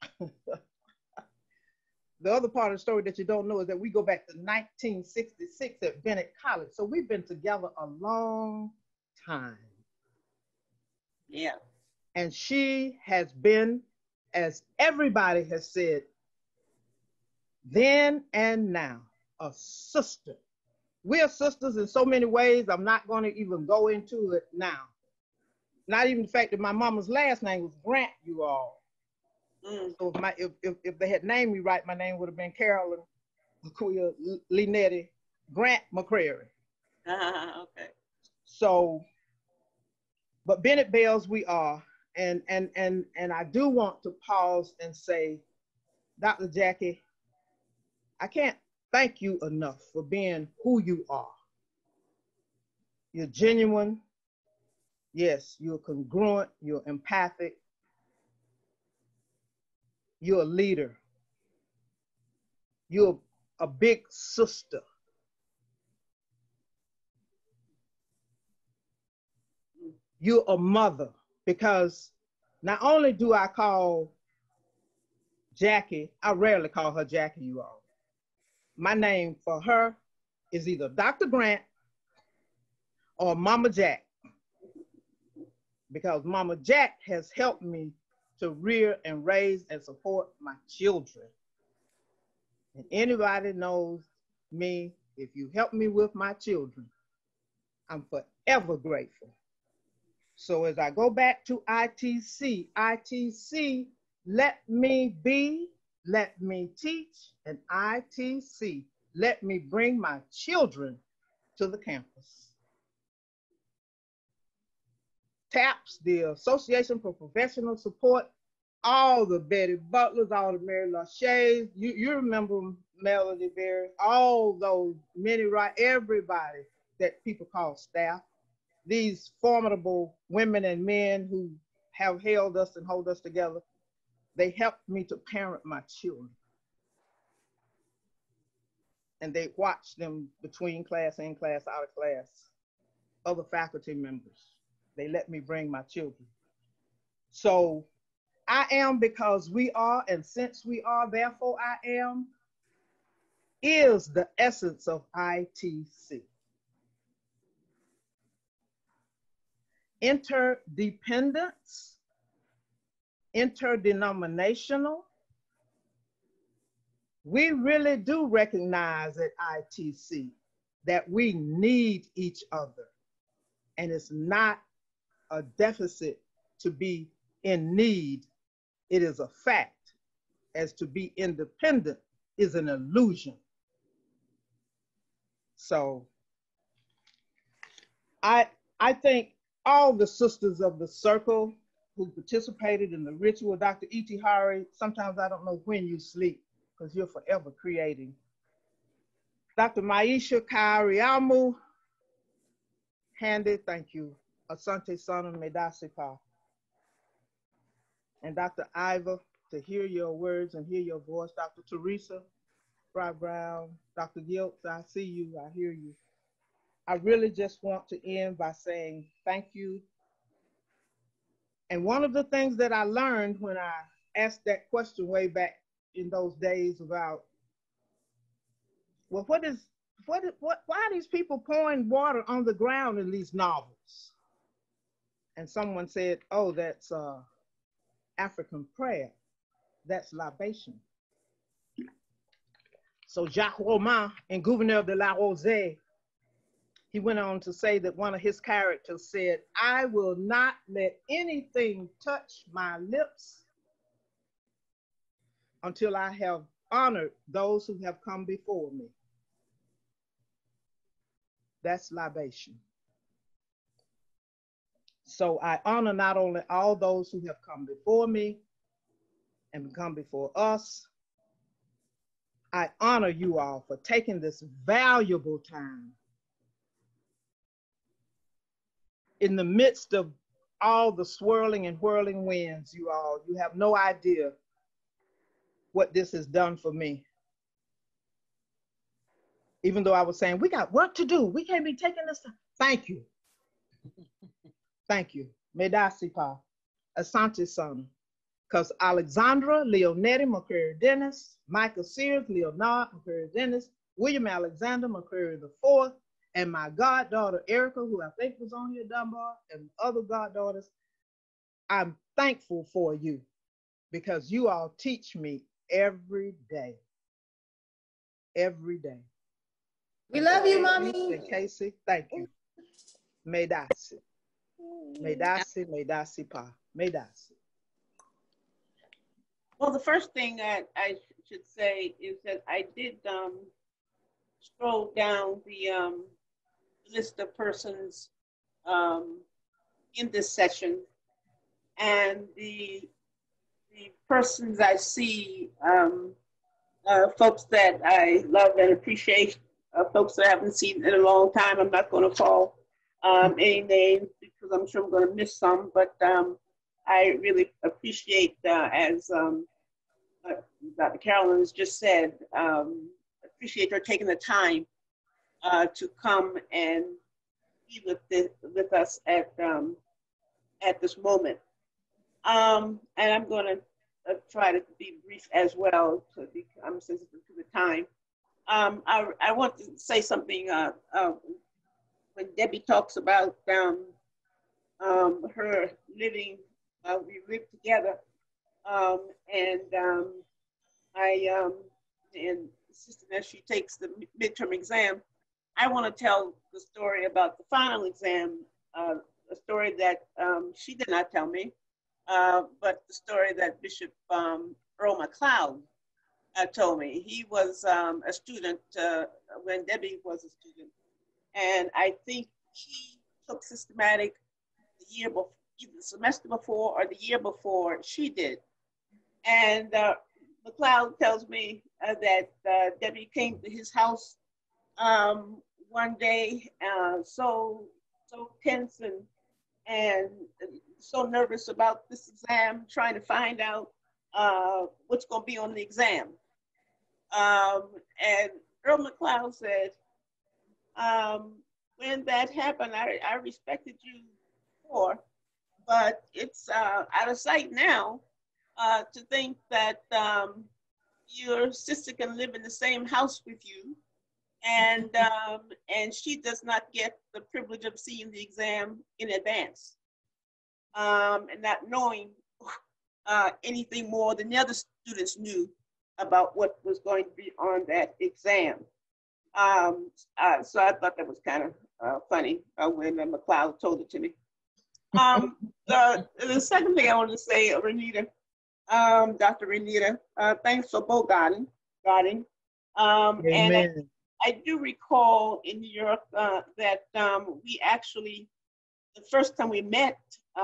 The other part of the story that you don't know is that we go back to 1966 at Bennett College. So we've been together a long time. Yeah. And she has been, as everybody has said, then and now, a sister. We are sisters in so many ways. I'm not going to even go into it now. Not even the fact that my mama's last name was Grant, you all. So if they had named me right, my name would have been Carolyn McCrary Grant McCrary. Okay. So, but Bennett Bells we are. And I do want to pause and say, Dr. Jackie, I can't thank you enough for being who you are. You're genuine. Yes, you're congruent. You're empathic. You're a leader. You're a big sister. You're a mother, because not only do I call Jackie, I rarely call her Jackie, you all. My name for her is either Dr. Grant or Mama Jack, because Mama Jack has helped me to rear and raise and support my children. And anybody knows me, if you help me with my children, I'm forever grateful. So as I go back to ITC, let me be, let me teach, and ITC, let me bring my children to the campus. TAPS, the Association for Professional Support, all the Betty Butlers, all the Mary Lachey's, you remember Melody Berry, all those many, right, everybody that people call staff, these formidable women and men who have held us and hold us together, they helped me to parent my children. And they watched them between class, in class, out of class, other faculty members. They let me bring my children. So I am because we are, and since we are, therefore I am, is the essence of ITC. Interdependence, interdenominational. We really do recognize at ITC that we need each other, and it's not a deficit to be in need. It is a fact, as to be independent is an illusion. So I think all the sisters of the circle who participated in the ritual, Dr. E.T. Hari, sometimes I don't know when you sleep, because you're forever creating. Dr. Maisha Kairiamu, Handy, thank you. Asante Sana Medasipa. And Dr. Iva, to hear your words and hear your voice. Dr. Teresa, Fry Brown, Dr. Giltz, I see you, I hear you. I really just want to end by saying thank you. And one of the things that I learned when I asked that question way back in those days about, well, why are these people pouring water on the ground in these novels? And someone said, oh, that's African prayer. That's libation. So Jacques Romain, in Gouverneur de la Rosée, he went on to say that one of his characters said, I will not let anything touch my lips until I have honored those who have come before me. That's libation. So I honor not only all those who have come before me and come before us, I honor you all for taking this valuable time in the midst of all the swirling and whirling winds. You have no idea what this has done for me. Even though I was saying, we got work to do. We can't be taking this time. Thank you. Thank you. Medasi Pa, Asante Sana. Because Alexandra, Leonetti, McCrary Dennis, Michael Sears, Leonard, McCrary Dennis, William Alexander, McCrary IV, and my goddaughter, Erica, who I think was on here, Dunbar, and other goddaughters, I'm thankful for you because you all teach me every day. Every day. We love you, Mommy. And Casey, thank you. Medasi. Medasi, Medasi Pa. Medasi. Well, the first thing that I should say is that I did scroll down the list of persons in this session, and the persons I see, folks that I love and appreciate, folks that I haven't seen in a long time. I'm not going to call any names because I'm sure I'm going to miss some, but I really appreciate, as Dr. Carolyn has just said, appreciate her taking the time to come and be with us at this moment. And I'm going to try to be brief as well, I'm sensitive to the time. I want to say something when Debbie talks about her living, we live together, and Sister, as she takes the midterm exam, I want to tell the story about the final exam, a story that she did not tell me, but the story that Bishop Earl McLeod told me. He was a student when Debbie was a student, and I think he took systematic the year before, either the semester before or the year before she did. And McLeod tells me that Debbie came to his house one day, so tense and so nervous about this exam, trying to find out what's going to be on the exam. And Earl McLeod said, when that happened, I respected you before, but it's out of sight now. To think that your sister can live in the same house with you, and she does not get the privilege of seeing the exam in advance, and not knowing anything more than the other students knew about what was going to be on that exam. So I thought that was kind of funny when McLeod told it to me. The second thing I wanted to say, Renita, Dr. Renita, thanks for both guiding. And I do recall in New York that we actually, the first time we met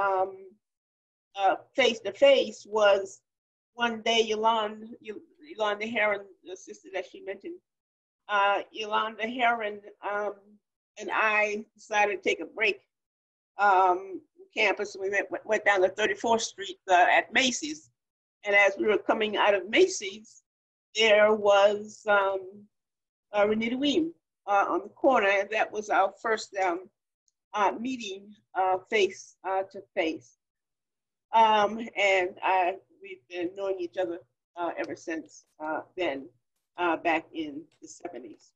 face to face was one day. Yolanda Heron, the sister that she mentioned, Yolanda Heron and I decided to take a break campus, and we went down to 34th Street at Macy's. And as we were coming out of Macy's, there was Renita Weem on the corner, and that was our first meeting face to face. And we've been knowing each other ever since then, back in the 70s.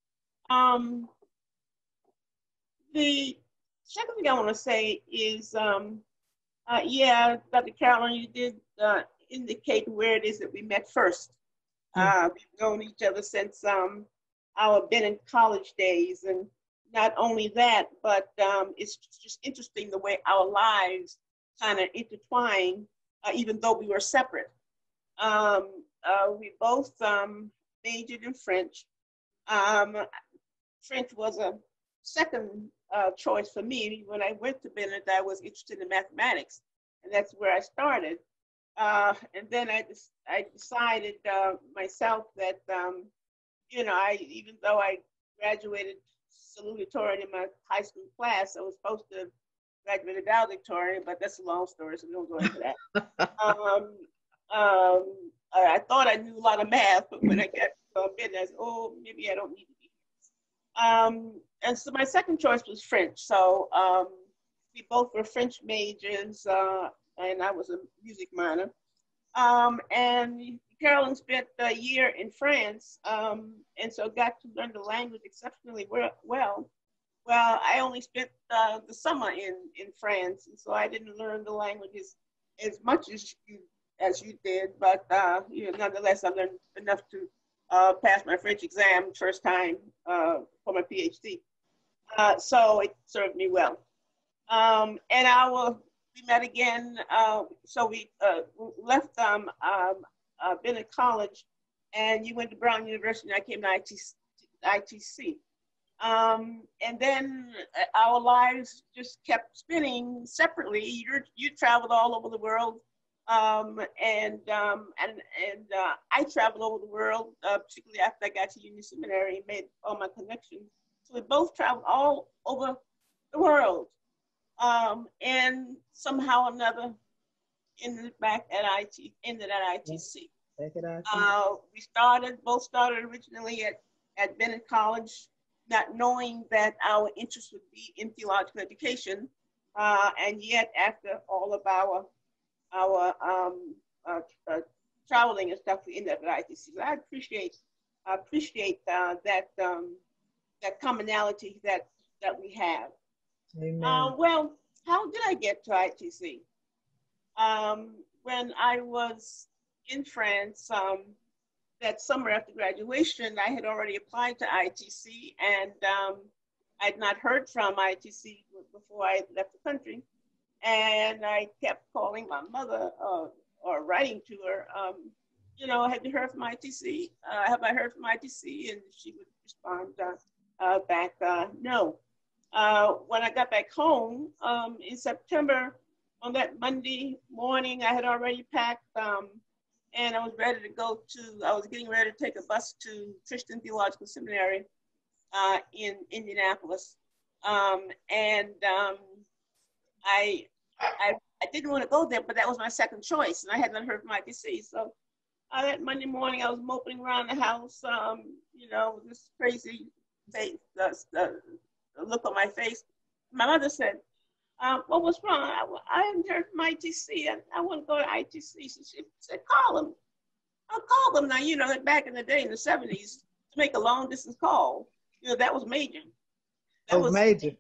The second thing I want to say is, yeah, Dr. Carolyn, you did indicate where it is that we met first. We've known each other since our Bennett college days, and not only that, but it's just interesting the way our lives kind of intertwine, even though we were separate. we both majored in French. French was a second choice for me. When I went to Bennett, I was interested in mathematics, and that's where I started. And then I decided myself that, you know, even though I graduated salutatorian in my high school class, I was supposed to graduate valedictorian, but that's a long story, so we don't go into that. I thought I knew a lot of math, but when I got to Bennett, I said, oh, maybe I don't need to be here. And so my second choice was French. So we both were French majors, and I was a music minor. And Carolyn spent a year in France, and so got to learn the language exceptionally well. Well, I only spent the summer in France, and so I didn't learn the language as much as you did, but you know, nonetheless, I learned enough to pass my French exam first time for my PhD. So it served me well. And we met again. So we left Bennett College, and you went to Brown University, and I came to ITC. And then our lives just kept spinning separately. You traveled all over the world, and I traveled over the world, particularly after I got to Union Seminary and made all my connections. So we both traveled all over the world, and somehow or another ended at ITC. We both started originally at Bennett College, not knowing that our interest would be in theological education, and yet after all of our traveling and stuff, we ended up at ITC. So I appreciate that commonality that we have. Well, how did I get to ITC? When I was in France, that summer after graduation, I had already applied to ITC, and I'd not heard from ITC before I left the country. And I kept calling my mother or writing to her, you know, have you heard from ITC? Have I heard from ITC? And she would respond back, no. When I got back home in September, on that Monday morning, I had already packed, and I was getting ready to take a bus to Christian Theological Seminary in Indianapolis. I didn't want to go there, but that was my second choice, and I had not heard from ITC. So that Monday morning, I was moping around the house, you know, with this crazy face, the look on my face. My mother said, what was wrong? I hadn't heard from ITC, and I want to go to ITC. So she said, call them. I'll call them. Now, you know, back in the day in the 70s, to make a long distance call, you know, that was major. That was major.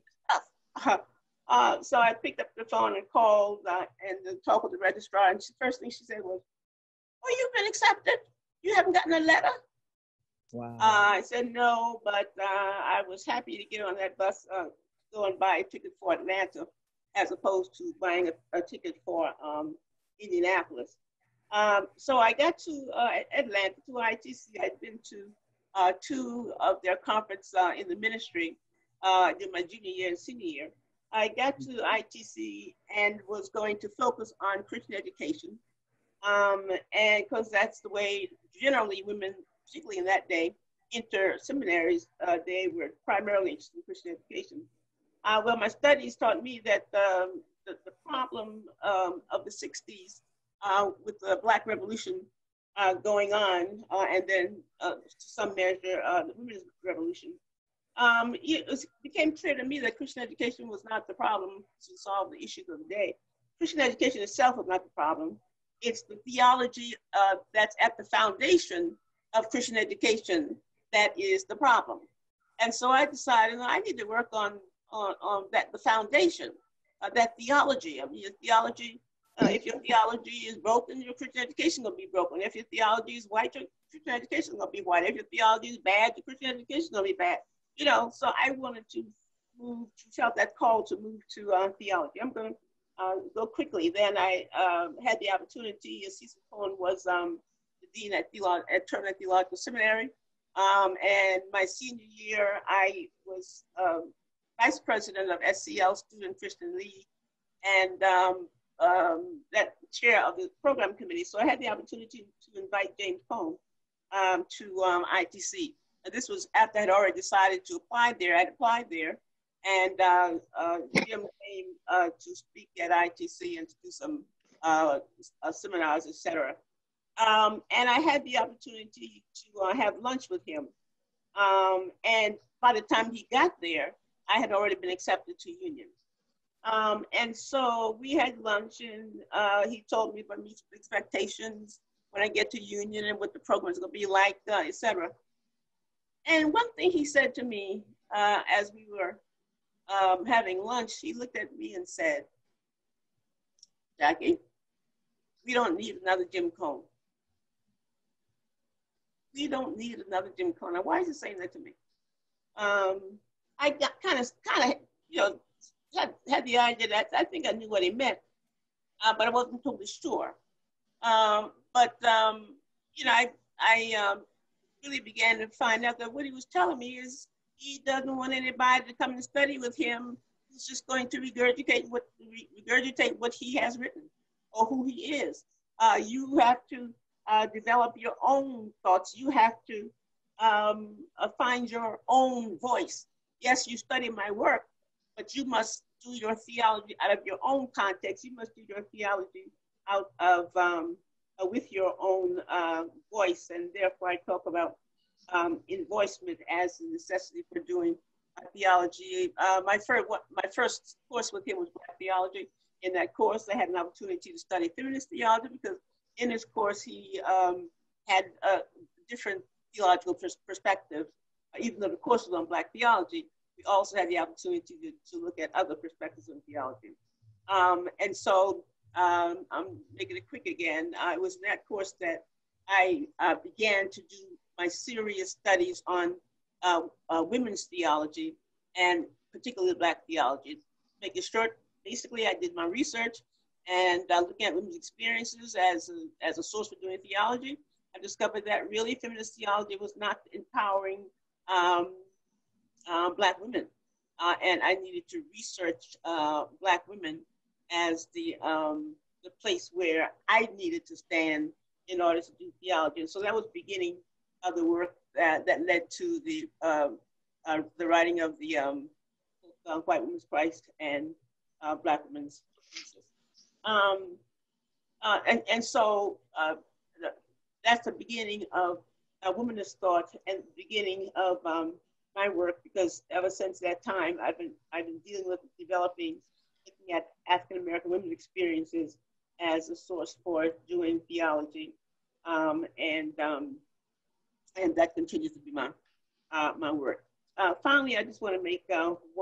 So I picked up the phone and called and talked with the registrar. And first thing she said was, oh, you've been accepted? You haven't gotten a letter? Wow. I said no, but I was happy to get on that bus, go and buy a ticket for Atlanta, as opposed to buying a ticket for Indianapolis. So I got to Atlanta, to ITC. I'd been to 2 of their conferences in the ministry in my junior year and senior year. I got to ITC and was going to focus on Christian education. And because that's the way generally women, particularly in that day, enter seminaries, they were primarily interested in Christian education. Well, my studies taught me that the problem of the 60s with the Black Revolution going on, and then to some measure, the Women's Revolution, it became clear to me that Christian education was not the problem to solve the issues of the day. Christian education itself was not the problem. It's the theology that's at the foundation of Christian education that is the problem. And so I decided I need to work on that, the foundation of that theology. I mean, your theology, if your theology is broken, your Christian education is going to be broken. If your theology is white, your Christian education is going to be white. If your theology is bad, your Christian education is going to be bad. You know, so I wanted to felt that call to move to theology. I'm going to go quickly. Then I had the opportunity, as Cecil Cohen was the dean at Turner Theological Seminary. And my senior year, I was vice president of SCL, Student Christian League, and that chair of the program committee. So I had the opportunity to invite James Cone to ITC. And this was after I had already decided to apply there. I had applied there, and Jim came to speak at ITC and to do some seminars, etc. And I had the opportunity to have lunch with him. And by the time he got there, I had already been accepted to Union. And so we had lunch, and he told me about my expectations when I get to Union and what the program is going to be like, etc. And one thing he said to me as we were having lunch, he looked at me and said, "Jackie, we don't need another Jim Cone. We don't need another Jim Cone." Now, why is he saying that to me? I got kind of, you know, had the idea that I think I knew what he meant, but I wasn't totally sure. You know, I really began to find out that what he was telling me is he doesn't want anybody to come and study with him. He's just going to regurgitate what he has written or who he is. You have to develop your own thoughts. You have to find your own voice. Yes, you study my work, but you must do your theology out of your own context. You must do your theology out of with your own voice, and therefore I talk about invoicement as the necessity for doing theology. My first course with him was Black theology. In that course, I had an opportunity to study feminist theology because in his course he had a different theological perspective. Even though the course was on Black theology, we also had the opportunity to look at other perspectives on theology. And so I'm making it quick again. It was in that course that I began to do my serious studies on women's theology and particularly Black theology. Make it short, basically I did my research and looking at women's experiences as a source for doing theology. I discovered that really feminist theology was not empowering Black women. And I needed to research Black women as the place where I needed to stand in order to do theology. And so that was the beginning of the work that led to the writing of the White Women's Christ and Black Women's Thesis. So that's the beginning of womanist thought and the beginning of my work, because ever since that time, I've been dealing with looking at African American women's experiences as a source for doing theology, and that continues to be my work. Finally, I just want to make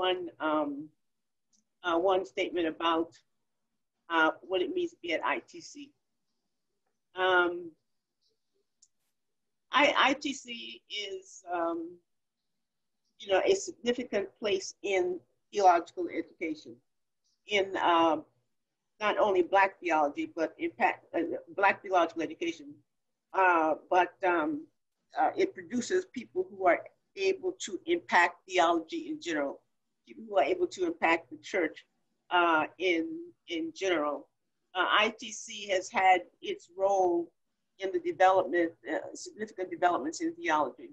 one statement about what it means to be at ITC. ITC is, a significant place in theological education, in not only Black theology, but Black theological education, but it produces people who are able to impact theology in general, people who are able to impact the church in general. ITC has had its role in the development, significant developments in theology.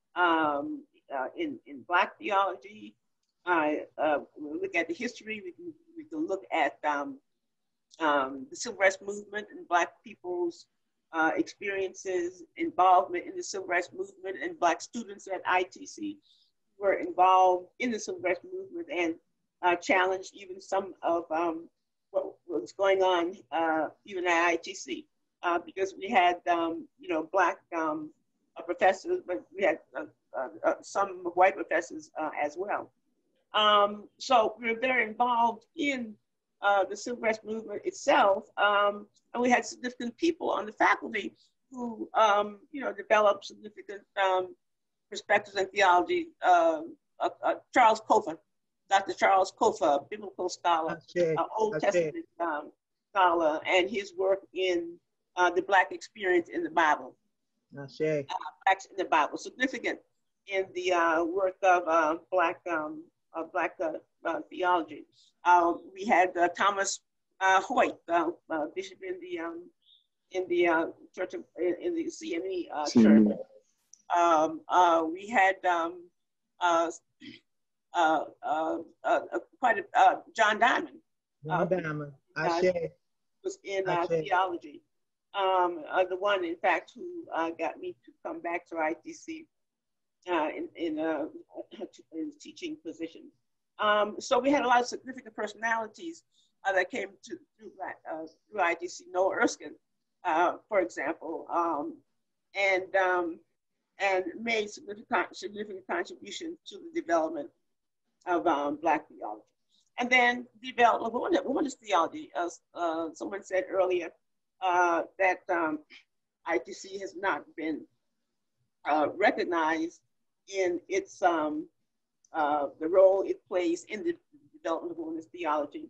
In Black theology, we look at the history, we can look at the Civil Rights Movement and Black people's experiences, involvement in the Civil Rights Movement, and Black students at ITC were involved in the Civil Rights Movement and challenged even some of what was going on even at ITC, because we had Black professors, but we had some white professors as well. So we were very involved in the Civil Rights Movement itself, and we had significant people on the faculty who, developed significant perspectives in theology. Charles Kofa, Dr. Charles Kofa, biblical scholar, Old Testament scholar, and his work in the Black experience in the Bible. Blacks in the Bible, significant in the work of Black theology. We had Thomas Hoyt, bishop in the church in the CME church. We had John Diamond. Was in theology. The one, in fact, who got me to come back to ITC in a teaching position. So we had a lot of significant personalities that came through ITC. Noah Erskine, for example, and made significant contribution to the development of Black theology. And then developed women's theology. Someone said earlier that ITC has not been recognized in its the role it plays in the development of women's theology.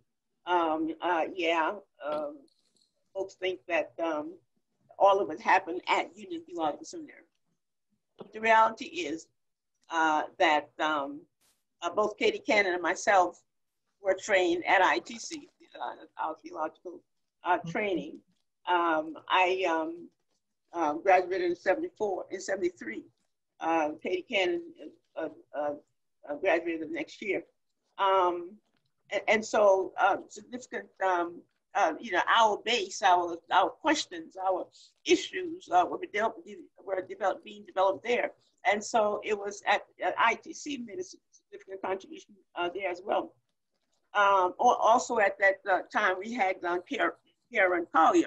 Folks think that all of it happened at Union Theological Seminary. The reality is that both Katie Cannon and myself were trained at ITC, our theological training. I graduated in 73. Katie Cannon graduated the next year. And so significant, our base, our questions, our issues were being developed there. And so it was at ITC made a significant contribution there as well. Also at that time, we had Carolyn McCrary,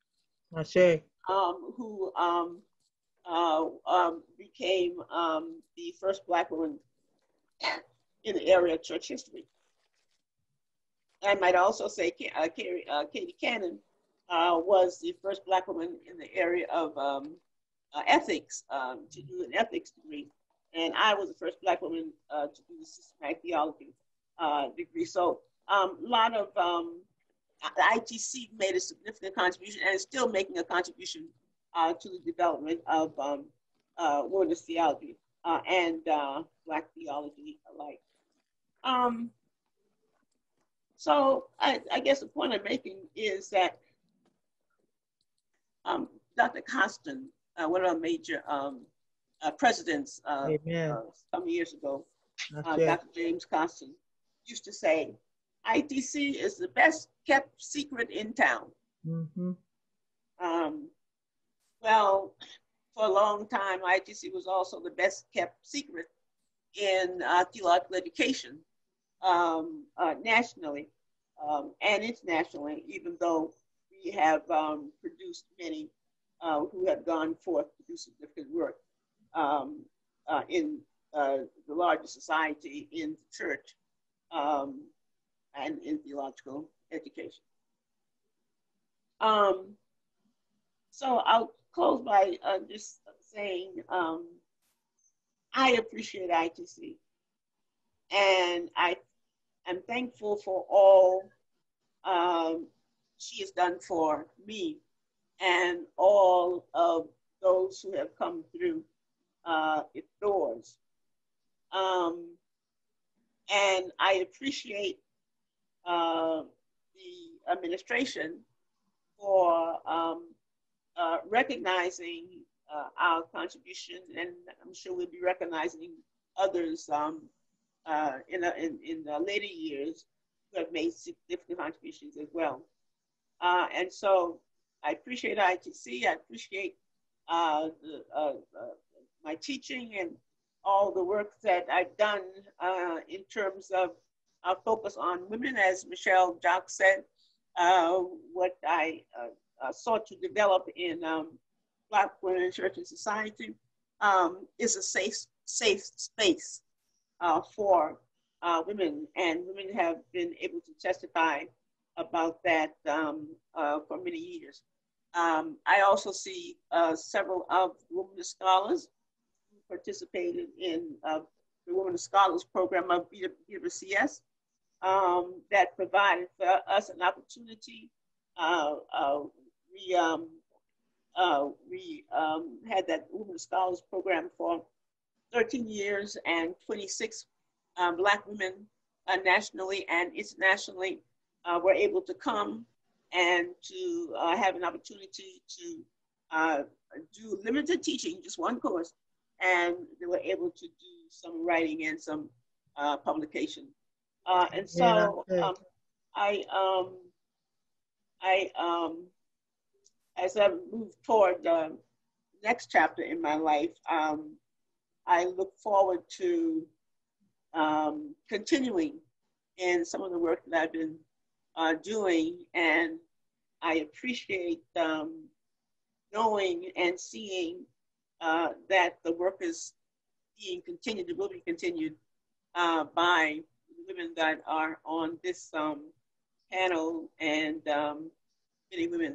who became the first Black woman in the area of church history. I might also say Katie Cannon was the first Black woman in the area of ethics to do an ethics degree. And I was the first Black woman to do the systematic theology degree. So a lot of ITC made a significant contribution and is still making a contribution to the development of women's theology and Black theology alike. So I guess the point I'm making is that Dr. Costin, one of our major presidents some years ago, Dr. James Costin, used to say, ITC is the best kept secret in town. Well, for a long time, ITC was also the best kept secret in theological education nationally and internationally, even though we have produced many who have gone forth to do significant work in the larger society, in the church, and in theological education. So I'll close by just saying I appreciate ITC, and I am thankful for all she has done for me and all of those who have come through its doors. And I appreciate the administration for recognizing our contribution, and I'm sure we'll be recognizing others in the later years who have made significant contributions as well. And so I appreciate ITC. I appreciate my teaching and all the work that I've done in terms of our focus on women. As Michelle Jock said, what I sought to develop in Black women in church and society is a safe space for women, and women have been able to testify about that for many years. I also see several of the women scholars who participated in the Women Scholars Program of BWCS that provided for us an opportunity. We we had that Women Scholars Program for 13 years, and 26 Black women nationally and internationally were able to come and to have an opportunity to do limited teaching, just one course, and they were able to do some writing and some publication. And so as I move toward the next chapter in my life, I look forward to continuing in some of the work that I've been doing, and I appreciate knowing and seeing that the work is being continued, it will be continued by the women that are on this panel, and many women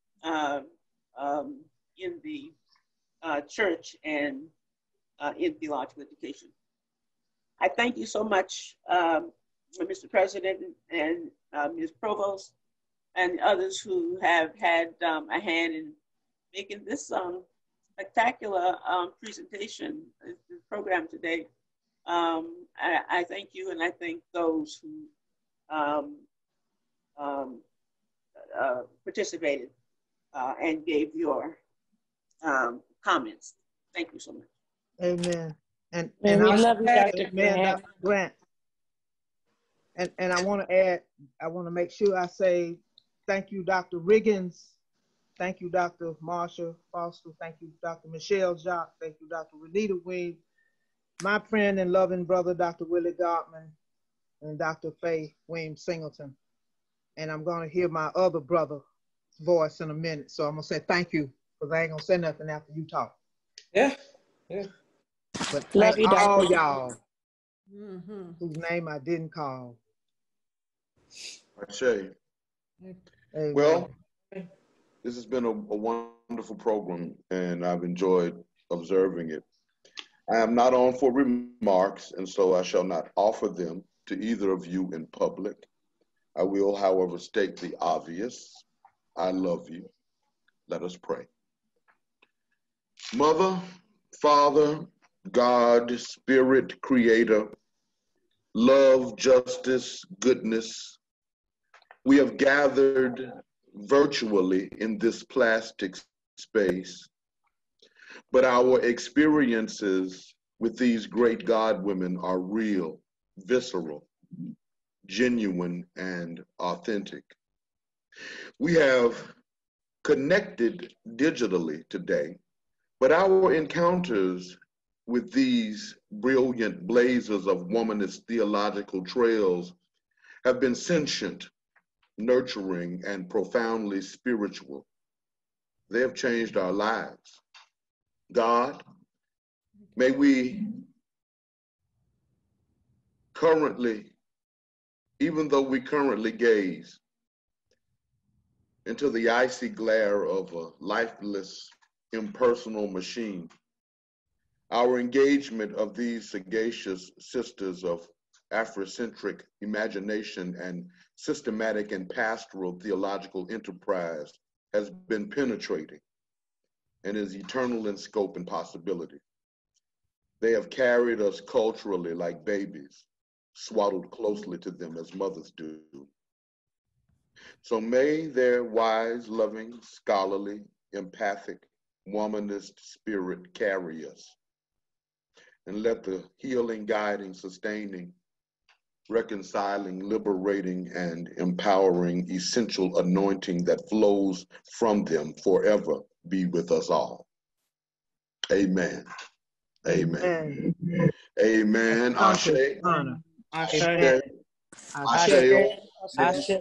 in the church and in theological education. I thank you so much, Mr. President and Ms. Provost and others who have had a hand in making this spectacular presentation, this program today. I thank you, and I thank those who participated and gave your comments. Thank you so much. Amen. And we love you, Dr. Grant. Dr. Grant. And I want to add, I want to make sure I say thank you, Dr. Riggins. Thank you, Dr. Marsha Foster. Thank you, Dr. Michelle Jacques. Thank you, Dr. Renita Weems. My friend and loving brother, Dr. Willie Gottman, and Dr. Faye Weems Singleton. And I'm going to hear my other brother's voice in a minute. So I'm going to say thank you, because I ain't going to say nothing after you talk. Yeah. But love thank you, all Dr. y'all whose name I didn't call. Ashe. Well, this has been a wonderful program, and I've enjoyed observing it. I am not on for remarks, and so I shall not offer them to either of you in public. I will, however, state the obvious. I love you. Let us pray. Mother, Father, God, Spirit, Creator, love, justice, goodness, we have gathered virtually in this plastic space, but our experiences with these great God women are real, visceral, genuine, and authentic. We have connected digitally today, but our encounters with these brilliant blazers of womanist theological trails have been sentient, nurturing, and profoundly spiritual. They have changed our lives. God, may we currently, even though we currently gaze into the icy glare of a lifeless, impersonal machine, our engagement of these sagacious sisters of Afrocentric imagination and systematic and pastoral theological enterprise has been penetrating and is eternal in scope and possibility. They have carried us culturally like babies, swaddled closely to them as mothers do. So may their wise, loving, scholarly, empathic, womanist spirit carry us, and let the healing, guiding, sustaining, reconciling, liberating, and empowering essential anointing that flows from them forever be with us all. Amen. Amen. Amen. Ashe. Ashe. Ashe.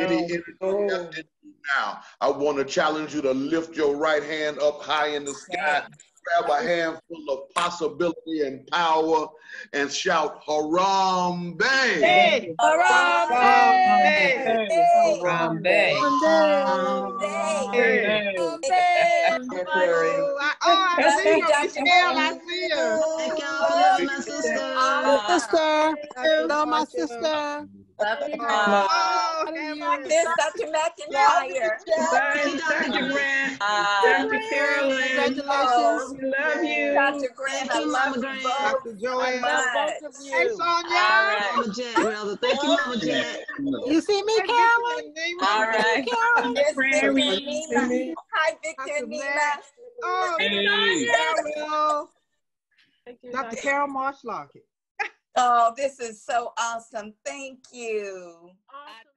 Now, I want to challenge you to lift your right hand up high in the sky, grab a handful of possibility and power, and shout, Harambe! Hey, Harambe! Harambe! I see you, Michelle. I see you. Thank y'all for letting my sister sister. Sister. Hello, my sister. Love you, Mom. I miss Dr. McIntyre. Bye, Dr. Grant. Dr. Carolyn. Congratulations. We love you. Dr. Grant, I love you both. Dr. Joanne. I love both of you. Hey, Sonia. Mama Jack, brother. Thank you, Mama Jack. You see me, Carolyn? All right. Carolyn. Yes, Victor and Prairie. Nina. Hi, Victor and Nina. Oh, Hey. Carol. Dr. Carol Marshlockett. Oh, this is so awesome. Thank you. Awesome.